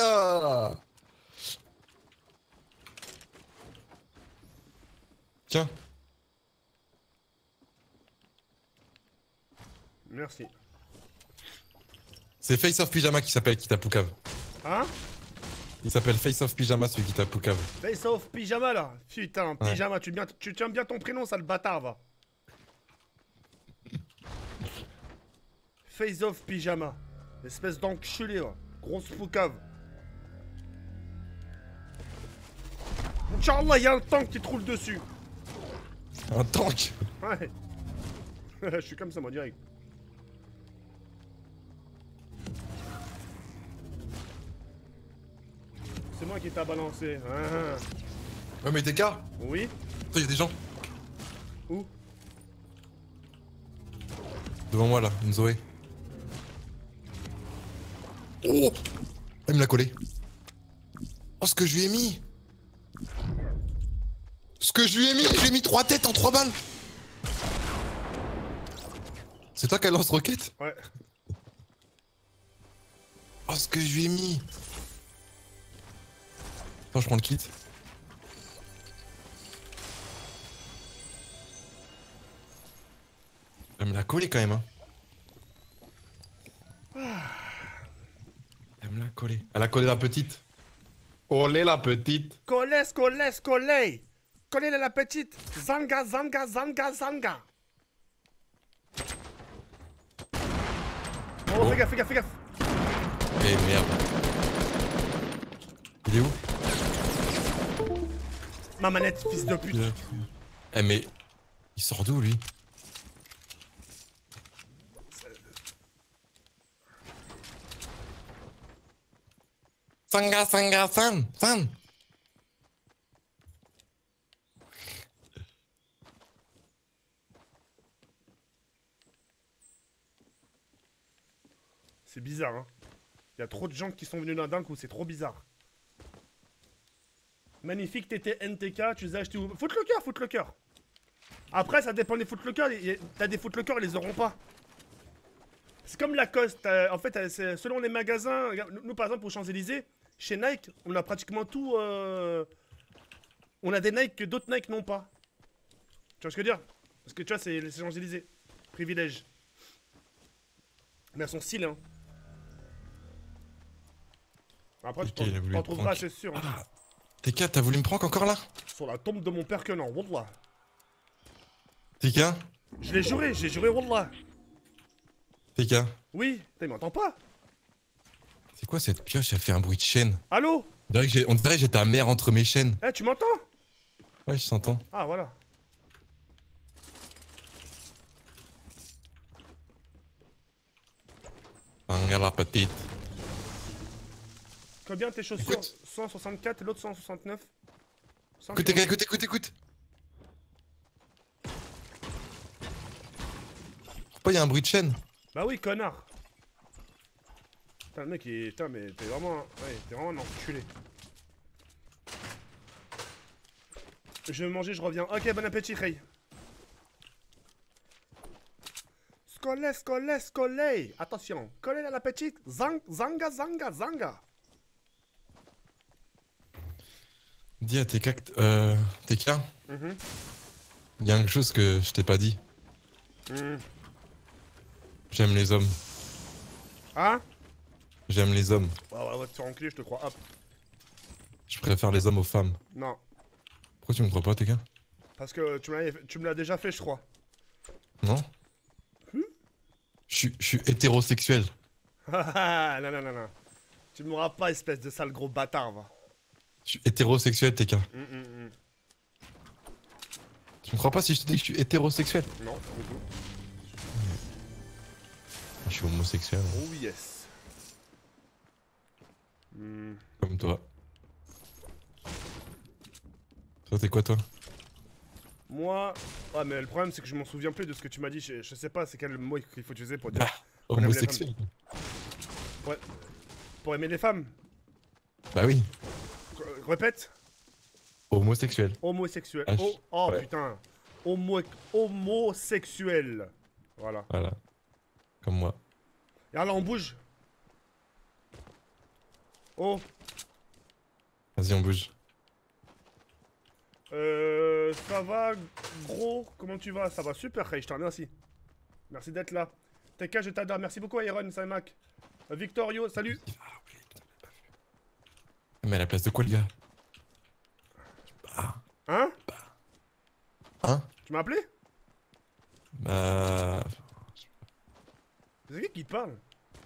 Tiens, Merci. c'est Face of Pyjama qui s'appelle qui t'a poucave. Hein? Il s'appelle Face of Pyjama celui qui t'a poucave. Face off pyjama là. Putain, Ouais. pyjama, tu, bien, tu tiens bien ton prénom, sale bâtard, va. Face off pyjama. Espèce d'enculé, va. Grosse poucave. Inch'Allah, y'a un tank qui te roule dessus. Un tank. Ouais. Je suis comme ça, moi, direct. C'est moi qui t'a balancé. Ah. Ouais mais T K, Oui? il y a des gens. Où? Devant moi là, une Zoé. Oh, elle me l'a collé. Oh ce que je lui ai mis. Ce que je lui ai mis, je lui ai mis trois têtes en trois balles. C'est toi qui as lance-roquette? Ouais. Oh ce que je lui ai mis. Attends, je prends le kit. Elle me l'a collé quand même, hein. Elle me l'a collé. Elle a collé la petite. Collé la petite. Collez, collez, collez. Collez la petite. Zanga, zanga, zanga, zanga. Oh, Bon. fais gaffe, fais gaffe, fais gaffe. Eh merde. Il est où? Ma manette, fils de pute. Eh mais... Il sort d'où lui? Sanga, sanga, san, san. C'est bizarre, hein. Il y a trop de gens qui sont venus là d'un coup, c'est trop bizarre. Magnifique, t'étais N T K, tu les as achetés où? Footlocker, Footlocker. Après, ça dépend des Footlocker. T'as des Footlocker, ils les auront pas. C'est comme Lacoste. En fait, c'est selon les magasins. Regarde, nous, par exemple, aux Champs-Élysées, chez Nike, on a pratiquement tout. Euh... On a des Nike que d'autres Nike n'ont pas. Tu vois ce que je veux dire? Parce que tu vois, c'est les Champs-Élysées. Privilège. Mais elles sont stylées, hein. Après, Ok, tu il a voulu t'en me trouveras, prank. c'est sûr. hein. Ah, T K, t'as voulu me prank encore là? Sur la tombe de mon père que non, wallah. T K? Je l'ai juré, j'ai juré Wallah. T K? Oui, il m'entend pas. C'est quoi cette pioche? Elle fait un bruit de chaîne. Allô? On dirait que j'ai, on dirait que j'ai ta mère entre mes chaînes. Eh, tu m'entends? Ouais, je t'entends. Ah, voilà. Regarde la petite. Combien tes chaussures? Écoute. cent soixante-quatre et l'autre cent soixante-neuf. Écoute, écoute, écoute, écoute, écoute. Pourquoi il y a un bruit de chaîne? Bah oui, connard. Putain, le mec, il est... Putain, mais t'es vraiment... Ouais, t'es vraiment un enculé. Je vais manger, je reviens. Ok, bon appétit, Ray. Scolé, scolé, scolé. Attention. Collé à l'appétit. Zang, zanga, zanga, zanga. Dis à T K, que t- euh, T K, Mhm. il y a quelque chose que je t'ai pas dit. Mhm. J'aime les hommes. Hein? J'aime les hommes. Ouais, ouais, ouais, te faire enculer, je te crois. Hop. Je préfère les hommes aux femmes. Non. Pourquoi tu me crois pas, T K? Parce que tu me l'as- tu me l'as déjà fait, je crois. Non? Hmm Je suis- je suis hétérosexuel. non, non, non, non. Tu m'auras pas, espèce de sale gros bâtard, va. Je suis hétérosexuel, T K. Hum, hum, hum. Tu me crois pas si je te dis que je suis hétérosexuel? Non, pas du tout. Je suis homosexuel, Oh yes. Hmm. comme toi. Toi, t'es quoi, toi? Moi... Ah, mais le problème, c'est que je m'en souviens plus de ce que tu m'as dit. Je, je sais pas c'est quel mot qu'il faut utiliser pour dire... Ah, homosexuel. Pour, pour aimer les femmes. Bah oui, R- Répète. homosexuel. Homosexuel. H. Oh, oh Ouais. putain. Homo... Homosexuel. Voilà. Voilà. Comme moi. Et alors, on bouge. Oh. Vas-y, on bouge. Euh... Ça va, gros? Comment tu vas? Ça va super, Ray, je te remercie. Merci d'être là. T K, je t'adore. Merci beaucoup, Iron, salut Mac. Euh, Victorio, salut. Mais à la place de quoi, le gars? Ah. Hein? Hein? Tu m'as appelé? Bah... C'est qui qui te parle?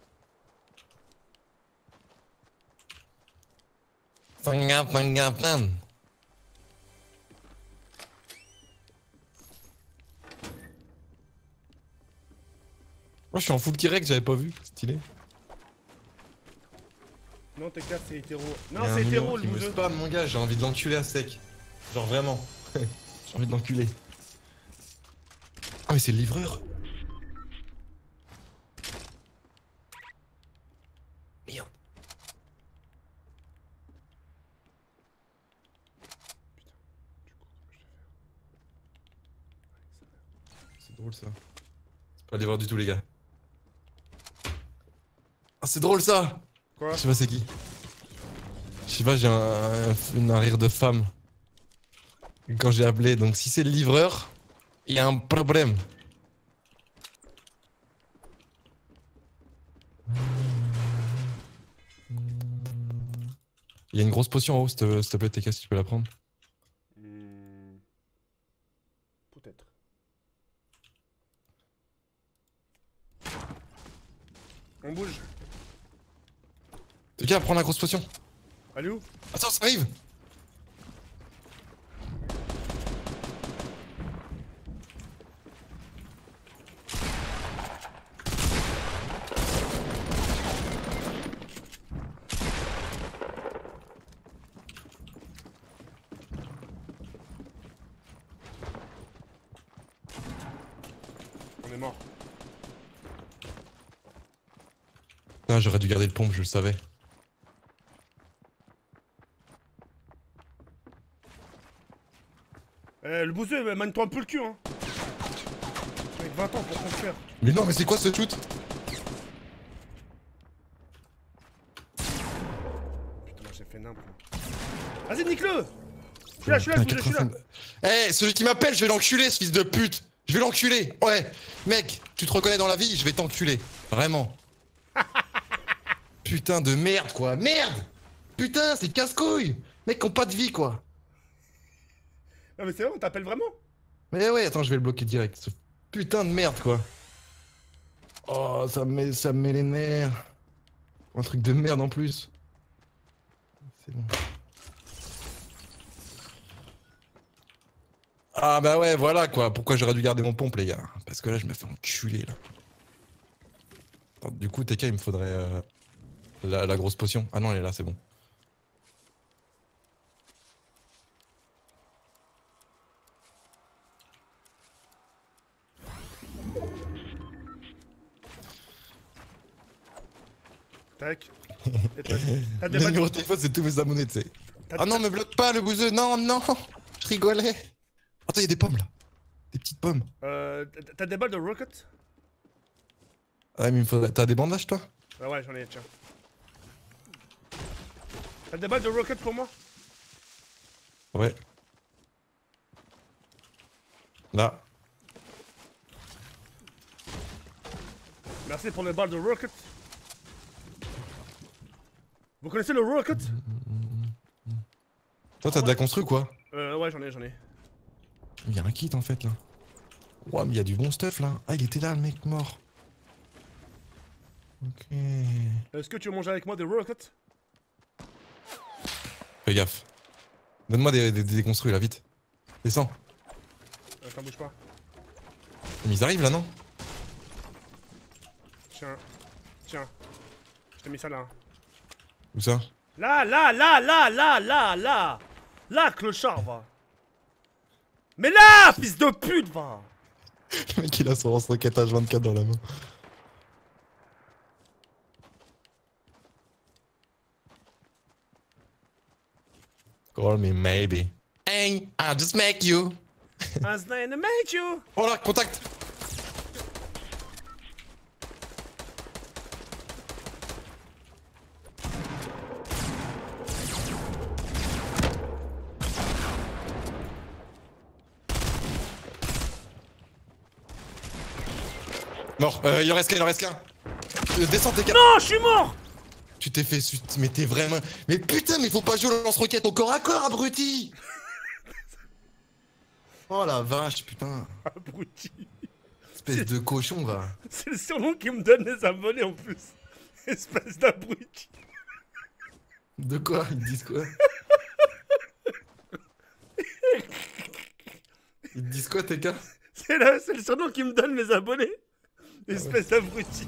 Fanga, fanga, plan. Moi, je suis en full direct, j'avais pas vu. Stylé. Non, T K, c'est hétéro. Il Non, y a un c'est hétéro, numéro le qui me bouseux. spam, mon gars, j'ai envie de l'enculer à sec. Genre vraiment. J'ai envie de l'enculer. Ah, mais c'est le livreur. Merde. C'est drôle ça. C'est pas le livreur du tout, les gars. Ah, c'est drôle ça. Quoi? Je sais pas c'est qui. Je sais pas, j'ai un, un, un rire de femme. Quand j'ai appelé, donc si c'est le livreur, il y a un problème. Il y a une grosse potion en haut, s'il te, s'il te plaît, T K, si tu peux la prendre. Hmm. Peut-être. On bouge. T K, prends la grosse potion. Allez où? Attends, ça arrive. On est mort. Ah, j'aurais dû garder le pompe, je le savais. Eh, le bouseux, manie-toi un peu le cul, hein. Avec vingt ans pour construire. Mais non, mais c'est quoi ce shoot? Putain, j'ai fait n'importe quoi. Vas-y, nique-le! Je suis là, je suis là, le bouseux, je suis là. Eh, celui qui m'appelle, je vais l'enculer, ce fils de pute. Je vais l'enculer. Ouais, mec, tu te reconnais dans la vie, je vais t'enculer. Vraiment. Putain de merde, quoi. Merde. Putain, c'est casse-couille. Mec, qui ont pas de vie, quoi. Non, mais c'est vrai, on t'appelle vraiment? Mais ouais, attends, je vais le bloquer direct. Ce putain de merde, quoi. Oh, ça me met, ça me met les nerfs. Un truc de merde en plus. C'est bon. Ah bah ouais, voilà quoi. Pourquoi j'aurais dû garder mon pompe, les gars? Parce que là, je me fais enculer, là. Attends, du coup, T K, il me faudrait euh, la, la grosse potion. Ah non, elle est là, c'est bon. Tac. Et T'as t'as des Le balles numéro de... de téléphone, c'est tous mes abonnés, tu sais. t'as- Ah non, me bloque pas, le bouseux. Non, non. Je rigolais. Attends, il y a des pommes, là. Des petites pommes. Euh, t'as- T'as des balles de rocket? Ah, mais il me faudrait... T'as des bandages, toi? Ah ouais, j'en ai, tiens. T'as des balles de rocket pour moi? Ouais. Là. Merci pour les balles de rocket. Vous connaissez le rocket? Toi, t'as de la constru, quoi? Euh, ouais, j'en ai, j'en ai. Il y a un kit, en fait, là. Ouah, mais il y a du bon stuff, là. Ah, il était là, le mec mort. Ok. Est-ce que tu veux manger avec moi des rockets? Fais gaffe. Donne-moi des, des, des construits, là, vite. Descends. Attends, bouge pas. Mais ils arrivent, là, non? Tiens. Tiens. Je t'ai mis ça là. Où ça? Là, là, là, là, là, là, là. Là, clochard, va. Mais là, fils de pute, va. Le mec, il a son lance-roquette H vingt-quatre dans la main. Call me maybe. Hey, I'll just make you. I was trying to make you. Oh là, contact. Mort, euh, il en reste qu'un, il en reste qu'un. Euh, descends tes gars. Non, je suis mort. Tu t'es fait su... Mais t'es vraiment... Mais putain, mais faut pas jouer au lance-roquette au corps à corps, abruti. Oh la vache, putain. Abruti. Espèce de cochon, va. C'est le surnom qui me donne les abonnés en plus. Espèce d'abruti. De quoi? Ils disent quoi? Ils disent quoi, tes gars? C'est le, c'est le surnom qui me donne mes abonnés. Espèce d'abruti.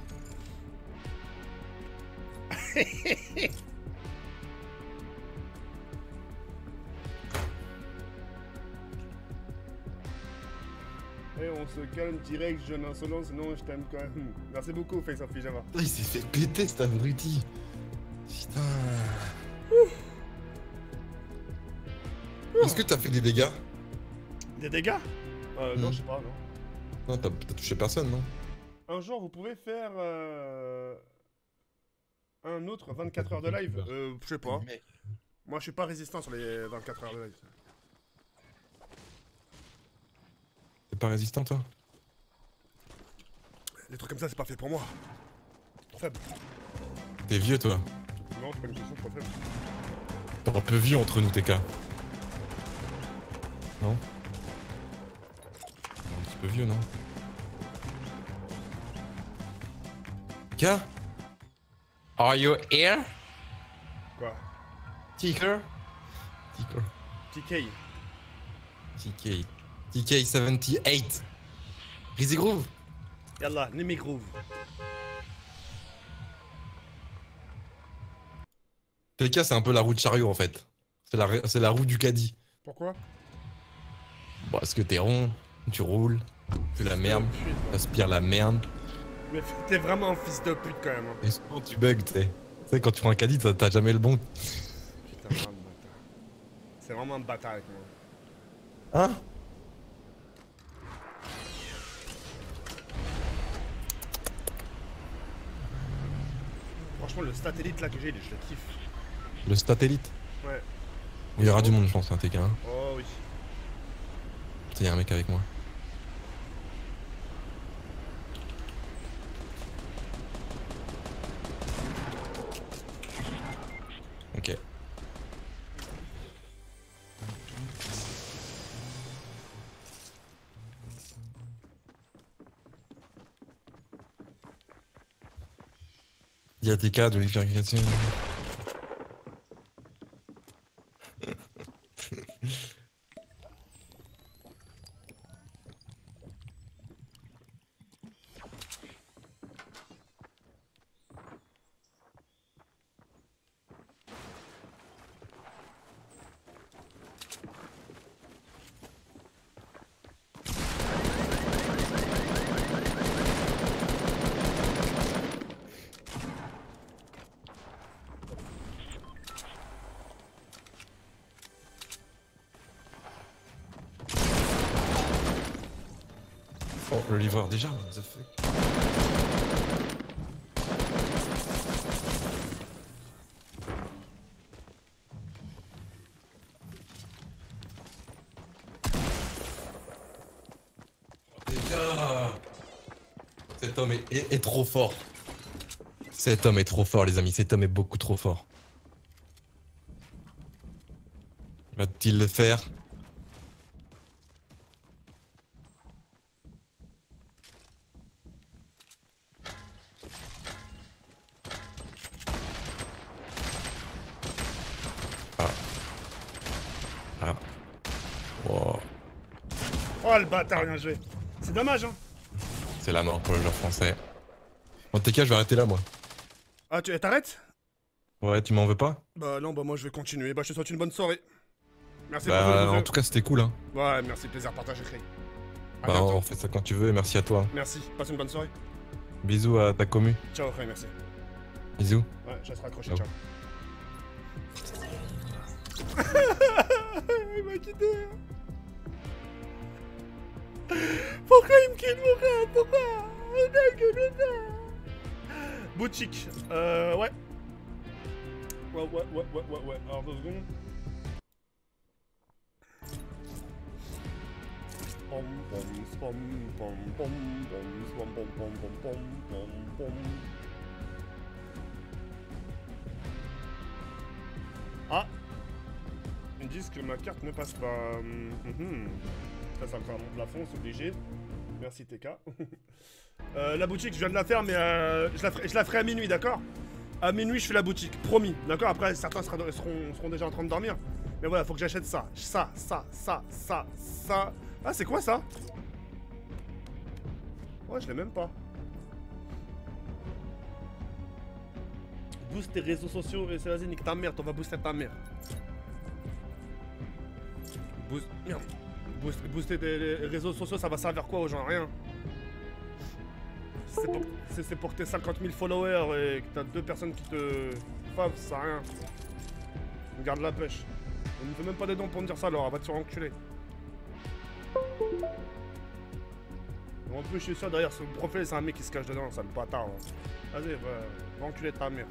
Eh, on se calme direct, jeune insolent, sinon je t'aime quand même. Merci beaucoup, Face of Pyjama. Il s'est fait péter, cet abruti. Putain. Est-ce que t'as fait des dégâts? Des dégâts? Euh, non, Hmm. je sais pas, non. Non, t'as t'as touché personne, non? Un jour, vous pouvez faire euh, un autre vingt-quatre heures de live? Euh, je sais pas. Moi, je suis pas résistant sur les vingt-quatre heures de live. T'es pas résistant, toi? Les trucs comme ça, c'est pas fait pour moi. Trop faible. T'es vieux, toi. Non, c'est pas une question trop faible. T'es un peu vieux entre nous, T K. Non? Un petit peu vieux, non? T K? Are you here? Quoi? Ticker? Ticker. T K. T K. T K soixante-dix-huit. Rizzy Groove. Yallah, Nimi Groove. T K, c'est un peu la roue de chariot, en fait. C'est la, c'est la roue du caddie. Pourquoi? Bon, parce que t'es rond, tu roules, tu fais la merde, Oh, putain. t'aspires la merde. Mais t'es vraiment un fils de pute quand même. Hein. Et souvent tu bugs, tu sais. Tu sais, quand tu prends un caddie, t'as t'as jamais le bon. Putain, vraiment un bâtard. C'est vraiment un bâtard avec moi. Hein? Franchement, le satellite là que j'ai, je le kiffe. Le satellite. Ouais. Il y aura du monde, je pense, un T K. Hein. Oh oui. Il y a un mec avec moi. Ok. Il y a des cas de vérification. Oh, le livreur déjà, ça fait. Déjà. Cet homme est, est- est trop fort. Cet homme est trop fort, les amis. Cet homme est beaucoup trop fort. Va-t-il le faire? Ah. Ah. Wow. Oh le bâtard, bien joué. C'est dommage, hein. C'est la mort pour le joueur français. En tout cas, je vais arrêter là, moi. Ah, tu t'arrêtes? Ouais, tu m'en veux pas? Bah non, bah moi je vais continuer. Bah je te souhaite une bonne soirée. Merci pour Bah, le en tout cas, c'était cool, hein. Ouais, merci, plaisir partagé, Cray. À Bah, bientôt. on fait ça quand tu veux et merci à toi. Merci, passe une bonne soirée. Bisous à ta commu. Ciao, Cray, merci. Bisous. Ouais, je reste raccroché, Ciao. ciao. Il m'a quitté. Pourquoi il me quitte, pourquoi? Pourquoi? Boutique, euh, ouais. Ouais, ouais, ouais, ouais, ouais, ouais. Alors, deux secondes. Pom, pom, spom, pom, pom, pom, spom, pom, pom, pom, pom, pom, pom. Ah! Ils disent que ma carte ne passe pas. Mhm. Ça, ça me fait un bon plafond, c'est obligé. Merci T K. euh, la boutique, je viens de la faire, mais euh, je, la ferai, je la ferai à minuit, d'accord? À minuit, je fais la boutique, promis, d'accord? Après, certains sera, seront, seront déjà en train de dormir. Mais voilà, faut que j'achète ça. Ça, ça, ça, ça, ça. Ah, c'est quoi ça? Ouais, je l'ai même pas. Boost tes réseaux sociaux, et c'est vas-y, nique ta mère, on va booster ta mère. Boost. Merde. Boost, booster des réseaux sociaux, ça va servir quoi aux gens? Rien. C'est pour, c'est pour que t'aies cinquante mille followers et que t'as deux personnes qui te favent, ça sert à rien. Garde la pêche. On ne fait même pas des dons pour me dire ça, alors va te faire enculer. En plus, je suis sûr, derrière ce profil, c'est un mec qui se cache dedans, ça le bâtard. Hein. Vas-y, va, va enculer ta mère.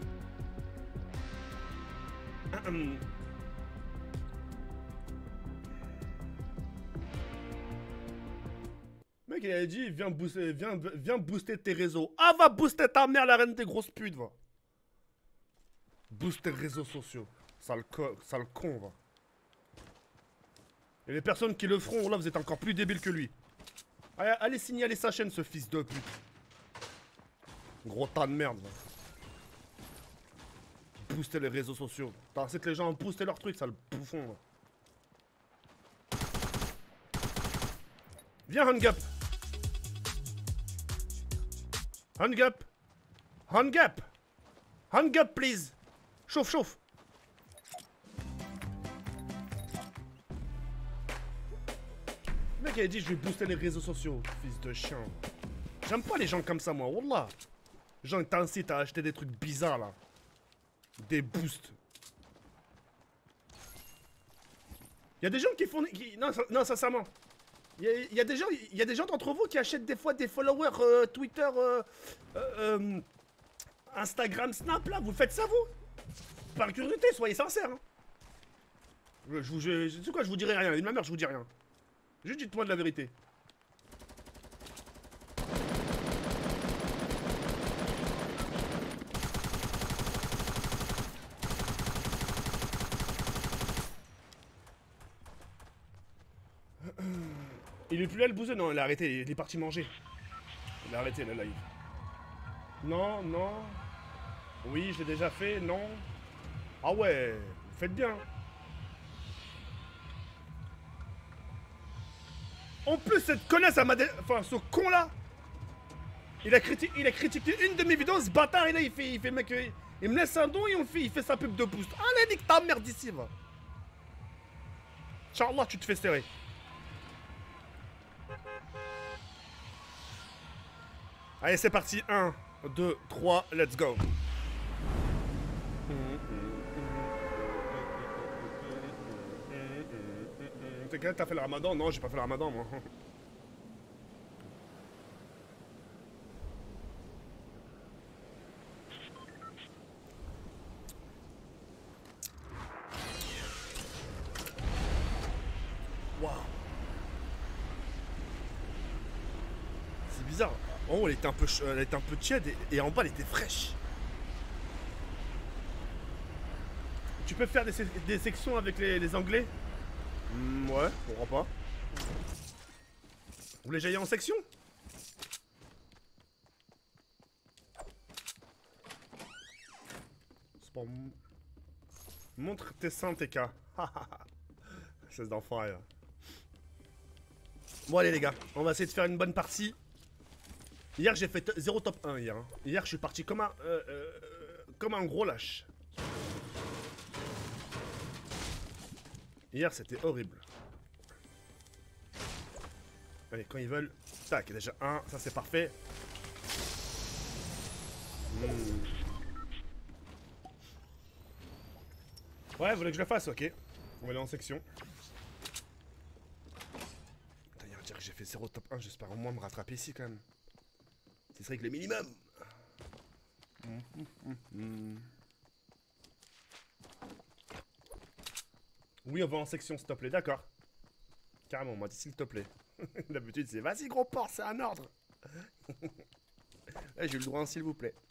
Mec, il a dit, viens booster, viens, viens booster tes réseaux. Ah, va booster ta mère, la reine des grosses putes, va. Boost tes réseaux sociaux. Ça le, ça le con, va. Et les personnes qui le feront, là, vous êtes encore plus débiles que lui. Allez, allez signaler sa chaîne, ce fils de pute. Gros tas de merde, va. Booster les réseaux sociaux. T'as que les gens booster leurs trucs, ça le bouffon, va. Viens, Hungap. Hungap. Hungap. Hungap, please. Chauffe, chauffe. Le mec, il a dit, je vais booster les réseaux sociaux, fils de chien. J'aime pas les gens comme ça, moi, wallah. Les gens, ils t'incitent à acheter des trucs bizarres, là. Des boosts. Il y a des gens qui font... Qui... Non, non, sincèrement. Il y, y a des gens, il y a des gens d'entre vous qui achètent des fois des followers euh, Twitter, euh, euh, euh, Instagram, Snap, là. Vous faites ça, vous? Par curiosité, soyez sincères. Hein. Je, je, je, je sais quoi, je vous dirai rien. Une ma mère, je vous dis rien. Juste dites-moi de la vérité. Il est plus là le bouseux? Non, il a arrêté, il est parti manger. Il a arrêté le live. Non, non. Oui, je l'ai déjà fait, non. Ah ouais, vous faites bien. En plus, cette connasse, elle m'a dé... Enfin, ce con-là, il a, criti... il a critiqué une de mes vidéos, ce bâtard, et là, il fait, il fait le mec... Il me laisse un don et on fait, il fait sa pub de boost. Allez, nique ta merde ici, va. Inch'Allah, tu te fais serrer. Allez, c'est parti. un, deux, trois, let's go. T'inquiète, t'as fait le ramadan? Non, j'ai pas fait le ramadan, moi. Waouh. C'est bizarre. En haut, elle était un peu, elle était un peu tiède et, et en bas, elle était fraîche. Tu peux faire des, des sections avec les, les Anglais? mmh, Ouais, pourquoi pas. Vous voulez que j'aille en section? C'est pas... Montre tes seins, T K. C'est d'enfant, là. Bon, allez, les gars, on va essayer de faire une bonne partie. Hier, j'ai fait zéro top un hier. Hein. Hier, je suis parti comme un, euh, euh, comme un gros lâche. Hier, c'était horrible. Allez, quand ils veulent. Tac, déjà un, ça c'est parfait. Mmh. Ouais, vous voulez que je le fasse? Ok. On va aller en section. Putain, il va dire que j'ai fait zéro top un, j'espère au moins me rattraper ici quand même. Ce serait que le minimum. Mmh, mmh, mmh. Oui, on va en section, s'il te plaît, d'accord. Carrément, on m'a dit s'il te plaît. D'habitude, c'est vas-y, gros porc, c'est un ordre. Là, j'ai eu le droit, s'il vous plaît.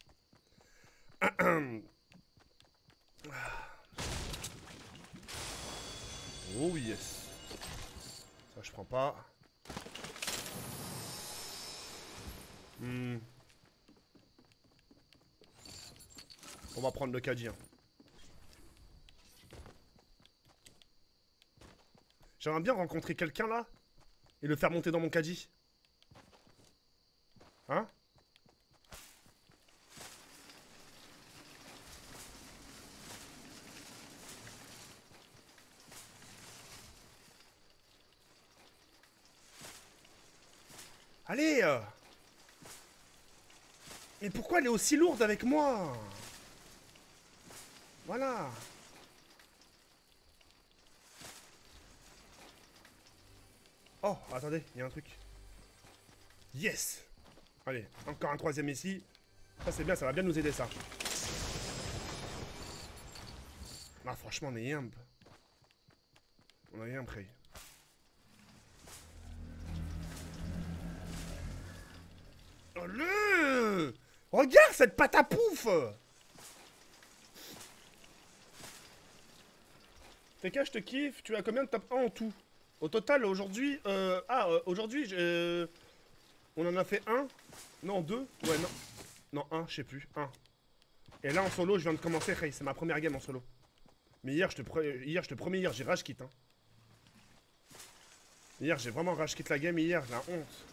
Oh yes. Ça, je prends pas. Hmm. On va prendre le caddie. Hein. J'aimerais bien rencontrer quelqu'un là et le faire monter dans mon caddie. Hein? Allez euh... Mais pourquoi elle est aussi lourde avec moi? Voilà. Oh, attendez, il y a un truc. Yes. Allez, encore un troisième ici. Ça c'est bien, ça va bien nous aider ça. Ah franchement, on est humble. On est un prêt. Oh le regarde cette pâte à pouf. T K, je te kiffe. Tu as combien de top un en tout? Au total, aujourd'hui... Euh, ah, euh, aujourd'hui, euh, on en a fait un. Non, deux. Ouais, non. Non, un, je sais plus. Un. Et là, en solo, je viens de commencer. Hey, c'est ma première game en solo. Mais hier, je te, pre... hier, je te promets, hier, j'ai rage quit. Hein. Hier, j'ai vraiment rage quit la game. Hier, j'ai la honte.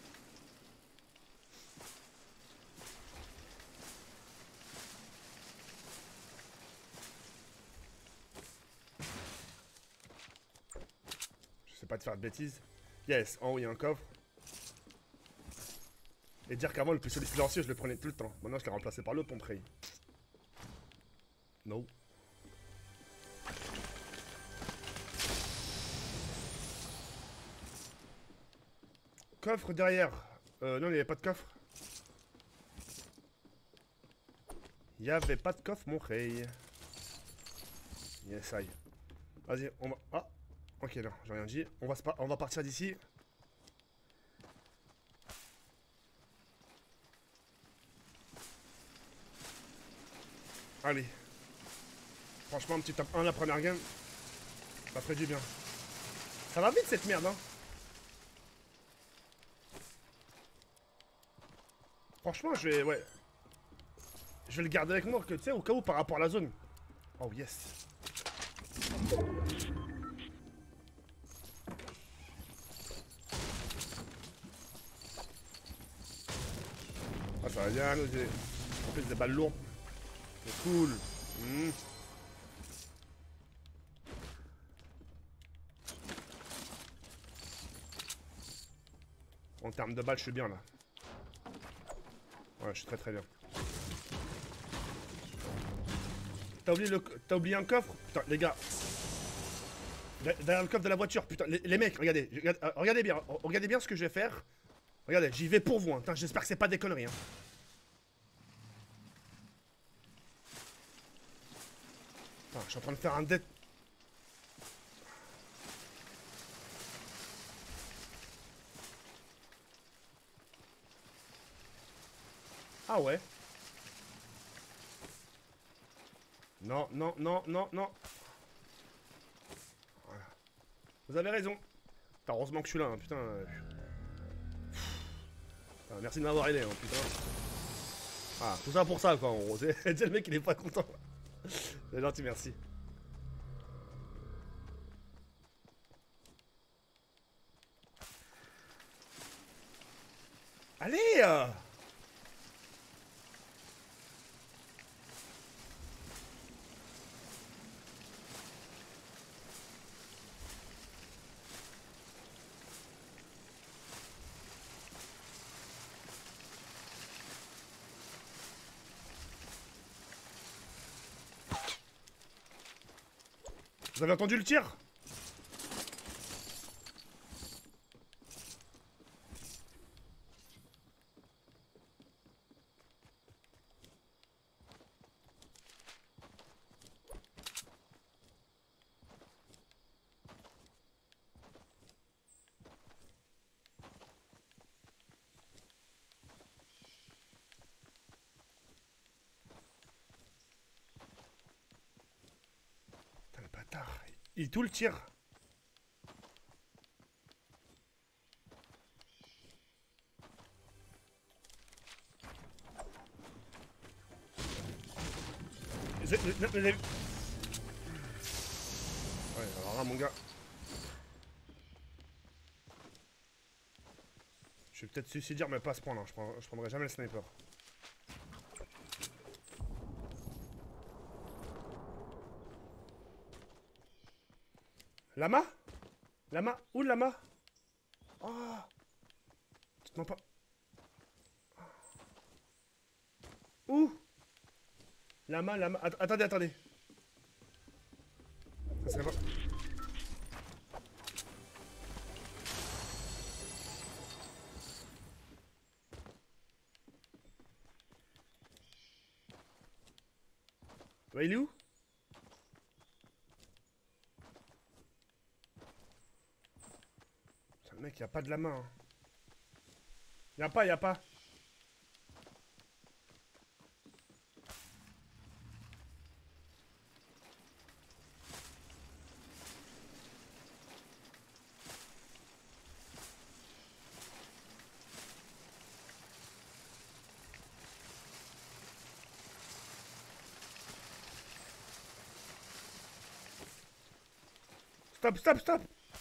Pas de faire de bêtises. Yes, en haut il y a un coffre. Et dire qu'avant le pistolet silencieux je le prenais tout le temps. Maintenant je l'ai remplacé par le pompe ray. No. Coffre derrière. Euh, non, il n'y avait pas de coffre. Il n'y avait pas de coffre, mon ray. Yes, aïe. Vas-y, on va. Ah! Ok, non, j'ai rien dit. On va, on va partir d'ici. Allez. Franchement, un petit top un la première game. Ça ferait du bien. Ça va vite cette merde, hein. Franchement, je vais... Ouais. Je vais le garder avec moi, que tu sais, au cas où par rapport à la zone. Oh yes. Ah, ça va bien, nous, j'ai en plus des balles lourdes. C'est cool. Mmh. En termes de balles, je suis bien là. Ouais, je suis très très bien. T'as oublié, le... T'as oublié un coffre? Putain, les gars. Derrière le coffre de la voiture, putain, les, les mecs, regardez, regardez, euh, regardez bien, regardez bien ce que je vais faire. Regardez, j'y vais pour vous, hein. Putain, j'espère que c'est pas des conneries, hein. Putain, je suis en train de faire un dead. Ah ouais. Non, non, non, non, non. Voilà. Vous avez raison. Putain, heureusement que je suis là, hein, putain. Putain, merci de m'avoir aidé, hein, putain. Ah, tout ça pour ça, quoi, en gros. C'est le mec, il est pas content. C'est gentil, merci. Allez euh Vous avez entendu le tir? Putain, le bâtard. Il tout le tir. Ouais, alors là, mon gars. Je vais peut-être suicidaire, mais pas à ce point-là. Je, prends... je prendrai jamais le sniper. Lama? Lama? Où le lama? Oh! Tu te mens pas. Où? Lama, lama. Att attendez, attendez. Ça serait pas. Ouais, il est où? Putain, le mec, y a pas de la main. Hein. Y a pas, y a pas. Stop, stop, stop.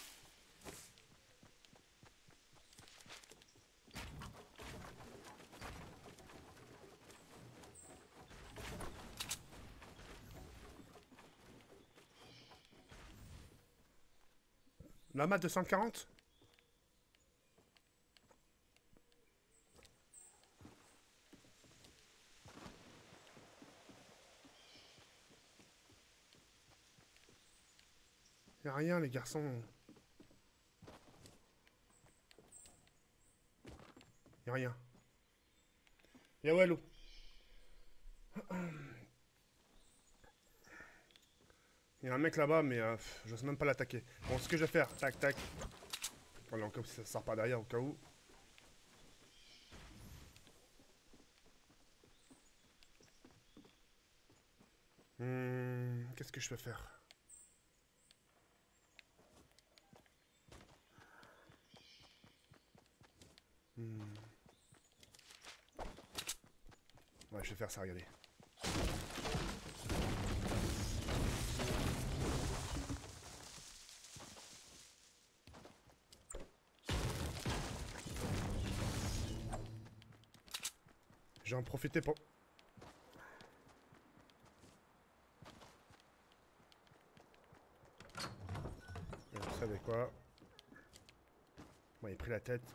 Lama deux cent quarante. Y'a rien, les garçons. Y'a rien. Y'a Wallo. Y'a un mec là-bas, mais euh, j'ose même pas l'attaquer. Bon, ce que je vais faire, tac, tac. Voilà, en cas où ça sort pas derrière, au cas où. Hmm, qu'est-ce que je peux faire? Hmm. Ouais, je vais faire ça, regardez. vais en profiter pour... Vous savez quoi? Bon, il a pris la tête.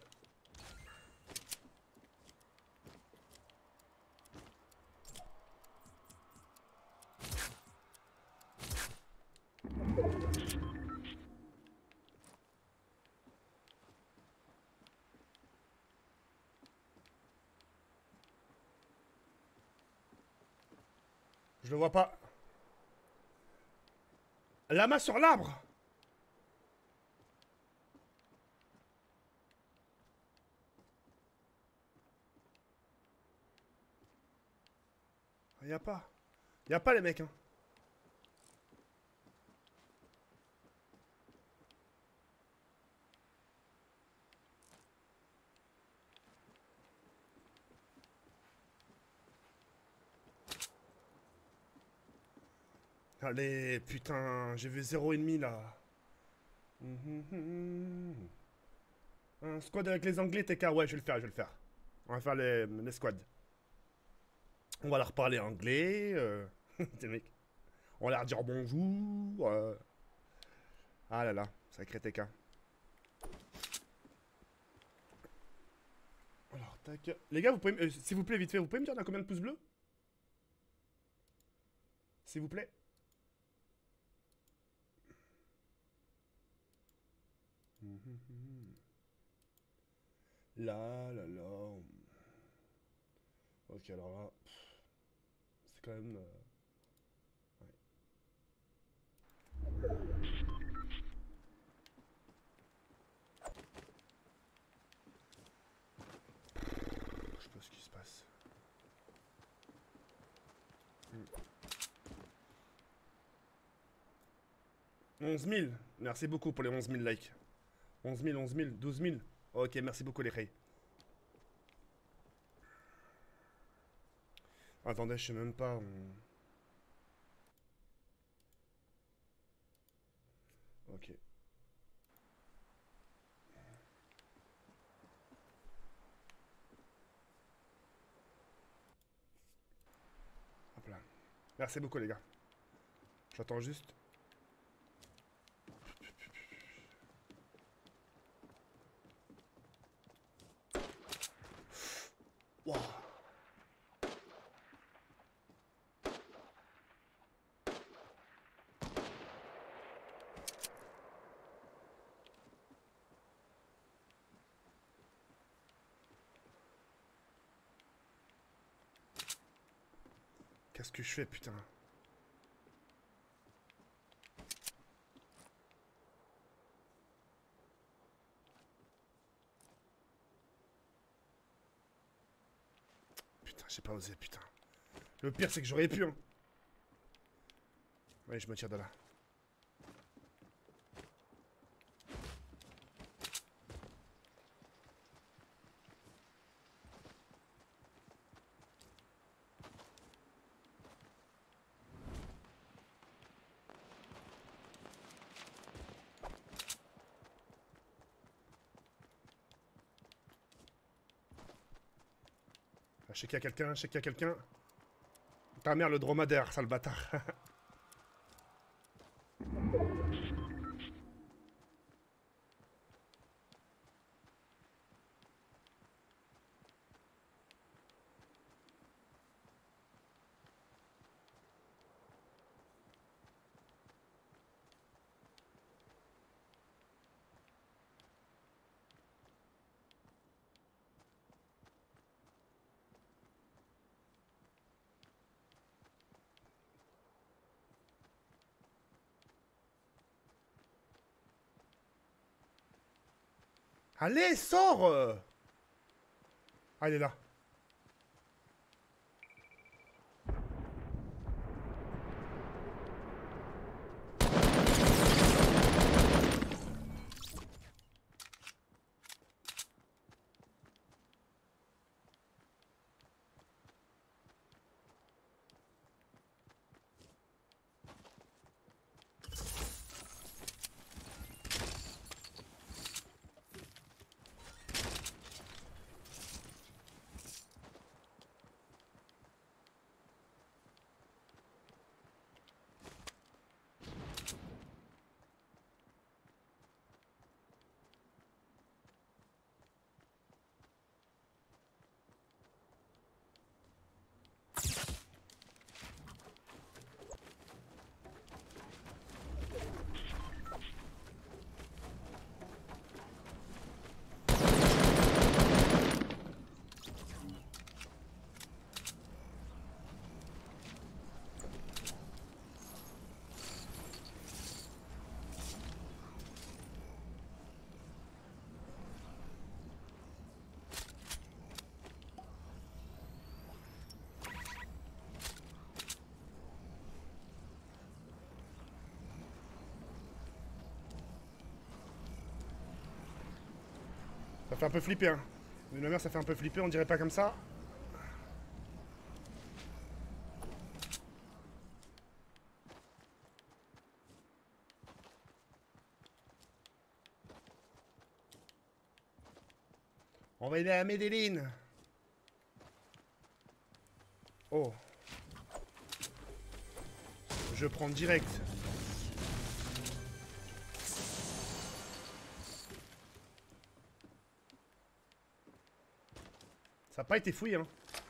Je le vois pas. Lama sur l'arbre. Y'a pas. Y'a pas les mecs hein. Allez, putain, j'ai vu zéro ennemi là. Un squad avec les anglais, T K, ouais, je vais le faire, je vais le faire. On va faire les, les squads. On va leur parler anglais. Euh... mecs. On va leur dire bonjour. Euh... Ah là là, sacré T K. Alors, tac. Les gars, vous pouvez, euh, s'il vous plaît, vite fait, vous pouvez me dire dans combien de pouces bleus? S'il vous plaît. Là, là, là. Ok, alors là. C'est quand même. Euh... Ouais. Je sais pas ce qui se passe. Hmm. onze mille. Merci beaucoup pour les onze mille likes. onze mille, onze mille, douze mille. Ok, merci beaucoup les rays. Attendez, je sais même pas. On... Ok. Hop là. Merci beaucoup les gars. J'attends juste. Wow. Qu'est-ce que je fais, putain? Putain, j'ai pas osé, putain. Le pire, c'est que j'aurais pu, hein. Ouais, je me tire de là. Je sais qu'il y a quelqu'un, je sais qu'il y a quelqu'un. Ta mère, le dromadaire, sale bâtard. Allez, sors! Ah, il est là. Ça fait un peu flipper, hein. Mais ma mère, ça fait un peu flipper, on dirait pas comme ça. On va aller à Medellin. Oh. Je prends direct. Ça n'a pas été fouillé, hein.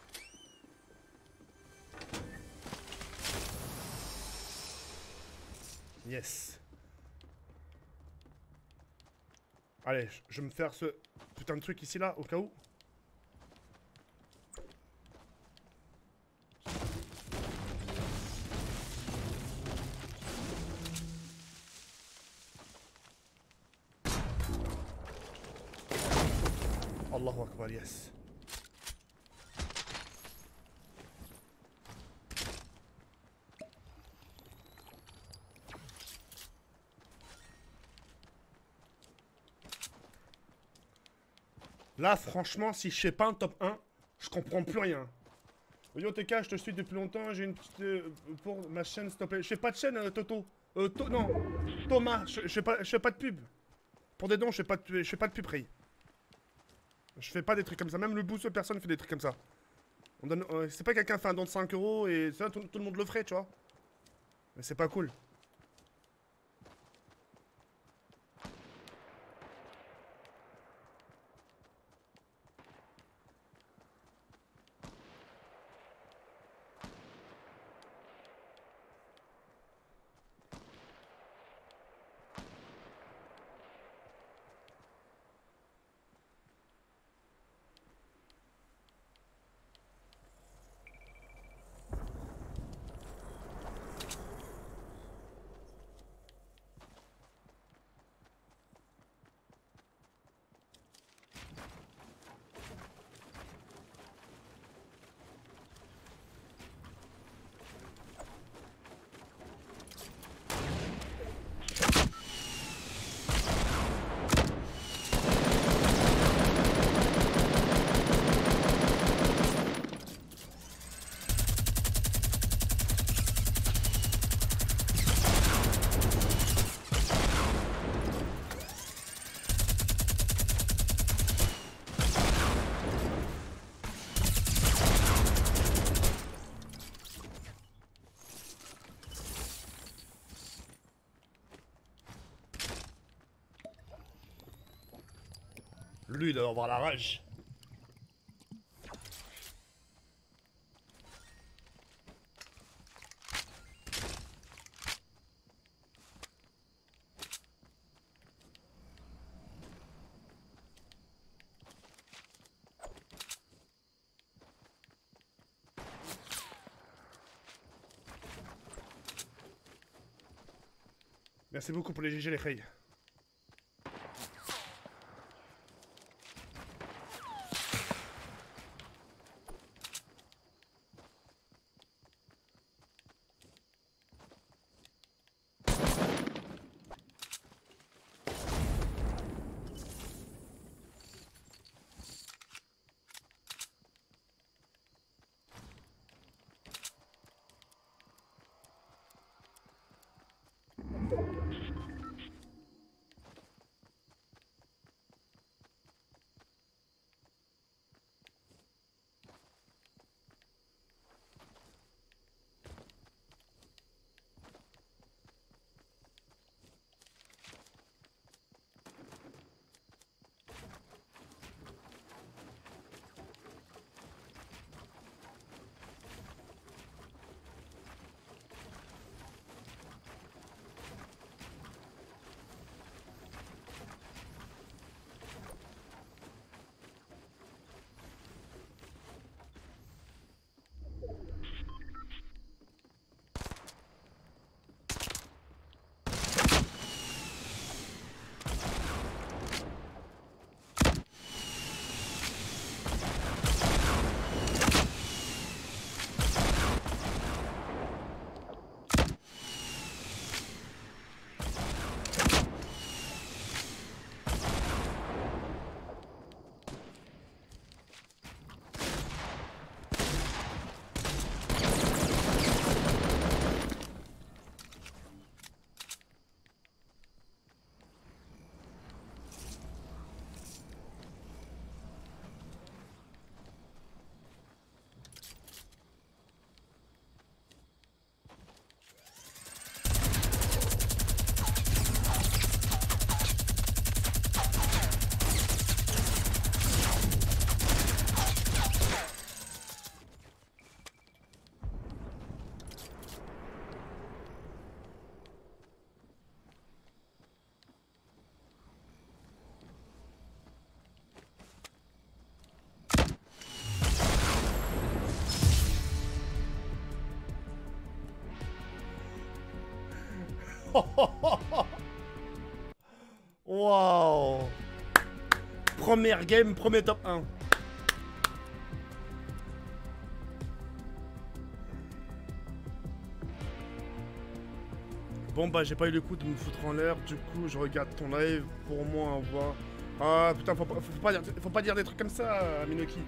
Yes. Allez, je vais me faire ce putain de truc ici, là, au cas où. Allahu Akbar, yes. Là, franchement, si je fais pas un top un, je comprends plus rien. Yo T K, je te suis depuis longtemps, j'ai une petite... Euh, pour ma chaîne, s'il te plaît. Je fais pas de chaîne, euh, Toto. Euh, to non, Thomas, je, je, fais pas, je fais pas de pub. Pour des dons, je fais pas de, je fais pas de pub, Ray. Je fais pas des trucs comme ça. Même le boost, personne fait des trucs comme ça. On donne, euh, c'est pas quelqu'un fait un don de cinq euros et ça, tout, tout le monde le ferait, tu vois. Mais c'est pas cool. Lui, il doit avoir la rage. Merci beaucoup pour les G G, les Rey. Waouh. Première game, premier top un. Bon bah j'ai pas eu le coup de me foutre en l'air, du coup je regarde ton live pour moi avoir... Ah putain, faut pas, faut pas, dire, faut pas dire des trucs comme ça, Minoki.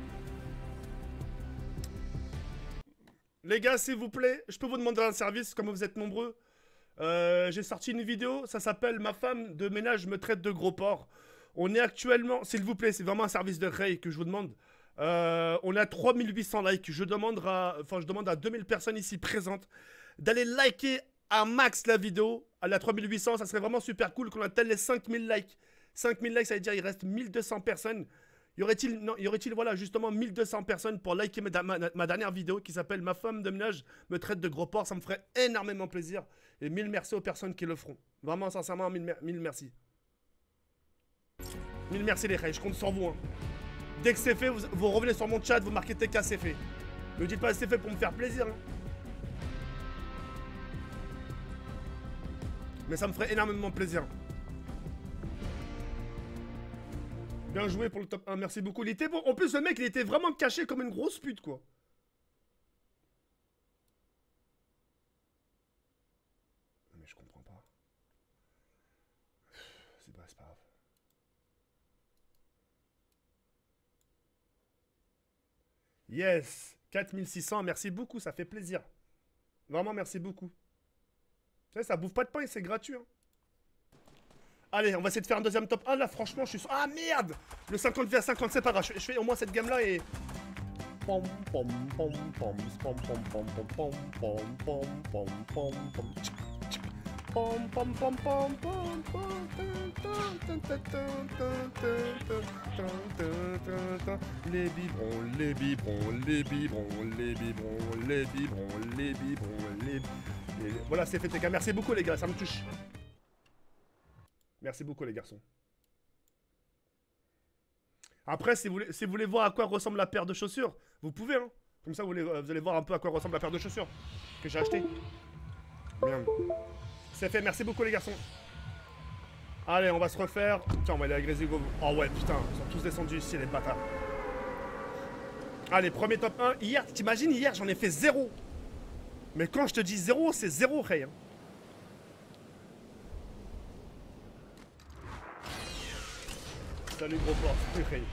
Les gars, s'il vous plaît, je peux vous demander un service, comme vous êtes nombreux. Euh, j'ai sorti une vidéo, ça s'appelle « Ma femme de ménage me traite de gros porc ». On est actuellement, s'il vous plaît, c'est vraiment un service de Ray que je vous demande. Euh, on est à trois mille huit cents likes. Je demande à, enfin, je demande à deux mille personnes ici présentes d'aller liker à max la vidéo. À la trois mille huit cents, ça serait vraiment super cool qu'on atteigne les cinq mille likes. cinq mille likes, ça veut dire qu'il reste mille deux cents personnes. Y aurait-il, non, y aurait-il, voilà, justement mille deux cents personnes pour liker ma, ma, ma dernière vidéo qui s'appelle « Ma femme de ménage me traite de gros porc ». Ça me ferait énormément plaisir. Et mille merci aux personnes qui le feront. Vraiment, sincèrement, mille, mer mille merci. Mille merci les Ray, je compte sur vous. Hein. Dès que c'est fait, vous, vous revenez sur mon chat, vous marquez T K, c'est fait. Ne dites pas c'est fait pour me faire plaisir. Hein. Mais ça me ferait énormément plaisir. Bien joué pour le top un, merci beaucoup. Il était bon. En plus, le mec, il était vraiment caché comme une grosse pute, quoi. Mais je comprends pas. C'est pas, c'est pas grave. Yes, quatre mille six cents, merci beaucoup, ça fait plaisir. Vraiment, merci beaucoup. Tu sais, ça bouffe pas de pain et c'est gratuit. Hein. Allez, on va essayer de faire un deuxième top un. Là, franchement, je suis... Ah, merde. Le cinquante v cinquante, c'est pas grave. Je, je fais au moins cette gamme-là et... Pom, pom, pom, pom, pom, pom, pom, pom, pom, pom, pom, pom, pom, pom, pom, pom, pom, pom, pom, pom, les biberons, les biberons, les biberons, les biberons, les biberons, les biberons, les... Voilà, c'est fait, les gars. Merci beaucoup, les gars, ça me touche. Merci beaucoup, les garçons. Après, si vous, voulez, si vous voulez voir à quoi ressemble la paire de chaussures, vous pouvez, hein. Comme ça, vous allez, vous allez voir un peu à quoi ressemble la paire de chaussures que j'ai acheté. Merde. C'est fait, merci beaucoup, les garçons. Allez, on va se refaire. Tiens, on va aller à Grézy Go. Oh ouais, putain, ils sont tous descendus ici, les bâtards. Allez, premier top un. Hier, t'imagines, hier, j'en ai fait zéro. Mais quand je te dis zéro, c'est zéro, Ray. Hein. Salut gros porc, c'est Ray.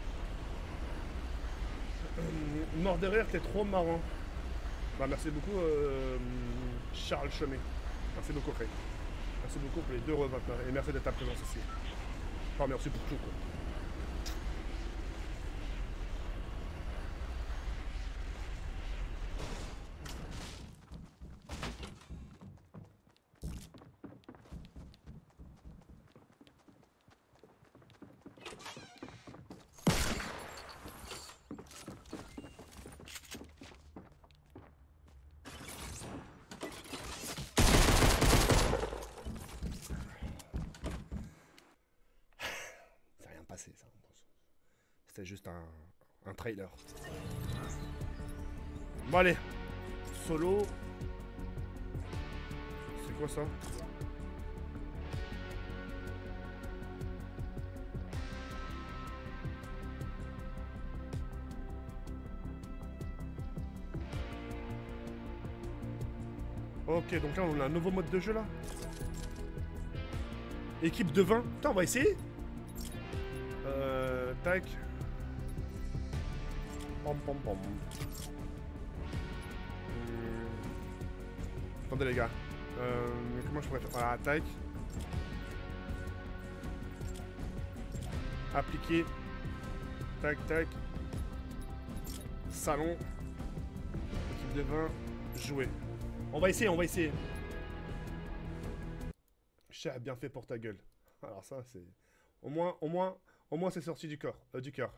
Euh, mort de rire, t'es trop marrant. Bah, merci beaucoup, euh, Charles Chemet. Merci beaucoup, Ray. Merci beaucoup pour les deux repas. Et merci de ta présence ici. Enfin, merci pour tout, quoi. C'était juste un, un trailer. Bon allez. Solo. C'est quoi ça? Ok, donc là on a un nouveau mode de jeu là. Équipe de vingt. Putain, on va essayer. Euh, tac. Pom pom pom. Hum. Attendez les gars. Euh, comment je pourrais faire? Voilà, tac. Appliquer. Tac tac. Salon. Équipe de vingt. Jouer. On va essayer, on va essayer. Cher, bien fait pour ta gueule. Alors ça, c'est... Au moins, au moins, au moins c'est sorti du corps, euh, du cœur.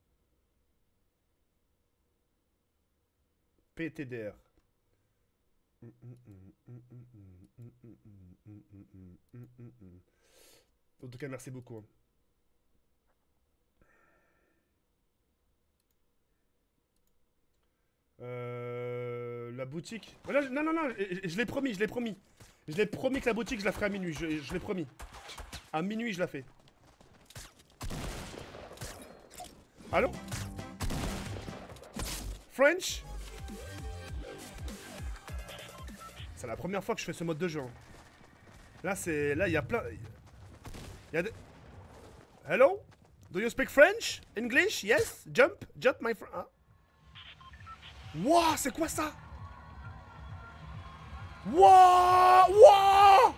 P T D R. En tout cas, merci beaucoup. Euh, la boutique. Voilà, non, non, non, je, je l'ai promis, je l'ai promis. Je l'ai promis que la boutique, je la ferai à minuit. Je, je l'ai promis. À minuit, je la fais. Allô? French? C'est la première fois que je fais ce mode de jeu. Hein. Là, c'est. Là, il y a plein. Il y a des. Hello? Do you speak French? English? Yes? Jump? Jump, my friend. Ah. Wouah, c'est quoi ça? Wouah! Wouah!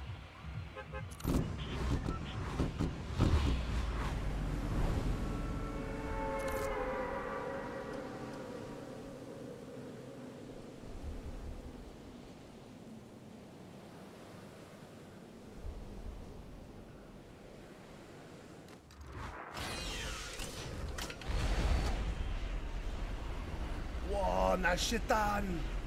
Wow, Nashetan!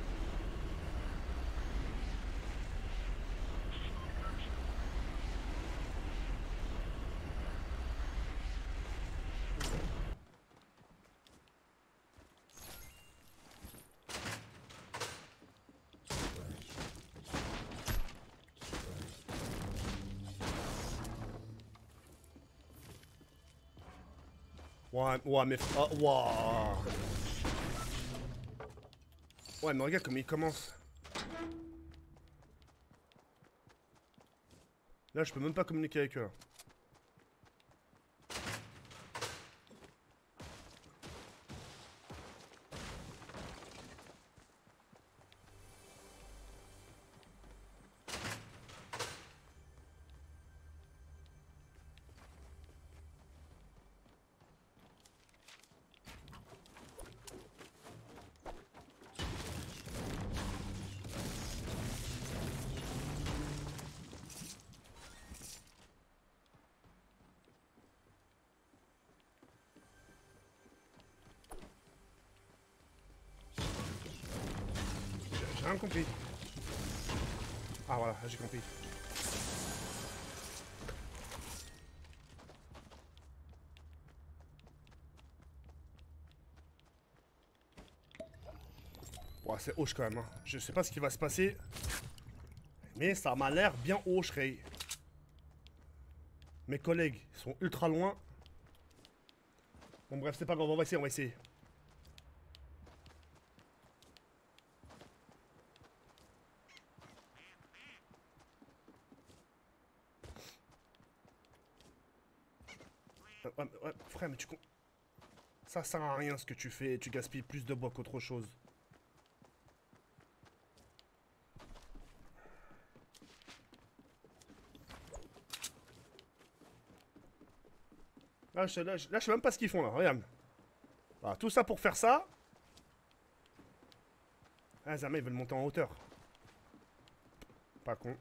Ouais, ouais, mais... Oh, wow. Ouais, mais regarde comme il commence. Là, je peux même pas communiquer avec eux. J'ai rien compris. Ah voilà, j'ai compris. Ouais, c'est hoche quand même. Hein. Je sais pas ce qui va se passer. Mais ça m'a l'air bien hoche, Ray. Mes collègues sont ultra loin. Bon bref, c'est pas grave, on va essayer, on va essayer. Ouais, ouais, frère, mais tu... Ça sert à rien ce que tu fais, tu gaspilles plus de bois qu'autre chose. Là je, là, je, là, je sais même pas ce qu'ils font là, regarde. Voilà, tout ça pour faire ça. Ah, Zama, ils veulent monter en hauteur. Pas con.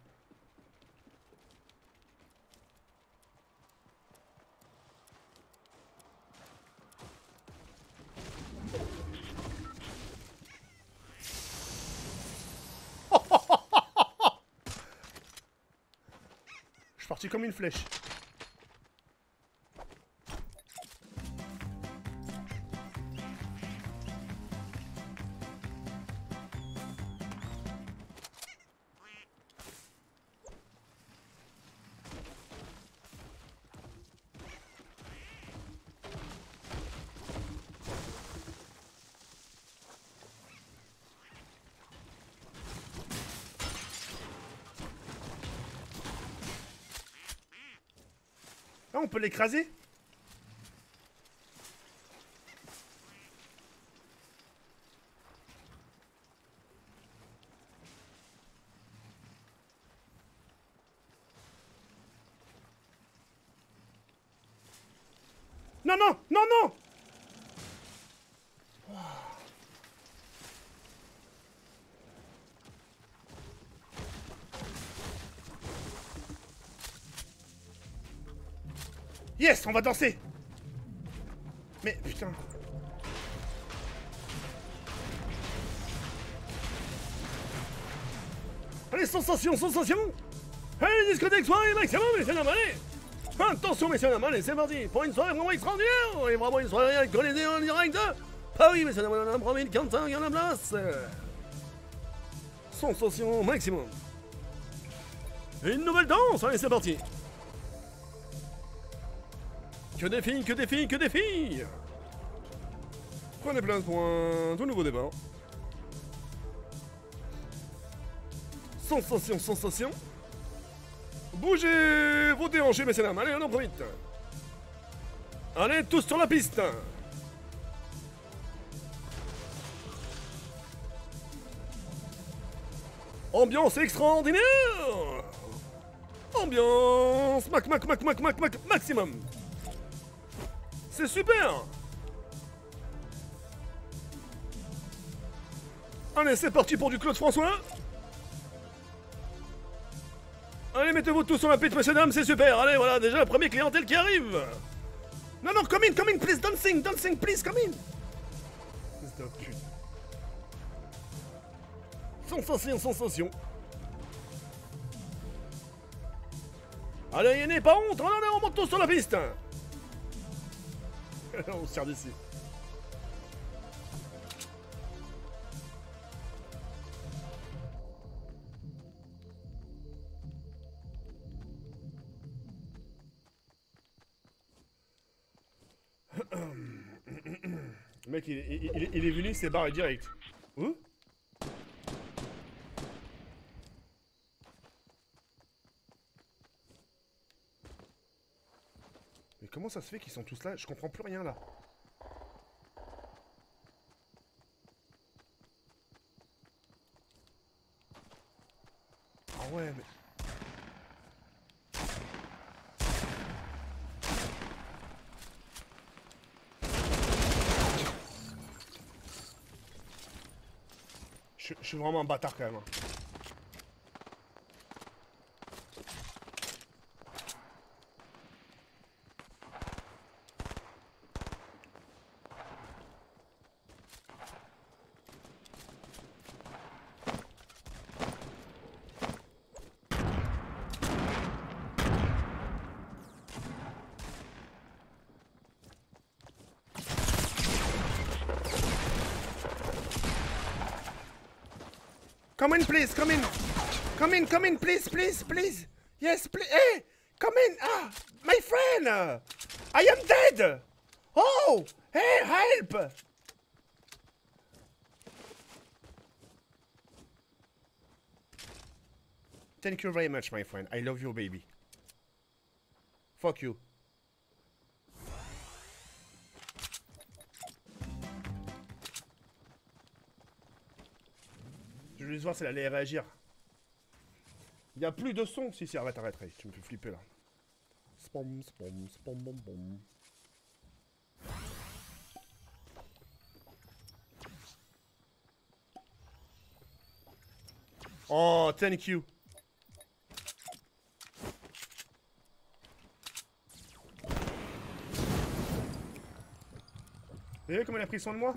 Je suis parti comme une flèche. Là, on peut l'écraser. Non, non, non, non. Yes, on va danser. Mais putain. Allez, sensation, sensation. Allez, discothèque, soirée maximum, messieurs dames, allez. Attention, messieurs dames, allez, c'est parti. Pour une soirée vraiment extraordinaire. Et vraiment une soirée alcoolisée en direct de Paris, messieurs dames, on a promis le quarante-cinq, il y en a place. Sensation maximum. Et une nouvelle danse, allez, c'est parti. Que des filles, que des filles, que des filles. Prenez place pour un tout nouveau départ. Sensation, sensation. Bougez vos déhanchés, messieurs dames. Allez, on en profite. Allez, tous sur la piste. Ambiance extraordinaire. Ambiance mac, mac, mac, mac, mac, mac, maximum. C'est super. Allez, c'est parti pour du Claude François. Allez, mettez-vous tous sur la piste, messieurs, dames, c'est super. Allez, voilà, déjà la première clientèle qui arrive. Non, non, come in, come in, please, dancing, dancing, please, come in. Sensation, sensation. Allez, Yanné, pas honte. Allez, on monte tous sur la piste. On se tire d'ici. Le mec, il, il, il, il est venu, il s'est barré direct. Où? Mais comment ça se fait qu'ils sont tous là? Je comprends plus rien là. Ah ouais, mais... Je, je suis vraiment un bâtard quand même. Hein. Come in, please, come in. Come in, come in, please, please, please. Yes, please. Hey, come in. Ah, my friend. I am dead. Oh, hey, help. Thank you very much, my friend. I love you, baby. Fuck you. Je voulais voir si elle allait réagir. Il n'y a plus de son. Si, si, arrête, arrête, arrête. Tu me fais flipper là. Spom, spom, spom, bom, bom. Oh, thank you. Vous voyez comme elle a pris soin de moi?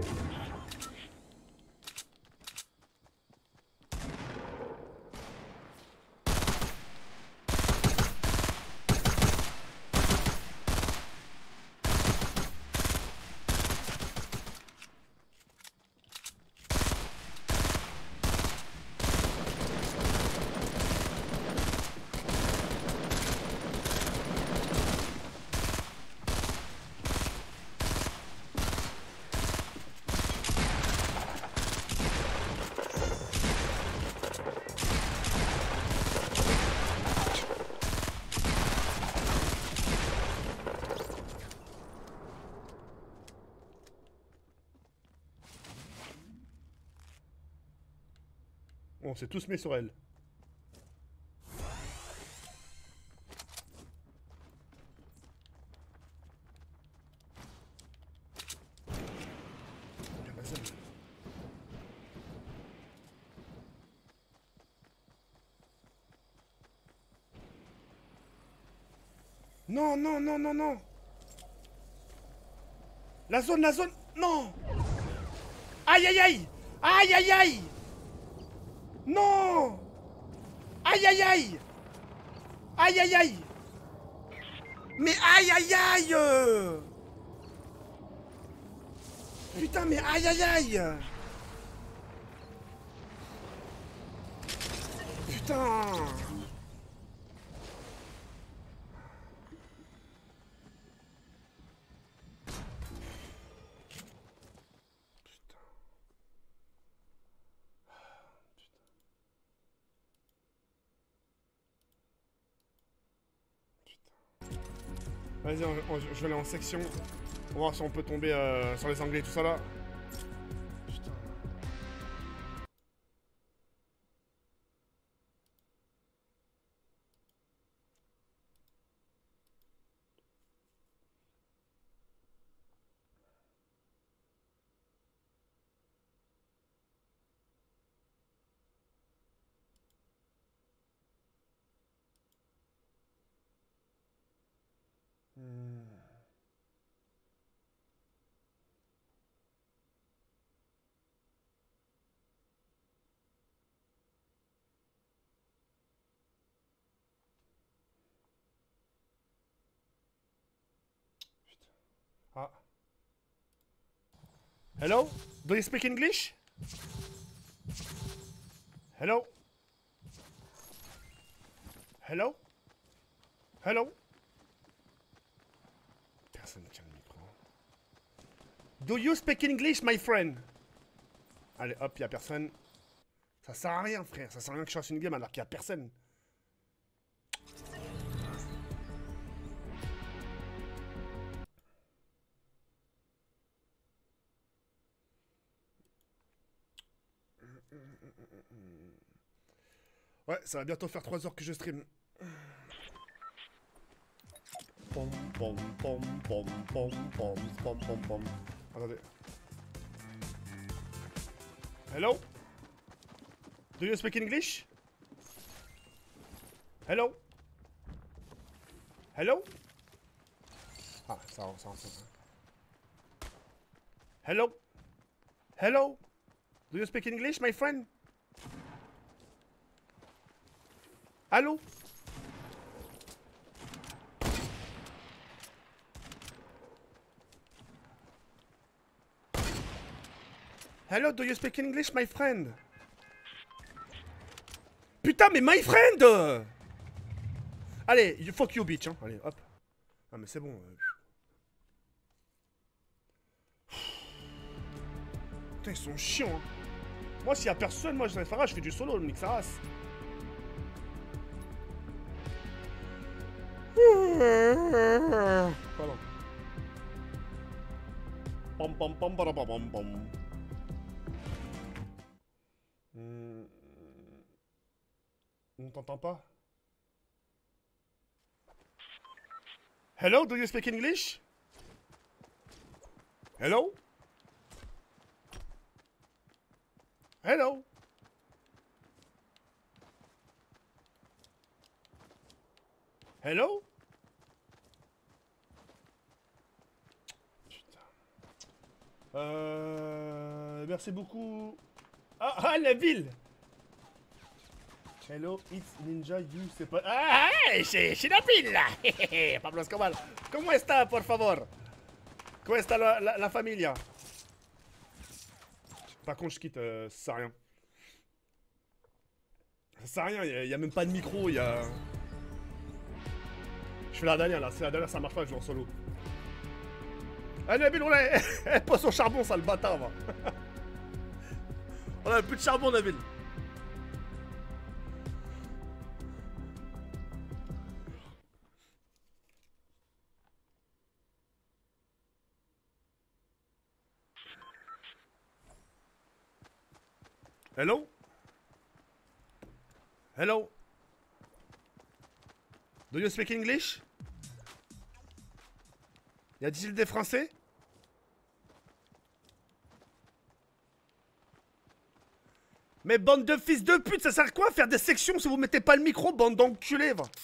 On s'est tous mis sur elle. Non, non, non, non, non. La zone, la zone, non. Aïe, aïe, aïe. Aïe, aïe, aïe. Non. Aïe aïe aïe. Aïe aïe aïe. Mais aïe aïe aïe. Putain mais aïe aïe aïe. Putain. Vas-y, on- on- je vais aller en section. On va voir si on peut tomber euh, sur les Anglais et tout ça là. Putain. Hmm. Ah. Hello? Do you speak English? Hello? Hello? Hello? Personne ne tient le micro. Do you speak English, my friend? Allez, hop, y'a personne. Ça sert à rien, frère. Ça sert à rien que je fasse une game alors qu'il y a personne. Ouais, ça va bientôt faire trois heures que je stream. Pom, pom, pom, pom, pom, pom, pom, pom, pom. Attendez. Hello? Do you speak English? Hello? Hello? Ah, ça va, ça va, ça va. Hello? Hello? Do you speak English, my friend? Allô? Hello, do you speak English, my friend? Putain, mais my friend! Allez, you fuck you, bitch, hein. Allez, hop. Ah, mais c'est bon. euh. Putain, ils sont chiants, hein. Moi, s'il y a personne, moi, je vais faire je fais du solo, le nique sa race. Pardon. Pom pom pom pom pom pom pom. Hmm. On t'entend pas? Hello, do you speak English? Hello? Hello? Hello? Putain. Euh... Merci beaucoup. Ah, ah, la ville! Hello, it's Ninja, you, c'est pas... Ah, hey, c'est c'est la ville, là! Pablo Escobar. ¿Cómo está, por favor? ¿Cómo está la, la, la familia? Par contre, je quitte, euh, ça sert à rien. Ça sert à rien, il n'y a, a même pas de micro, il y a... Je fais la dernière, là, c'est la dernière, ça marche pas, je joue en solo. Ah, Nabil, on a... Elle pose son charbon, ça, le bâtard, va. On a plus de charbon, Nabil. Hello? Hello? Do you speak English? Y a-t-il des Français? Mais bande de fils de pute, ça sert à quoi faire des sections si vous mettez pas le micro, bande d'enculés, va.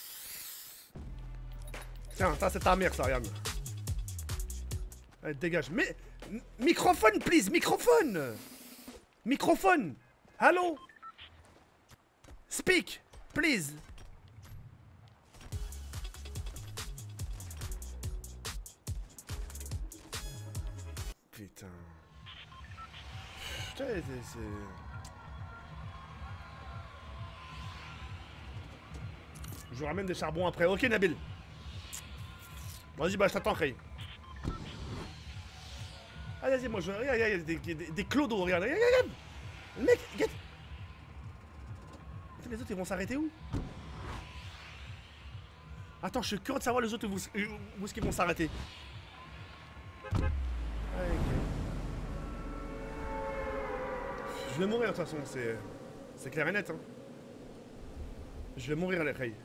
Tiens, ça c'est ta mère, ça, regarde. Allez, dégage. Mais... Microphone, please, microphone. Microphone. Allô? Speak. Please. Putain. Putain, c'est... Je vous ramène des charbons après. Ok, Nabil. Vas-y, bah, je t'attends, Ray. Ah, vas-y, moi, je... Regarde, il y a des, des, des clodos, regarde. Regarde, regarde. Le mec, regarde. Attends, les autres, ils vont s'arrêter où? Attends, je suis curieux de savoir les autres où, où est-ce qu'ils vont s'arrêter. Ah, ok. Je vais mourir, de toute façon, c'est... C'est clair et net, hein. Je vais mourir, les Ray.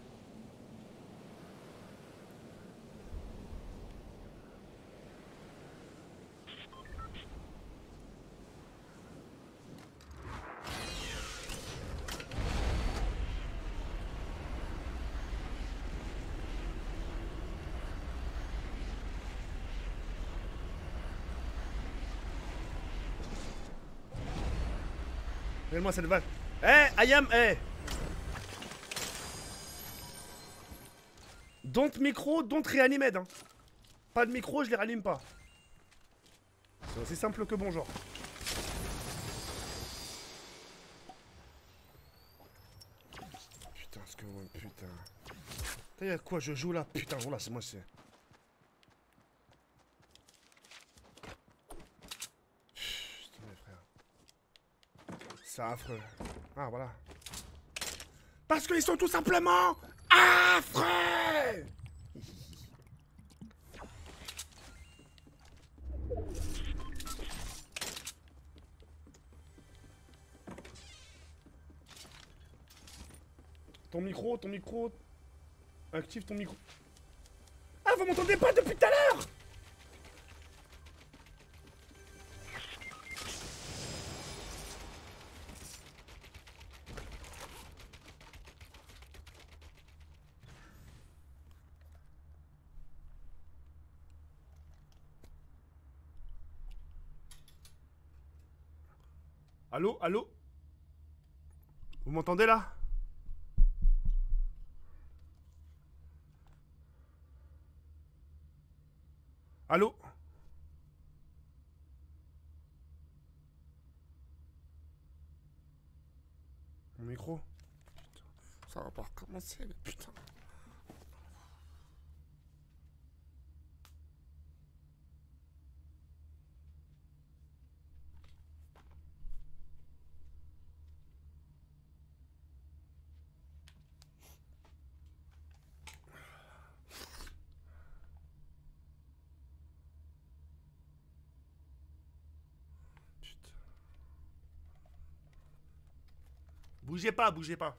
Regarde-moi cette vague. Eh, hey, Ayam, eh hey. Don't micro, don't reanimate, hein. Pas de micro, je les rallume pas. C'est aussi simple que bonjour. Putain, ce que... Putain. Putain, y'a quoi, je joue là? Putain, voilà, c'est moi, c'est... Putain, mes frères. C'est affreux. Ah, voilà. Parce qu'ils sont tout simplement affreux. Ton micro, ton micro. Active ton micro. Ah, vous m'entendez pas depuis tout à l'heure? Allô, allô? Vous m'entendez là? Allô? Mon micro? Putain, ça va pas recommencer, mais putain. Bougez pas, bougez pas.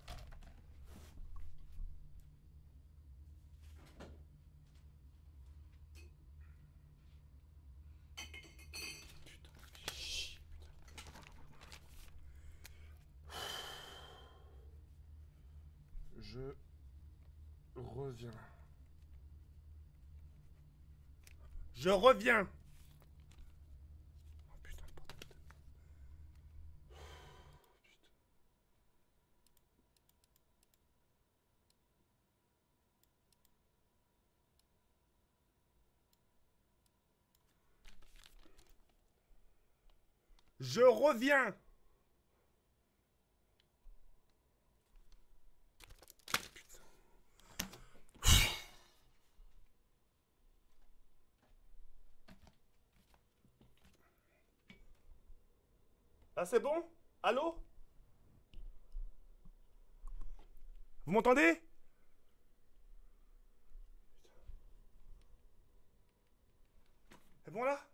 Je reviens. Je reviens. Oh putain, bordel. Putain. Je reviens. Ah, c'est bon? Allô? Vous m'entendez? C'est bon là?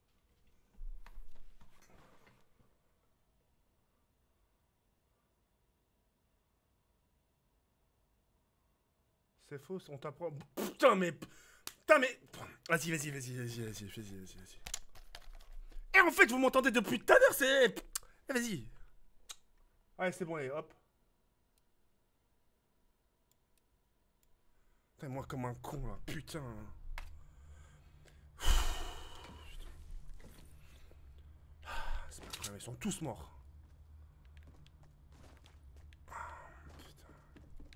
C'est faux, on t'apprend. Putain, mais. Putain, mais. Vas-y, vas-y, vas-y, vas-y, vas-y, vas-y, vas-y, vas-y. Et en fait, vous m'entendez depuis tout à l'heure, c'est. Vas-y. Allez, c'est bon, allez, hop. Putain, moi comme un con là, putain. C'est pas grave, ils sont tous morts. Putain.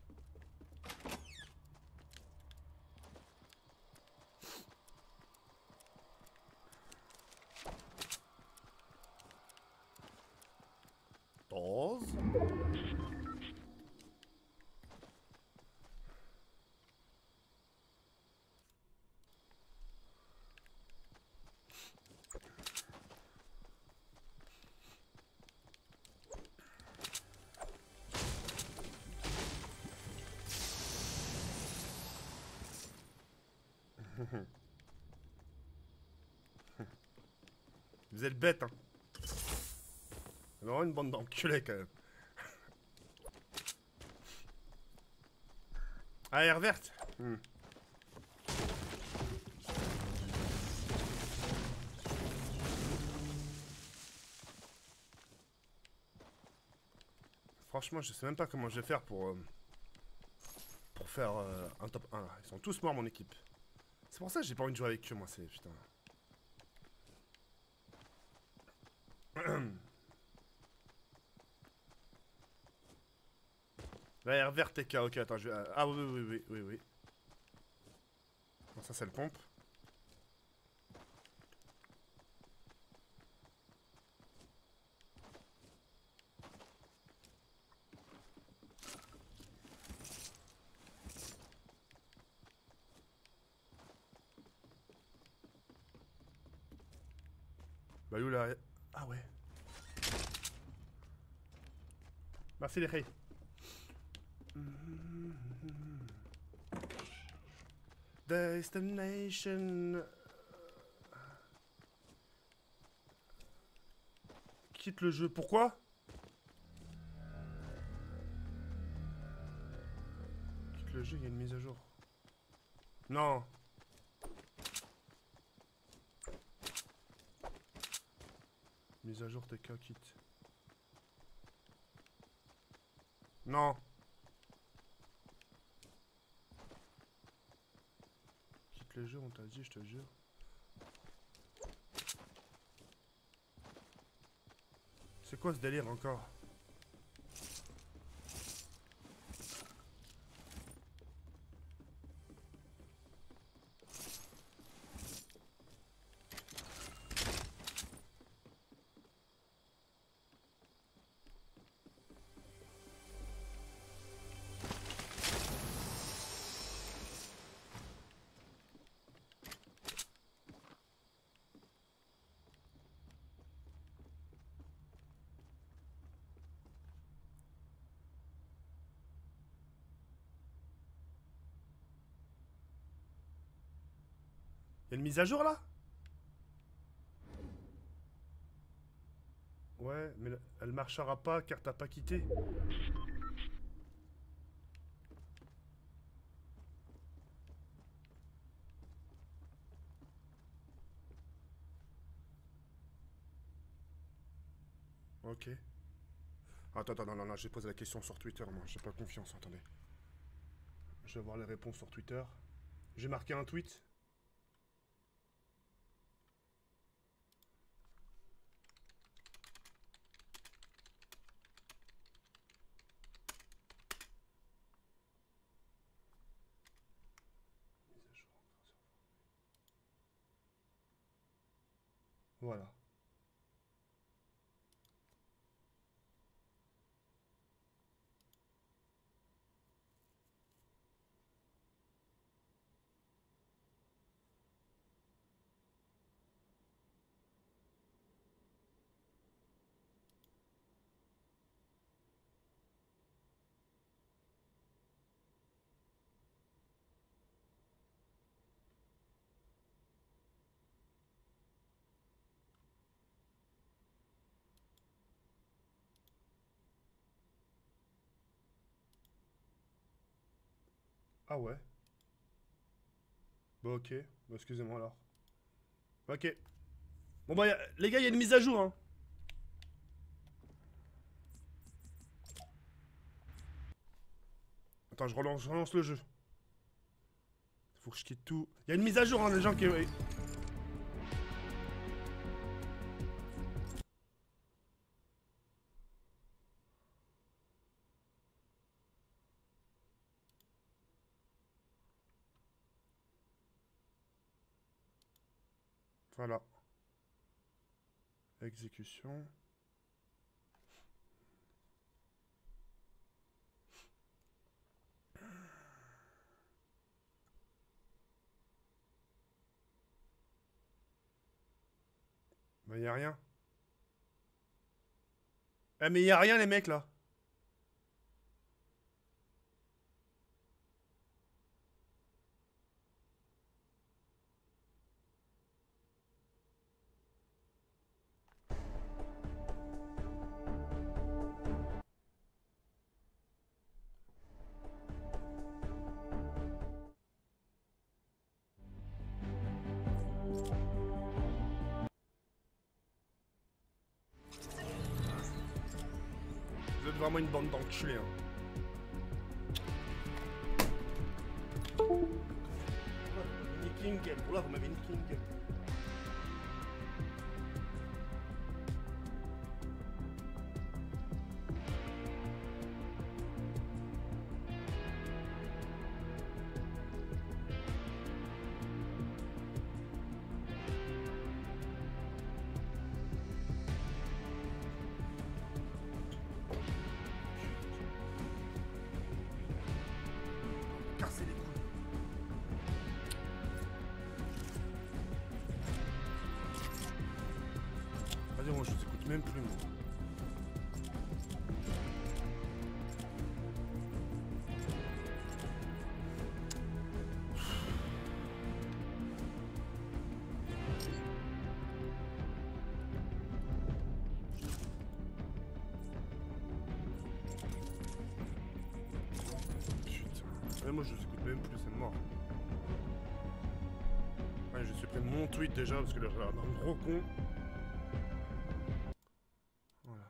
Vous êtes bêtes, hein. Vraiment une bande d'enculés, quand même. Ah, air verte. Hmm. Franchement, je sais même pas comment je vais faire pour... Euh, pour faire euh, un top un, là. Ils sont tous morts, mon équipe. C'est pour ça que j'ai pas envie de jouer avec eux, moi, c'est... Putain. La R verte T K, ok, attends, je vais... Ah oui, oui, oui, oui, oui. Bon, ça, c'est le pompe. Bah, où là? Ah ouais. Merci les rey. Destination. Quitte le jeu. Pourquoi? Quitte le jeu, il y a une mise à jour. Non. Mise à jour T K quitte. Non. Quitte le jeu, on t'a dit, je te jure. C'est quoi ce délire encore? Y'a une mise à jour là? Ouais, mais elle marchera pas car t'as pas quitté. Ok. Attends, attends, non, non, non, j'ai posé la question sur Twitter, moi, j'ai pas confiance, attendez. Je vais voir les réponses sur Twitter. J'ai marqué un tweet. Voilà. Ah ouais. Bah ok, bah excusez-moi alors. Ok. Bon bah, y a... les gars, il y a une mise à jour, hein. Attends, je relance, je relance le jeu. Faut que je quitte tout. Il y a une mise à jour, hein, les gens qui... Voilà. Exécution. Bah y a rien. Eh mais y a rien les mecs là. vraiment une bande d'enculés. Hein. Niqué une game. Oh là, vous m'avez niqué une game. Casser les couilles. Vas-y, moi je vous écoute même plus, moi. Putain. Ouais, moi je vous écoute même plus, c'est mort. Ouais, je supprime mon tweet déjà parce que le un gros con. Voilà.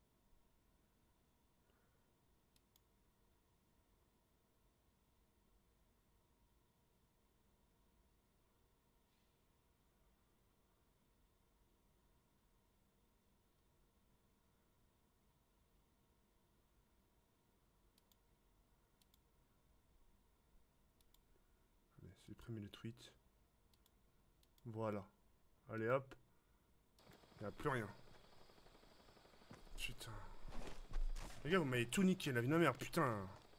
Allez, supprimer le tweet. Voilà. Allez hop. Il n'y a plus rien. Putain. Les gars, vous m'avez tout niqué, la vie de ma mère, putain.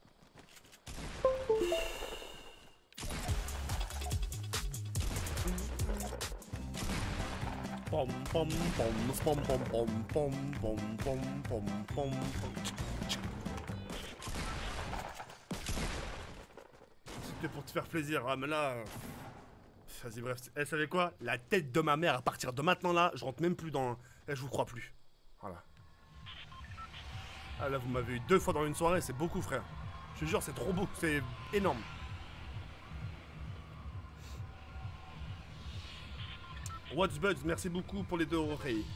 Pom pom pom pom pom pom pom pom pom pom pom pom. C'était pour te faire plaisir, ah mais là... Vas-y bref, elle savait quoi? La tête de ma mère, à partir de maintenant là, je rentre même plus dans... Eh, je vous crois plus. Voilà. Ah là, vous m'avez eu deux fois dans une soirée, c'est beaucoup frère. Je te jure, c'est trop beau, c'est énorme. What's Buds, merci beaucoup pour les deux oreilles.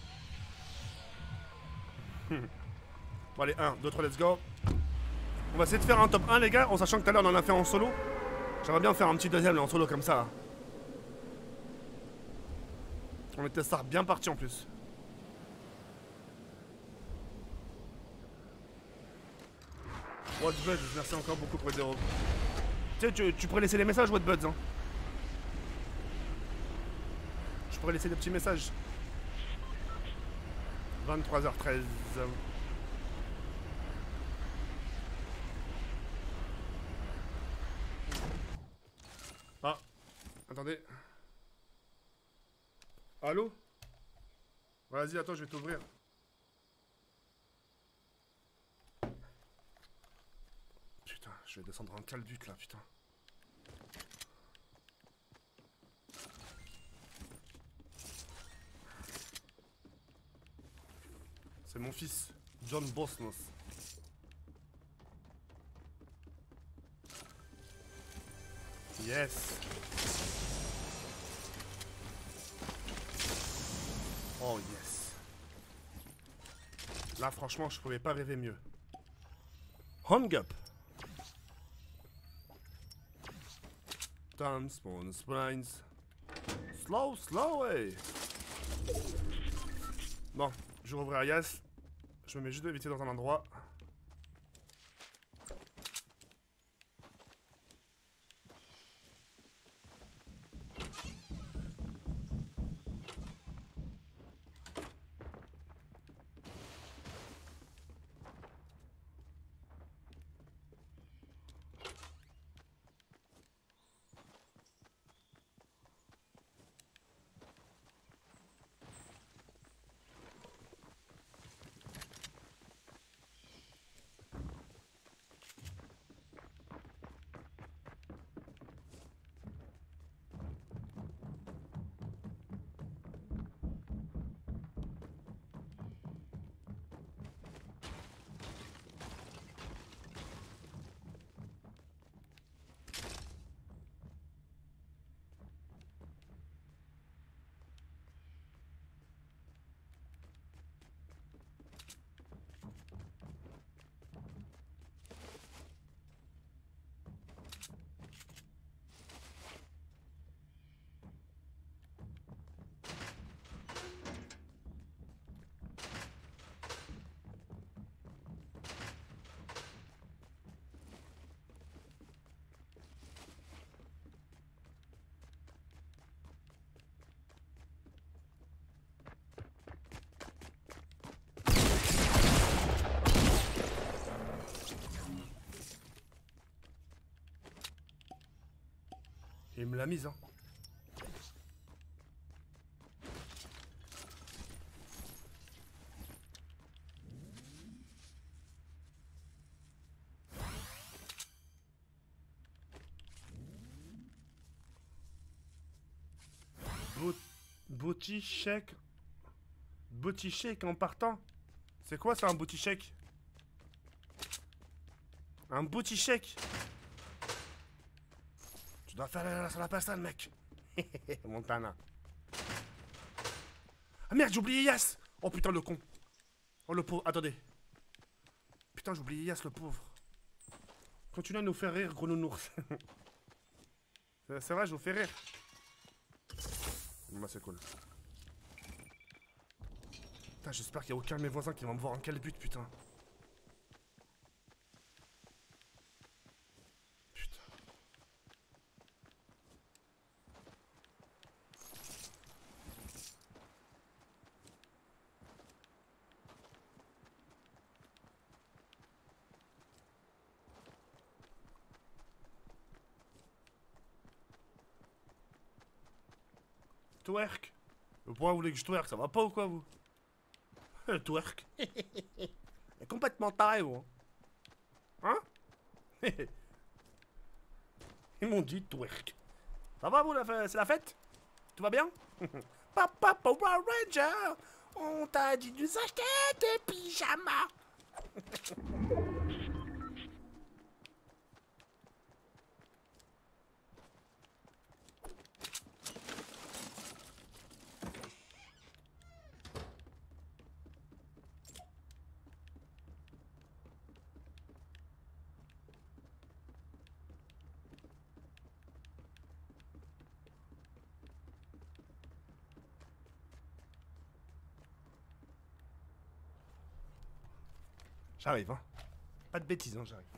Bon allez, un, deux, trois, let's go. On va essayer de faire un top un les gars, en sachant que tout à l'heure on en a fait en solo. J'aimerais bien faire un petit deuxième là, en solo comme ça. On était ça bien parti en plus. What's Buds, merci encore beaucoup pour les deux euros. Tu sais, tu, tu pourrais laisser des messages, What's Buds, hein. Je pourrais laisser des petits messages. vingt-trois heures treize. Ah, attendez. Allô? Vas-y, attends, je vais t'ouvrir. Putain, je vais descendre en calbut là, putain. C'est mon fils, John Bosnos. Yes. Oh yes. Là franchement je pouvais pas rêver mieux. Hung up. Time spawn spines. Slow, slow, hey. Bon, je rouvre Arias. Je me mets juste de éviter dans un endroit. Il me l'a mise, hein. Booty shake. Booty shake en partant. C'est quoi ça un booty shake? Un booty shake. Tu dois faire la sur la personne, mec. Montana. Ah merde, j'ai oublié Yas. Oh putain, le con. Oh le pauvre. Attendez. Putain, j'ai oublié Yas, le pauvre. Continue à nous faire rire, gros nounours. C'est vrai, je vous fais rire. Moi, c'est cool. Putain, j'espère qu'il n'y a aucun de mes voisins qui va me voir en quel but, putain. Putain. Twerk. Pourquoi vous voulez que je twerk? Ça va pas ou quoi, vous? Le twerk. est complètement taré, vous. Hein? Ils m'ont dit twerk. Ça va, vous, c'est la fête? Tout va bien? Papa Power Ranger, on t'a dit de nous acheter des pyjamas. J'arrive, hein. Pas de bêtises, hein, j'arrive.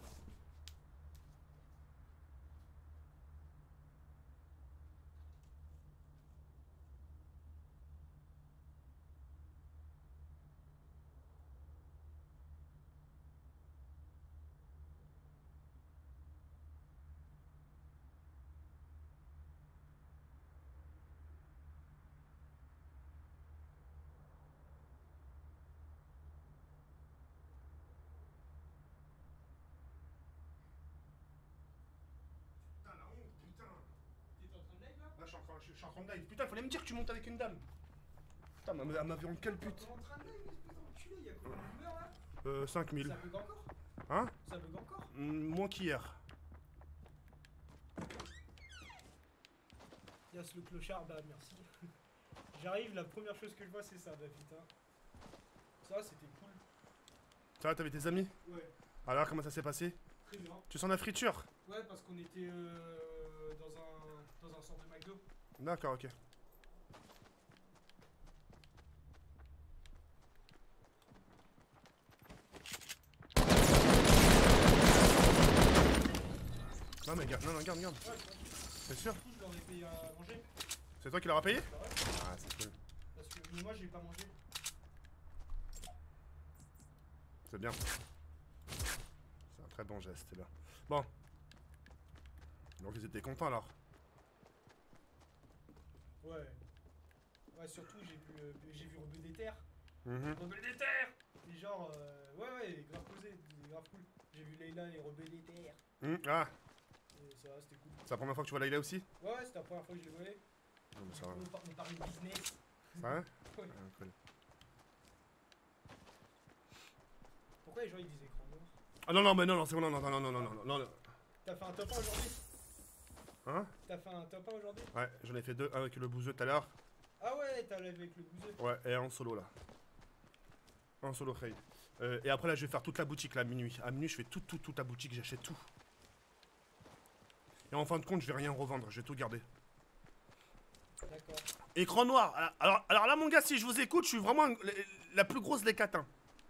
Là, je suis, en train, je, je suis en train de live. Putain, fallait me dire que tu montes avec une dame. Putain, mais elle m'avait en quelle pute. En train de live, espèce d'enculé, y'a quoi une heure là? Euh, cinq mille. Ça bug encore? Hein? Ça bug encore? mmh, Moins qu'hier. Yas le clochard, bah merci. J'arrive, la première chose que je vois c'est ça, bah putain. Ça c'était cool. Ça va, t'avais tes amis? Ouais, Alors, comment ça s'est passé? très bien. Tu sens la friture? Ouais, parce qu'on était euh, dans, un, dans un centre de McDo. D'accord, ok. Non mais garde, non, non, garde, garde. Ouais, C'est sûr? du coup je leur ai payé à manger. C'est toi qui l'auras payé? Bah ouais, Ah, c'est cool. parce que mais moi j'ai pas mangé. C'est bien. C'est un très bon geste, c'est bien. Bon. Donc ils étaient contents alors. Ouais. Ouais, surtout j'ai vu, euh, j'ai vu Rebeu des Terres. Mhm. Rebeu des Terres! Et genre, euh, ouais, ouais, grave posé, grave cool. J'ai vu Leïla et Rebeu des Terres. Mmh, ah, Et ça va, c'était cool. c'est la première fois que tu vois Laïla aussi? Ouais, ouais, c'était la première fois que je les voyais. Non, mais ça va. On, par- on parlait de business. Ça va? Ouais. Ah, cool. Pourquoi les gens ils disent écran noir? Ah non, non, mais non, non, c'est bon, non, non, non, non, non, non, non, non, non. T'as fait un top un aujourd'hui? Hein? T'as fait un top un aujourd'hui? Ouais, j'en ai fait deux, un avec le bouseux tout à l'heure. Ah ouais, t'as live avec le bouseux. Ouais, et un en solo là. Un en solo raid. Euh, et après là, je vais faire toute la boutique là, à minuit. À minuit, je fais tout, tout, toute la boutique, j'achète tout. Et en fin de compte, je vais rien revendre, je vais tout garder. D'accord. Écran noir. Alors, alors, alors là, mon gars, si je vous écoute, je suis vraiment la, la plus grosse des catins.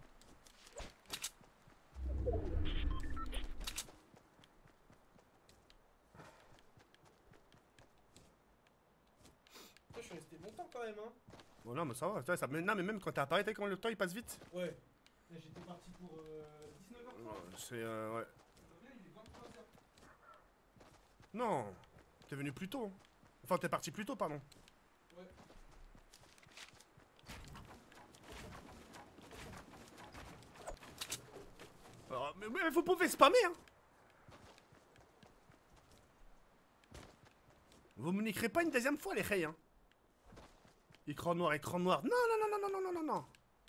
Toi, je suis resté longtemps quand même, hein. Bon, non, mais ça va. Ça, ça, mais, non, mais même quand t'as apparaît, quand le temps il passe vite. Ouais. Là, j'étais parti pour euh, dix-neuf heures trente. C'est. Euh, ouais. Là, il est vingt-trois heures. Non. T'es venu plus tôt. Hein. Enfin, t'es parti plus tôt, pardon. Ouais. Alors, mais, mais vous pouvez spammer, hein. Vous me niquerez pas une deuxième fois, les reilles, hein. Écran noir, écran noir. Non, non, non, non, non, non, non, non, non.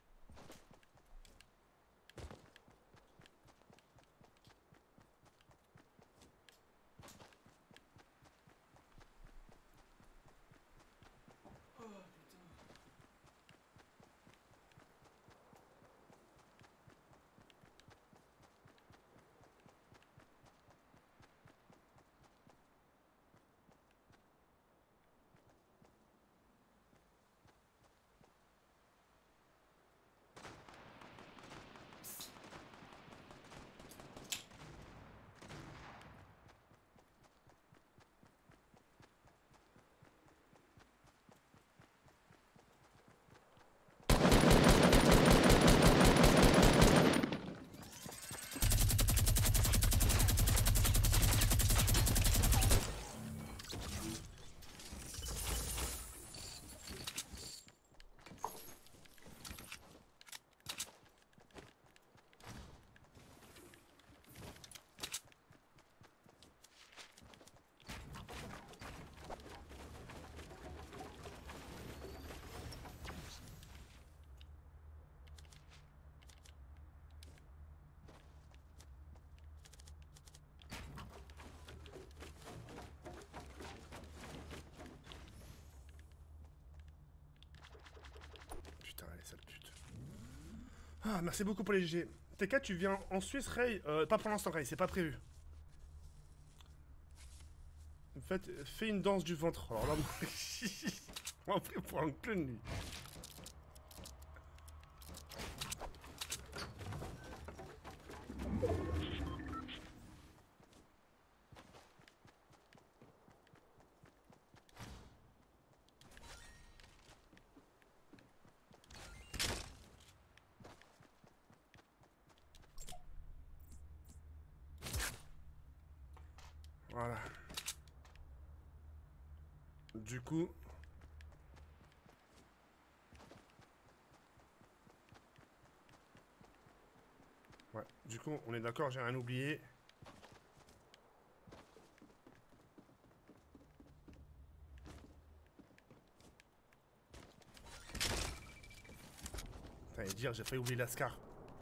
Oh putain. Putain, allez, sale pute. Ah, merci beaucoup pour les G G. T K, tu viens en Suisse, Ray? euh, Pas pour l'instant, Ray, c'est pas prévu. En fait, fais une danse du ventre. Alors là, on va pris pour un clown, lui. Voilà. Du coup... Ouais, du coup, on est d'accord, j'ai rien oublié. Fallait dire, j'ai failli oublier l'Ascar.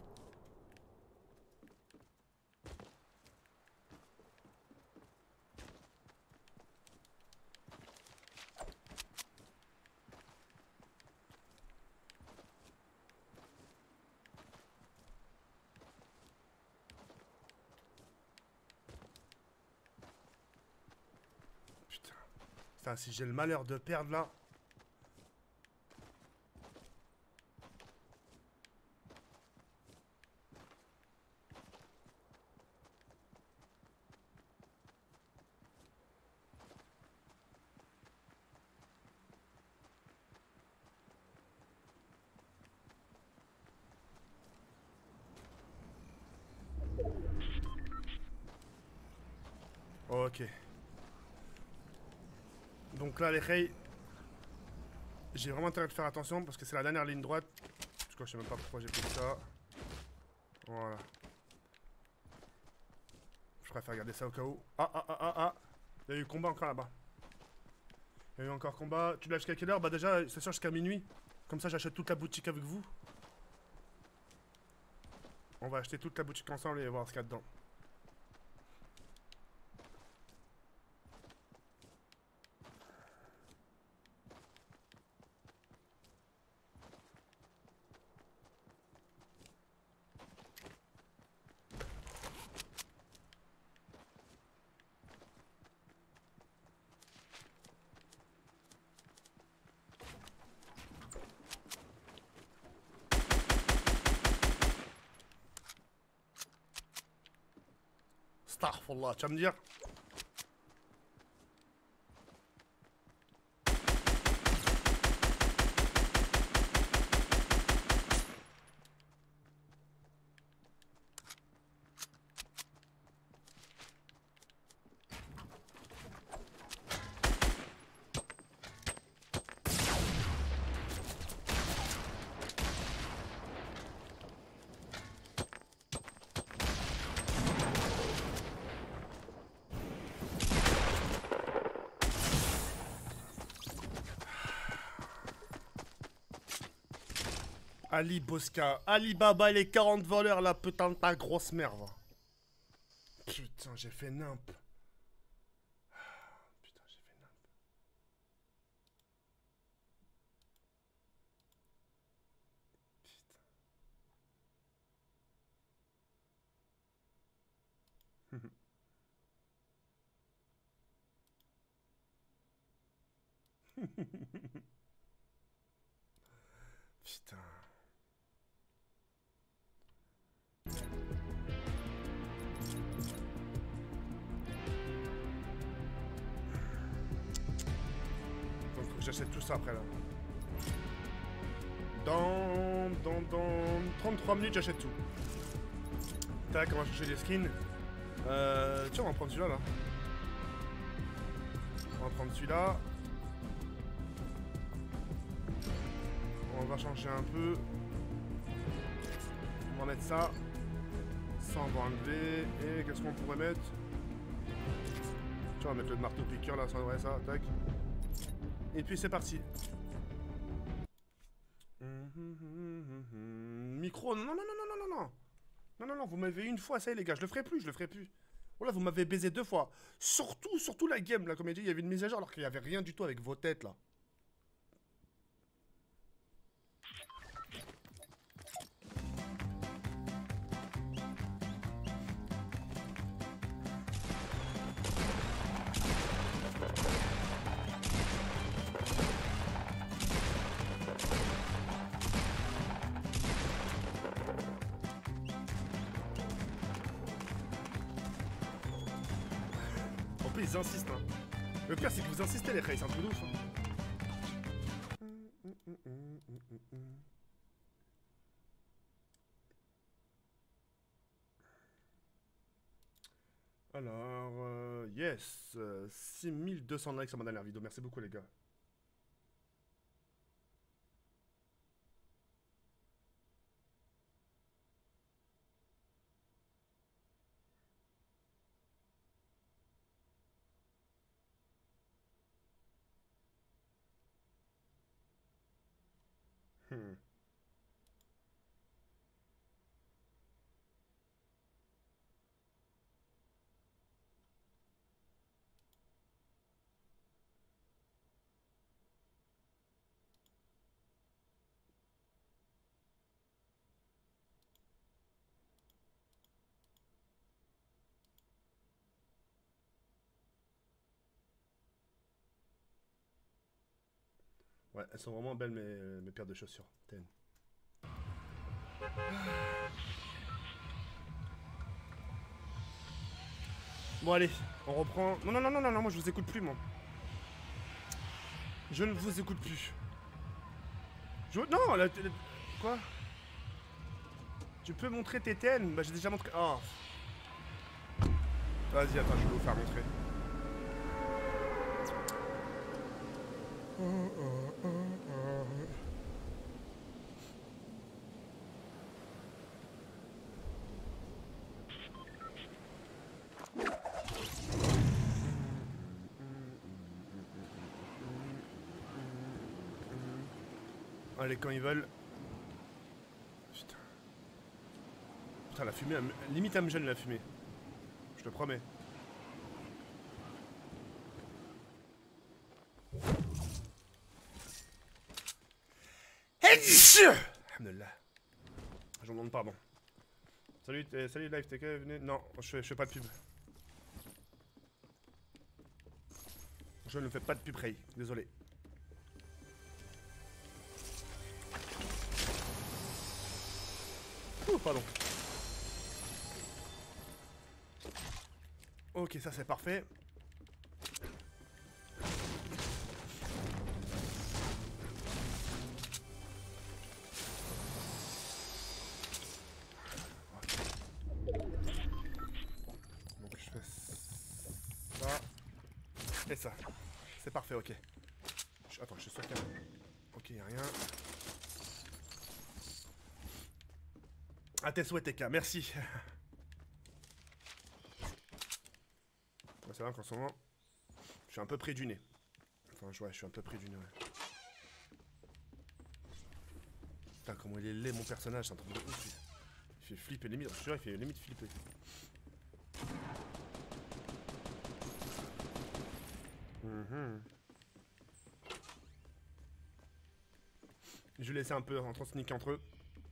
Putain. Putain, si j'ai le malheur de perdre là. Ok. Donc là, les rails, j'ai vraiment intérêt de faire attention parce que c'est la dernière ligne droite. Je crois que je sais même pas pourquoi j'ai fait ça. Voilà. Je préfère garder ça au cas où. Ah, ah, ah, ah, ah. Il y a eu combat encore là-bas. Il y a eu encore combat. Tu l'as jusqu'à quelle heure? Bah déjà, c'est sûr jusqu'à minuit. Comme ça, j'achète toute la boutique avec vous. On va acheter toute la boutique ensemble et voir ce qu'il y a dedans. Astaghfirullah, tu vas me dire? Ali Bosca, Ali Baba et les quarante voleurs, la putain de ta grosse merde. Putain, j'ai fait nimp. Putain, j'ai fait nimp. Putain. Putain. Donc j'achète tout ça après là. Dans, dans, dans trente-trois minutes j'achète tout. Tac, on va chercher des skins. Euh, tiens, on va prendre celui-là là. On va prendre celui-là. On va changer un peu. On va mettre ça. Ça, on va enlever. Et qu'est-ce qu'on pourrait mettre? Tiens, on va mettre le marteau piqueur là, ça devrait ça. Tac. Et puis c'est parti. Micro, non, non, non, non, non, non, non. Non, non, non, vous m'avez une fois, ça y est les gars, je le ferai plus, je le ferai plus. Oh là, vous m'avez baisé deux fois. Surtout, surtout la game là, comme il dit, il y avait une mise à jour alors qu'il n'y avait rien du tout avec vos têtes là. Ils insistent hein. Le pire c'est que vous insistez les rails, c'est un truc de ouf hein. Alors euh, yes euh, six mille deux cents likes sur ma dernière vidéo, merci beaucoup les gars. Hmm. Ouais, elles sont vraiment belles mes, mes paires de chaussures. Ten. Bon allez, on reprend. Non non non non non non, moi je vous écoute plus moi. Je ne vous écoute plus. Je... Non, la... Quoi? Tu peux montrer tes T N? Bah j'ai déjà montré. Oh. Vas-y, attends, je vais vous faire montrer. Oh, oh, oh, oh. Allez, quand ils veulent. Putain. Putain, la fumée, elle me... limite elle me gêne la fumée. Je te promets. Alhamdoulilah. J'en demande pardon. Salut, salut live, t'es venez. Non, je fais, je fais pas de pub. Je ne fais pas de pub, Ray. Désolé. Ouh, pardon. Ok, ça c'est parfait. Donc je fais ça. Et ça. C'est parfait, ok. Je... Attends, je suis sûr qu'il y a... Ok, y'a rien. À tes souhaits, T K, merci. C'est vrai qu'en ce moment, je suis un peu près du nez. Enfin, ouais, je suis un peu près du nez, ouais. Putain, comment il est laid mon personnage, c'est un truc de ouf. lui. Il fait flipper limite, je suis sûr, il fait limite flipper. Mhm. Je vais laisser un peu en train de sneak entre eux.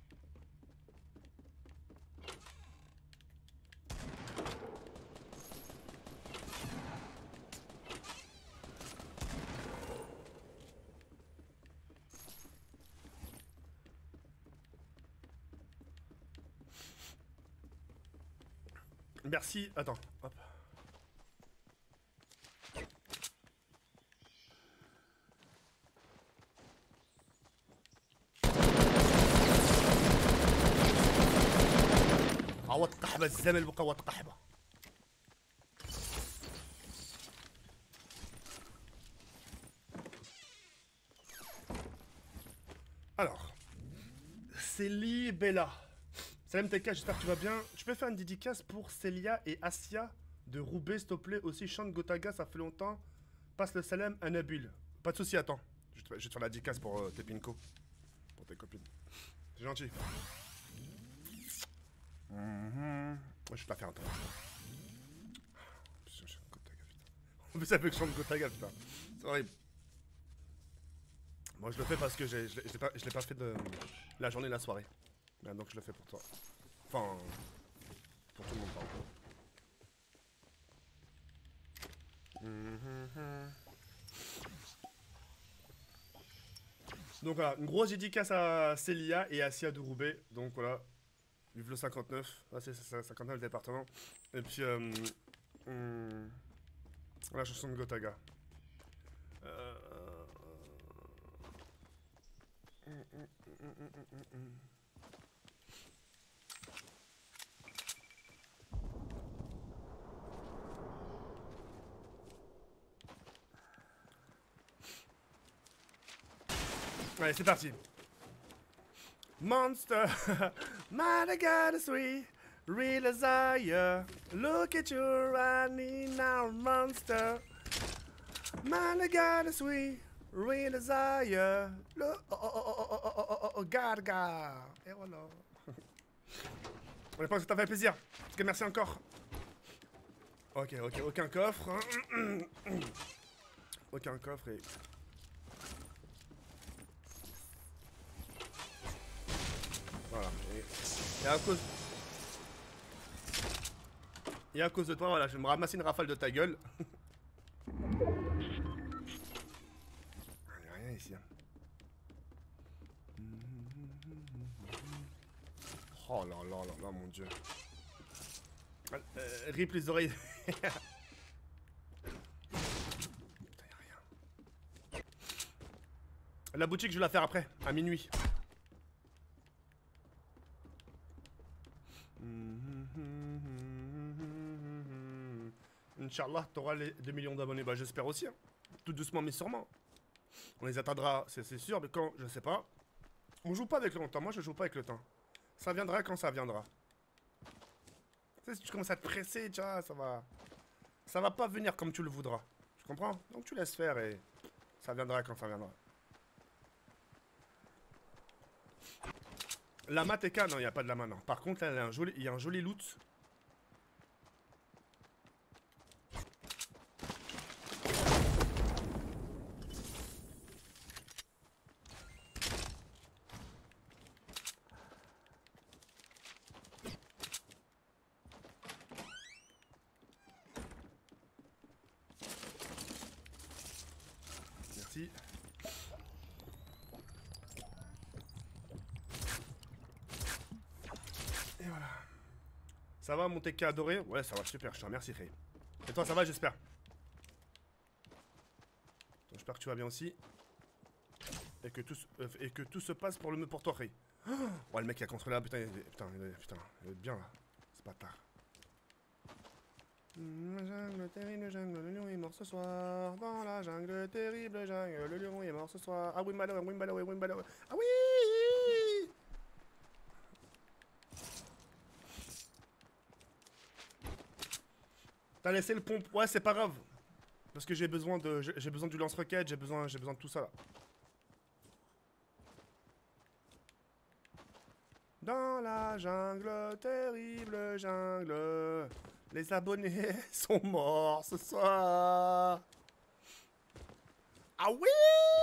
Merci. Attends. Hop. عوض قحبة الزمن بقى عوض قحبة. Alors, Célie Bella. Salam T K, j'espère que tu vas bien. Tu peux faire une dédicace pour Célia et Asia de Roubaix, s'il te plaît. Aussi, chante Gotaga, ça fait longtemps. Passe le salam à Nabil. Pas de soucis, attends. Je vais te, je vais te faire la dédicace pour euh, tes pinko. Pour tes copines. C'est gentil. Mm-hmm. Moi, je vais te la faire, attends. Putain, je chante Gotaga, putain. En plus, ça fait que je chante Gotaga, putain. C'est horrible. Moi, je le fais parce que j'ai- je l'ai pas, je l'ai pas fait de la journée et la soirée. Ah, donc je le fais pour toi. Enfin, pour tout le monde, pardon. Mm-hmm. Donc voilà, une grosse dédicace à Célia et à Sia de Roubaix. Donc voilà, vive le cinquante-neuf. Ah, c'est ça, cinquante-neuf le département. Et puis, euh, hum, la chanson de Gotaga. Euh... hum, hum, hum, hum, hum, hum, hum. Allez, c'est parti. Monster, my God is sweet, real desire. Look at you, I need now, monster. My God is sweet, real desire. Look, oh, oh, oh, oh, oh, oh, oh, oh, God, God. Et voilà. Je pense que ça t'a fait plaisir. En tout cas, merci encore. Ok, ok, aucun coffre. Aucun coffre et... Voilà. Et, et à cause... Et à cause de toi, voilà, je vais me ramasser une rafale de ta gueule. Il n'y a rien ici. Hein. Oh là là là là, mon dieu. Euh, rip les oreilles. Putain, y a rien. La boutique, je vais la faire après, à minuit. Inch'Allah, t'auras les deux millions d'abonnés. Bah, j'espère aussi. Hein. Tout doucement, mais sûrement. On les atteindra, c'est sûr, mais quand, je sais pas. On joue pas avec le temps. Moi, je joue pas avec le temps. Ça viendra quand ça viendra. Tu sais, si tu commences à te presser, tu vois, ça va... Ça va pas venir comme tu le voudras. Tu comprends? Donc tu laisses faire et... Ça viendra quand ça viendra. Lama T K, non, il n'y a pas de lama, non. Par contre, là, il y a un joli, il y a un joli loot. Merci. Et voilà. Ça va mon T K adoré? Ouais, ça va super, je te remercie Ray. Et toi, ça va, j'espère? J'espère que tu vas bien aussi. Et que tout, euh, et que tout se passe pour le mieux pour toi, Ray. Oh, ouais, le mec qui a construit là, putain, il, putain, il, putain, il est bien là. C'est pas tard. La jungle terrible, jungle, le lion est mort ce soir. Dans la jungle terrible, jungle, le lion est mort ce soir. Ah oui, malheur, oui, malheur, oui, malheur. Ah oui! T'as laissé le pompe, ouais, c'est pas grave. Parce que j'ai besoin de, j'ai besoin du lance-roquette, j'ai besoin, j'ai besoin de tout ça là. Dans la jungle, terrible jungle, les abonnés sont morts ce soir. Ah oui!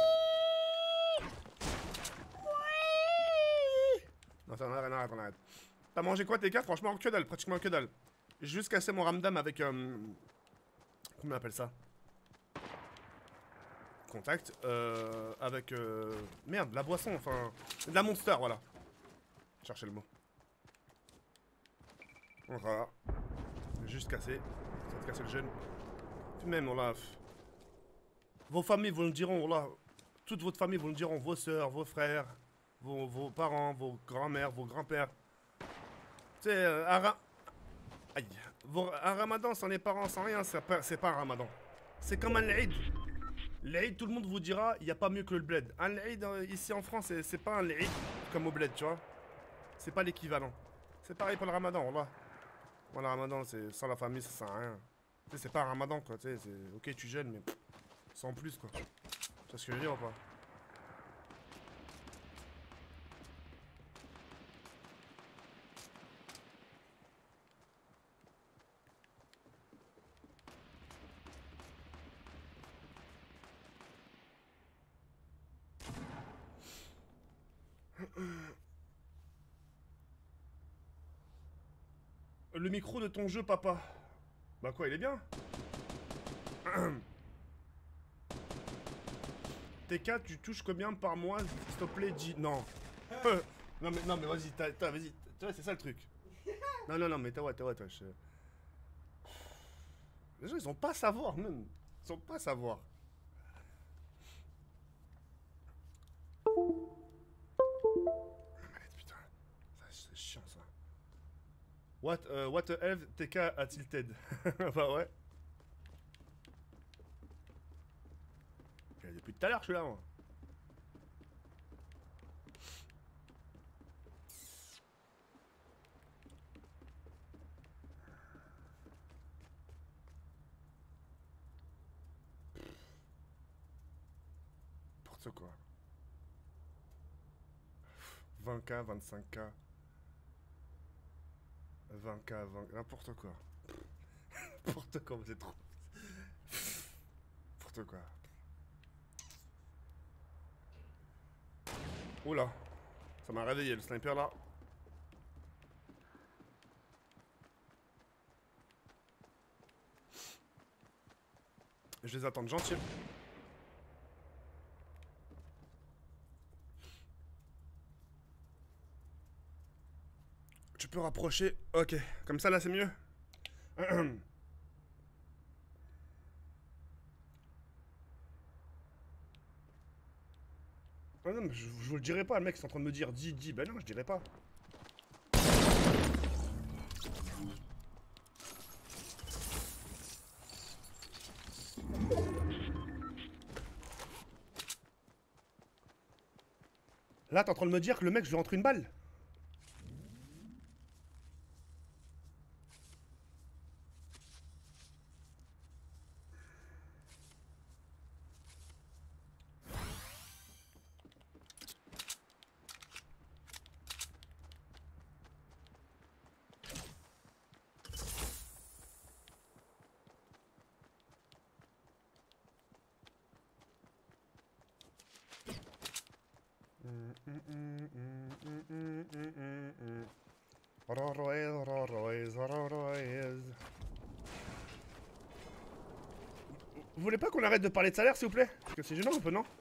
Oui! Non, ça, on arrête, on arrête, on arrête. T'as mangé quoi tes gars? Franchement, que dalle, pratiquement que dalle. J'ai juste cassé mon ramdam avec... Euh... Comment on appelle ça? Contact. Euh... Avec... Euh... Merde, la boisson, enfin... De la Monster, voilà. Cherchez le mot. Voilà. Juste cassé. Ça te casser le gène. Puis même, on l'a... Vos familles vous le diront, là. Toute votre famille vous le diront. Vos soeurs, vos frères, vos, vos parents, vos grands-mères, vos grands-pères. Tu sais, euh, un, ra... Aïe. Vos... un ramadan sans les parents, sans rien, c'est pas, pas un ramadan. C'est comme un l'Aïd. L'Aïd, tout le monde vous dira, il n'y a pas mieux que le bled. Un l'Aïd, euh, ici en France, c'est pas un l'Aïd comme au bled, tu vois. C'est pas l'équivalent. C'est pareil pour le ramadan, voilà. Moi, le ramadan, c'est sans la famille, ça sert à rien. Tu sais, c'est pas un ramadan, quoi. Tu sais, c'est... Ok, tu jeûnes, mais... Sans plus, quoi. Tu vois ce que je veux dire ou pas? Le micro de ton jeu, papa. Bah quoi, il est bien. T K, tu touches combien par mois? S'il te plaît, dis... Non. non mais, non mais vas-y, vas-y. Tu vois, c'est ça le truc. Non, non, non, mais t'as ouais, t'as ouais, t'as je... Les gens, ils ont pas à savoir, même. Ils ont pas à savoir. Arrête, putain. C'est chiant, ça. What, uh, what the hell T K a tilted? Bah ouais. Depuis tout à l'heure, je suis là, moi. N'importe quoi. vingt K, vingt-cinq K. vingt K, vingt... N'importe quoi. N'importe quoi, vous êtes trop... N'importe quoi. Oula, ça m'a réveillé le sniper là. Je les attends gentils. Tu peux rapprocher. Ok, comme ça là c'est mieux. Ah non, mais je, je vous le dirai pas, le mec est en train de me dire dis, dis, ben non, je dirai pas. Là, t'es en train de me dire que le mec, je lui rentre une balle. Vous voulez pas qu'on arrête de parler de salaire, s'il vous plaît? Parce que c'est gênant un peu, non?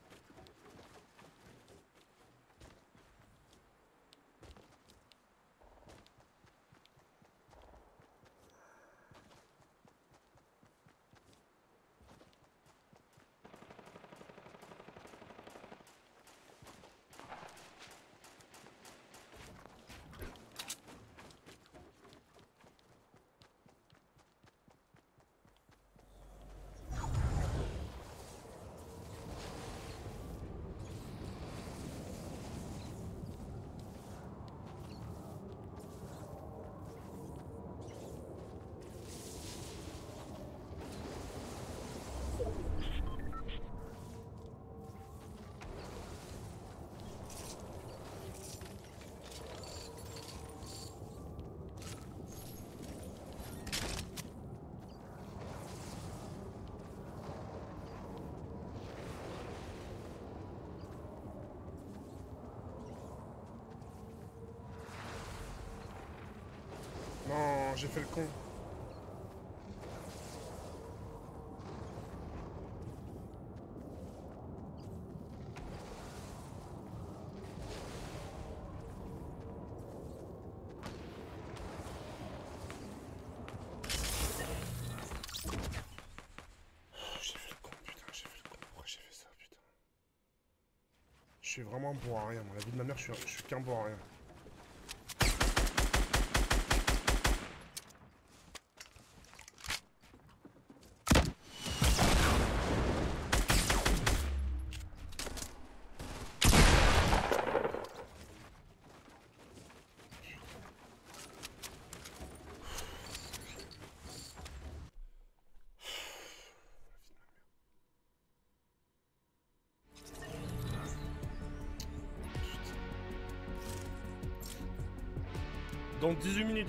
j'ai fait le con. J'ai fait le con, putain, j'ai fait le con. Pourquoi j'ai fait ça, putain? Je suis vraiment un bon à rien, moi. La vie de ma mère, je suis, je suis qu'un bon à rien. Dans dix-huit minutes.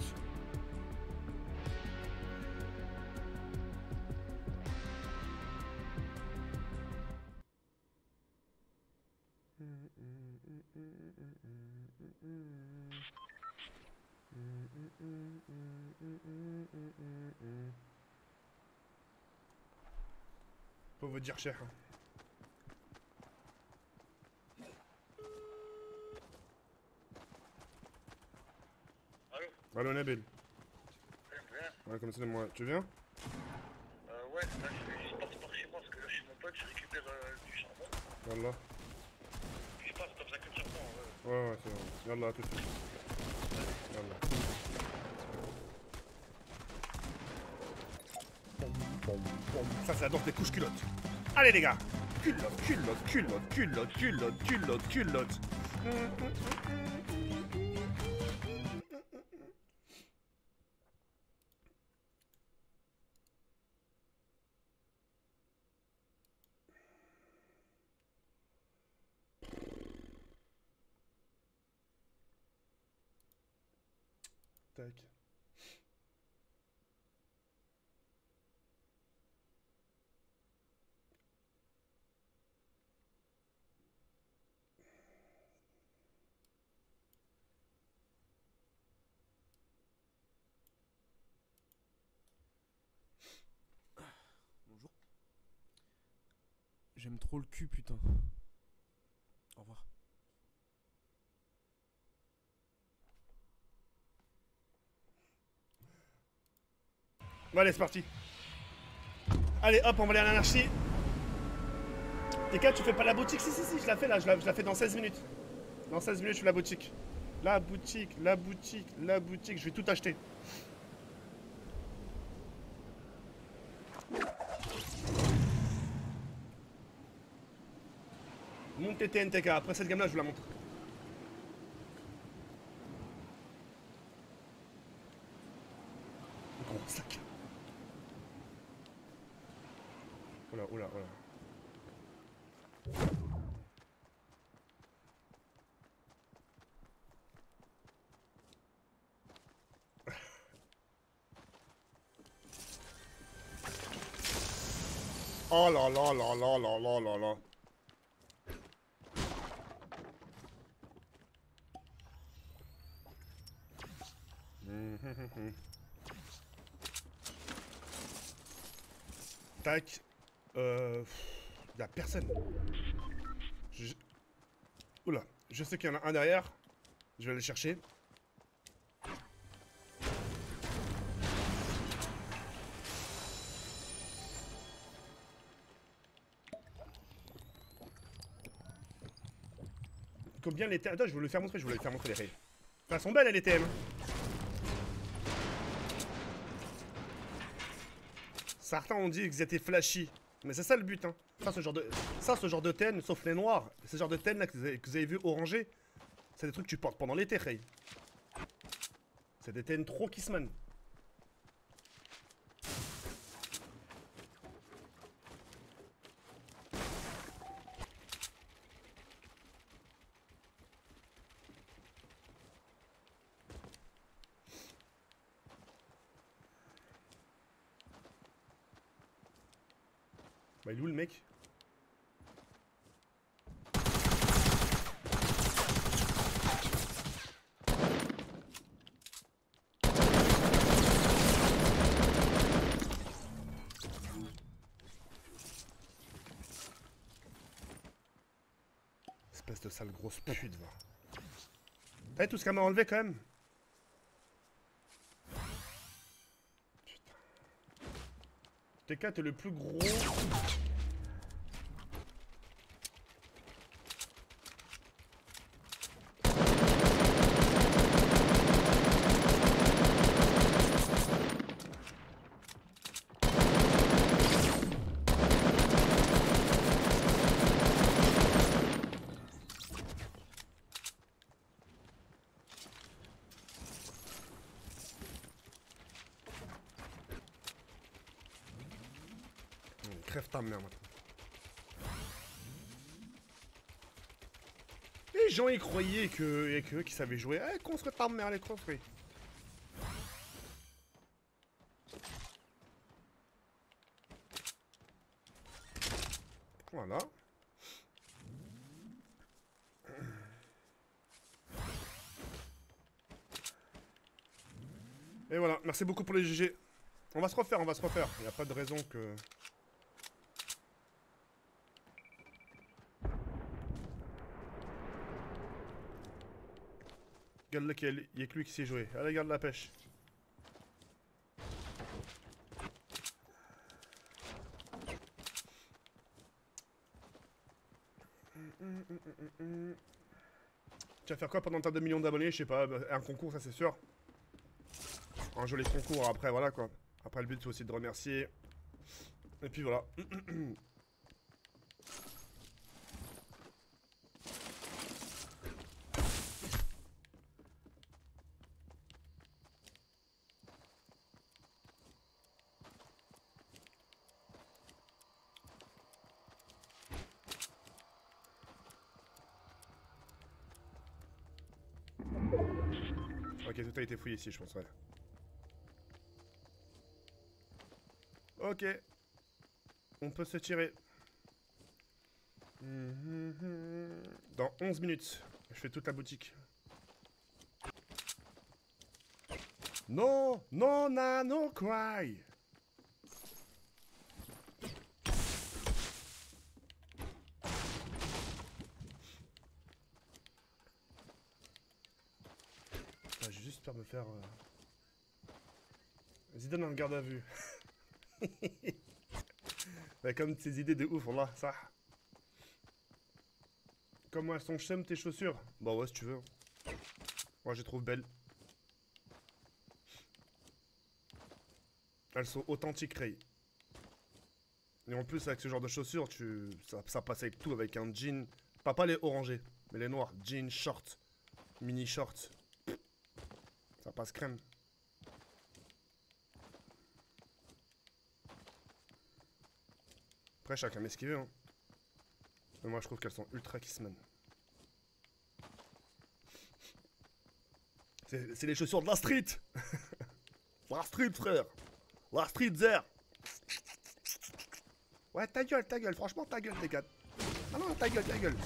Faut vous dire cher. Allô Nabil. Ouais, comme ça, moi. Tu viens? Euh, ouais, là je vais juste partir par chez moi parce que là je suis mon pote, je récupère euh, du charbon. Yallah. Je passe, t'as besoin que de charbon, ouais. Ouais, ouais, c'est bon. Yallah, à tout de suite. Yallah. Ça, c'est la danse des couches culottes. Allez, les gars. Culotte, culotte, culotte, culotte, culotte, culotte, culotte. Tac. Bonjour. J'aime trop le cul, putain. Au revoir. Bon, allez, c'est parti. Allez, hop, on va aller à l'anarchie. T K, tu fais pas la boutique? Si, si, si, je la fais là, je la, je la fais dans seize minutes. Dans seize minutes, je fais la boutique. La boutique, la boutique, la boutique, je vais tout acheter. Monte tes T N T K, après cette gamme là, je vous la montre. Gros sac. Oula, oula, oula. Oh là là là là là là là là. Tac. Euh... Y'a personne. Je... Oula. Je sais qu'il y en a un derrière. Je vais aller le chercher. Combien les T M? Attends, je voulais le faire montrer, je voulais le faire montrer les rayons. Elles sont belles, les T M. Certains ont dit qu'ils étaient flashy. Mais c'est ça le but, hein. Ça, ce genre de, ça, ce genre de T N, sauf les noirs, ce genre de T N là que vous avez, que vous avez vu orangé, c'est des trucs que tu portes pendant l'été, Ray. C'est des T N trop Kissman. Bah il est où le mec? Espèce de sale grosse pute, va. T'as vu tout ce qu'elle m'a enlevé quand même? Putain. T K, t'es le plus gros. Crève ta mère maintenant. Les gens y croyaient que, et que eux qui savaient jouer. Eh, construis ta mère, les construits. Voilà. Et voilà, merci beaucoup pour les G G. On va se refaire, on va se refaire. Il n'y a pas de raison que... Regarde lequel, il n'y a que lui qui sait jouer. Allez, garde la pêche. Tu vas faire quoi pendant ta deux millions d'abonnés? Je sais pas, un concours, ça c'est sûr. Un joli concours, après voilà quoi. Après le but c'est aussi de remercier. Et puis voilà. Ok, tout a été fouillé ici, je pense, ouais. Ok. On peut se tirer. Dans onze minutes, je fais toute la boutique. Non, non, non, no cry. Ah, j'ai juste peur de me faire... Euh... Zidane en garde à vue. Ouais, comme tes idées de ouf, là, ça. Comment elles sont chum tes chaussures? Bah ouais, si tu veux. Moi, je les trouve belles. Elles sont authentiques, Ray. Et en plus, avec ce genre de chaussures, tu... ça, ça passe avec tout, avec un jean. Pas, pas les orangés, mais les noirs. Jean, short, mini short. Ça passe crème. Après, chacun met ce qu'il veut. Hein. Mais moi, je trouve qu'elles sont ultra kissman. C'est les chaussures de la street. La street, frère. La street, there. Ouais, ta gueule, ta gueule. Franchement, ta gueule, les gars. Ah non, ta gueule, ta gueule.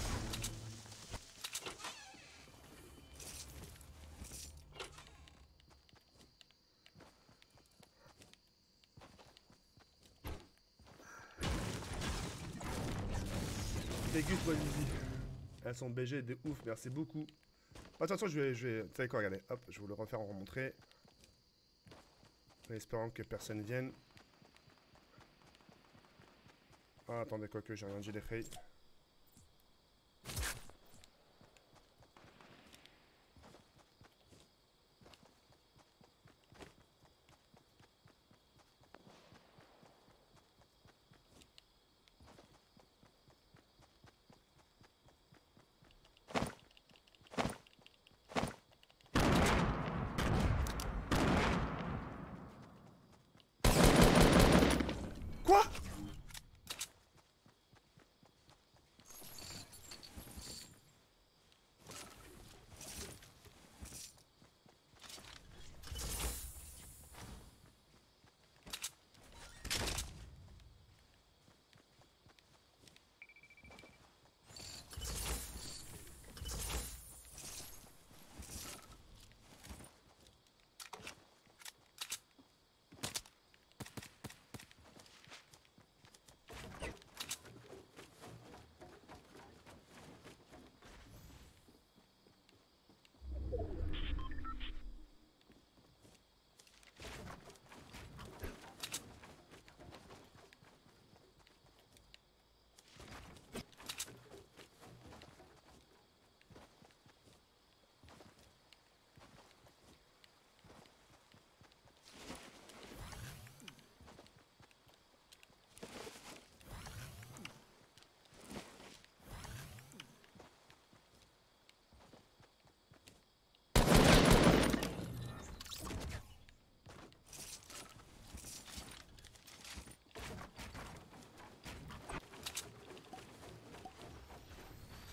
Déguste, moi, Lizzie. Elles sont B G de ouf, merci beaucoup. De toute façon, je vais, je vais... Vous savez quoi, regardez, hop, je vais vous le refaire en remontrer. En espérant que personne vienne. Ah, attendez, quoi que j'ai rien dit, les filles.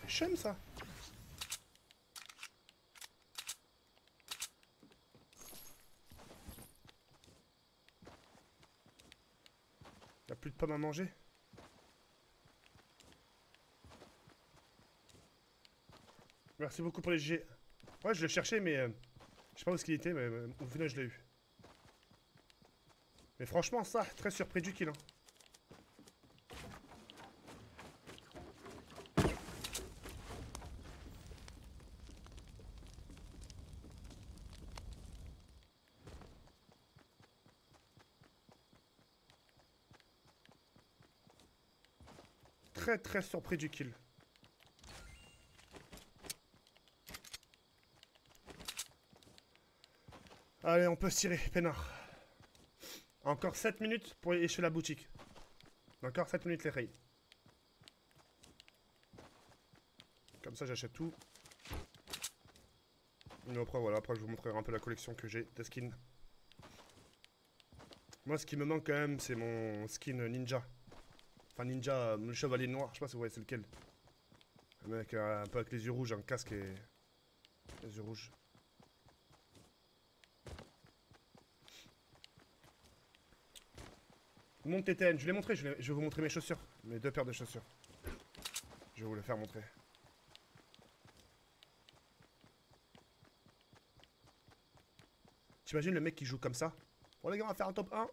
Chum ça. Y'a plus de pommes à manger. Merci beaucoup pour les G. Ouais, je le cherchais, mais euh, je sais pas où est-ce qu'il était, mais euh, au final, je l'ai eu. Mais franchement, ça, très surpris du kill. Hein. Très très surpris du kill. Allez, on peut se tirer, peinard. Encore sept minutes pour échouer la boutique. Encore sept minutes les rayes. Comme ça j'achète tout. Et après voilà, après je vous montrerai un peu la collection que j'ai de skins. Moi ce qui me manque quand même c'est mon skin ninja. Enfin ninja, euh, le chevalier noir, je sais pas si vous voyez c'est lequel. Un mec euh, un peu avec les yeux rouges, un casque et les yeux rouges. Mon T T N, je l'ai montré, je, je vais vous montrer mes chaussures. Mes deux paires de chaussures. Je vais vous les faire montrer. T'imagines le mec qui joue comme ça? Bon les gars, on va faire un top un.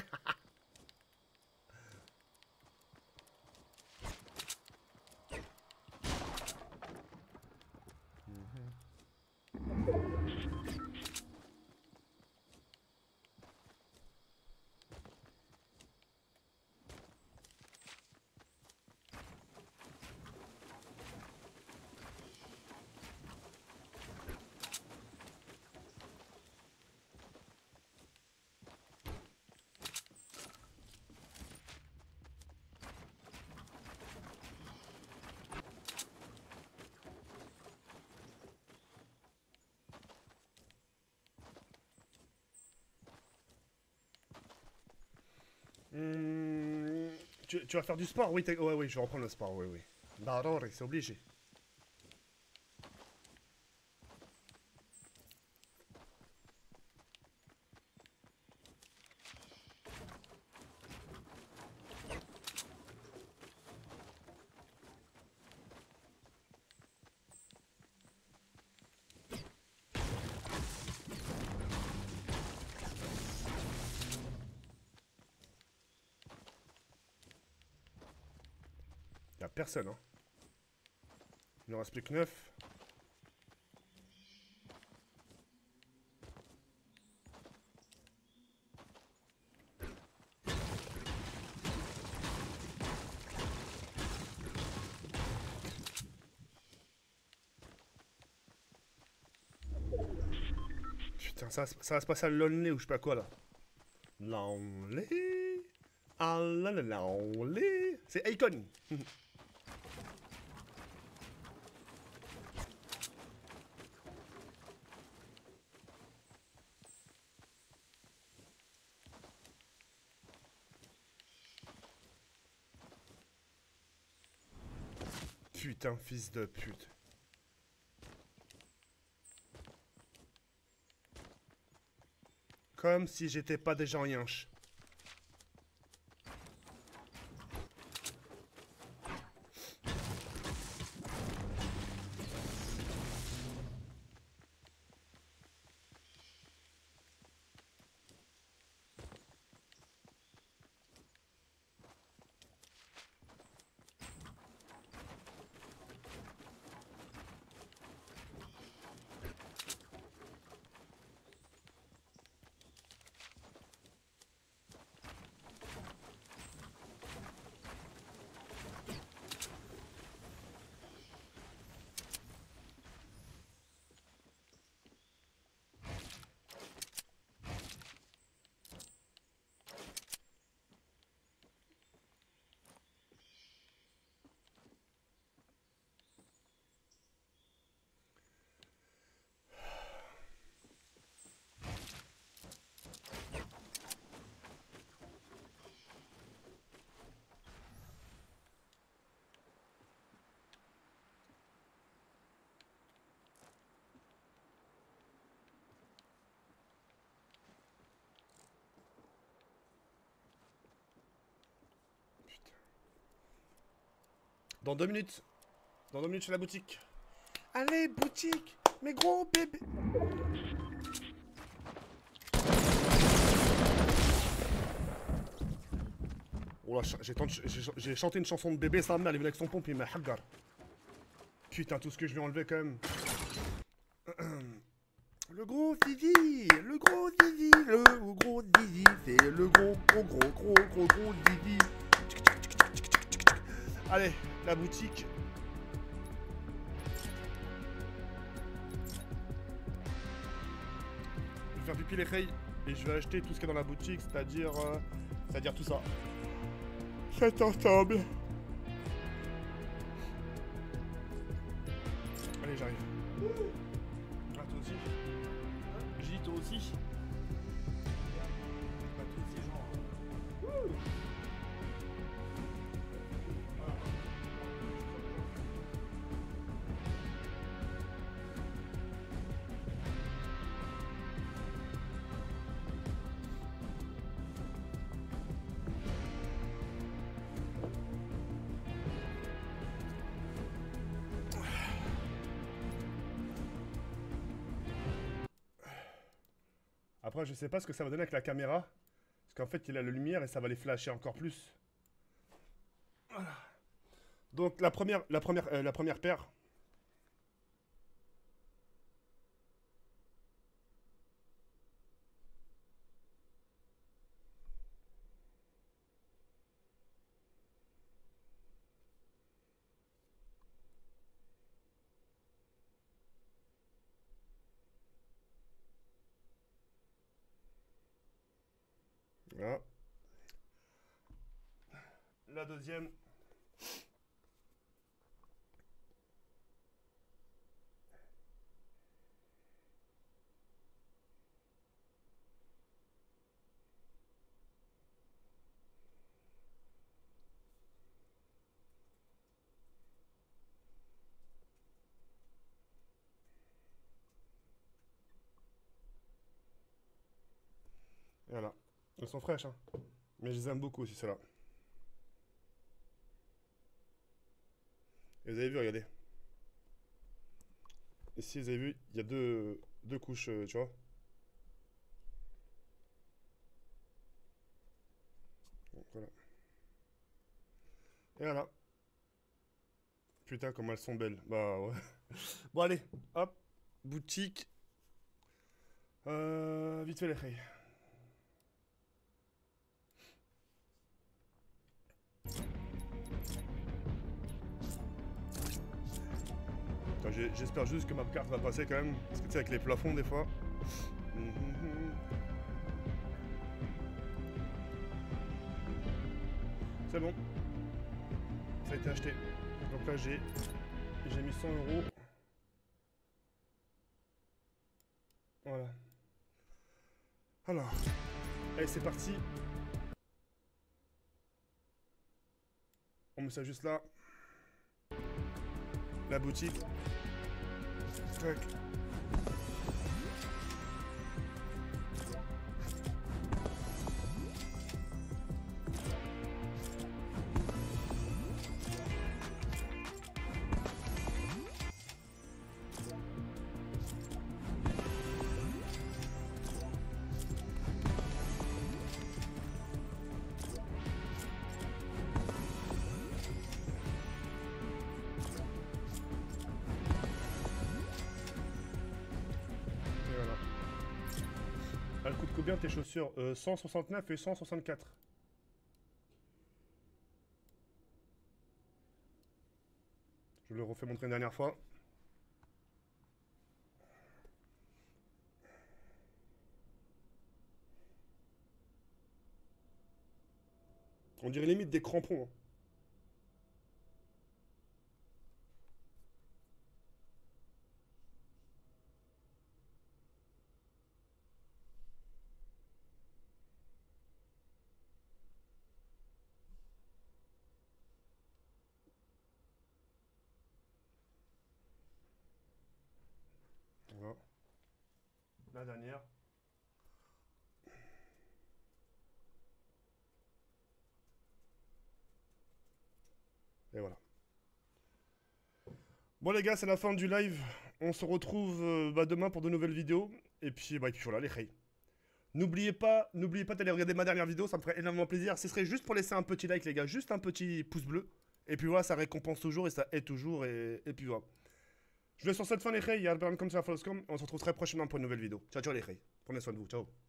Mmh, tu, tu vas faire du sport? Oui, ouais, oui, je vais reprendre le sport, oui, oui. Bah, alors, c'est obligé. Y'a personne, hein. Il ne reste plus que neuf. Putain, ça, ça va se passer à Lonely ou je sais pas quoi là. Lonely. Ah là là, Lonely. C'est Icon. Putain, fils de pute. Comme si j'étais pas déjà en yinche. Dans deux minutes. Dans deux minutes chez la boutique. Allez, boutique. Mes gros bébés. Oh là, j'ai tant de ch- j'ai- j'ai chanté une chanson de bébé, sa mère, elle est venue avec son pompe, il m'a hagar. Putain, tout ce que je vais enlever quand même. Le gros Didi, le gros Didi, le gros Didi, c'est le gros, gros, gros, gros, gros, gros Didi. Allez, la boutique. Je vais faire pipi les reilles et je vais acheter tout ce qu'il y a dans la boutique, c'est-à-dire, euh, c'est-à-dire tout ça. Cet ensemble. Allez, j'arrive. Ah, toi aussi. J, toi aussi. Ah, toi aussi, genre. Après, je sais pas ce que ça va donner avec la caméra. Parce qu'en fait, il a la lumière et ça va les flasher encore plus. Voilà. Donc, la première, la première, euh, la première paire. Voilà. La deuxième. Et voilà. Elles sont fraîches, hein. Mais je les aime beaucoup aussi, celles-là. Et vous avez vu, regardez. Ici, vous avez vu, il y a deux, deux couches, euh, tu vois. Donc, voilà. Et voilà. Putain, comme elles sont belles. Bah ouais. Bon, allez, hop. Boutique. Euh, vite fait les rayes. Attends, j'ai- J'espère juste que ma carte va passer quand même. Parce que tu sais, avec les plafonds, des fois. C'est bon. Ça a été acheté. Donc là, j'ai j'ai mis cent euros. Voilà. Alors. Allez, c'est parti. On met ça juste là. La boutique. Tac. Et voilà. Elles coûtent combien tes chaussures? euh, cent soixante-neuf et cent soixante-quatre. Je le refais montrer une dernière fois. On dirait limite des crampons, hein. Voilà. La dernière. Et voilà. Bon les gars, c'est la fin du live. On se retrouve euh, bah, demain pour de nouvelles vidéos. Et puis, bah, et puis voilà, les reilles. N'oubliez pas, n'oubliez pas d'aller regarder ma dernière vidéo, ça me ferait énormément plaisir. Ce serait juste pour laisser un petit like les gars, juste un petit pouce bleu. Et puis voilà, ça récompense toujours et ça aide toujours et, et puis voilà. Je vais sur cette fin les reilles, il y a le comme ça, on se retrouve très prochainement pour une nouvelle vidéo. Ciao ciao les reilles, prenez soin de vous, ciao.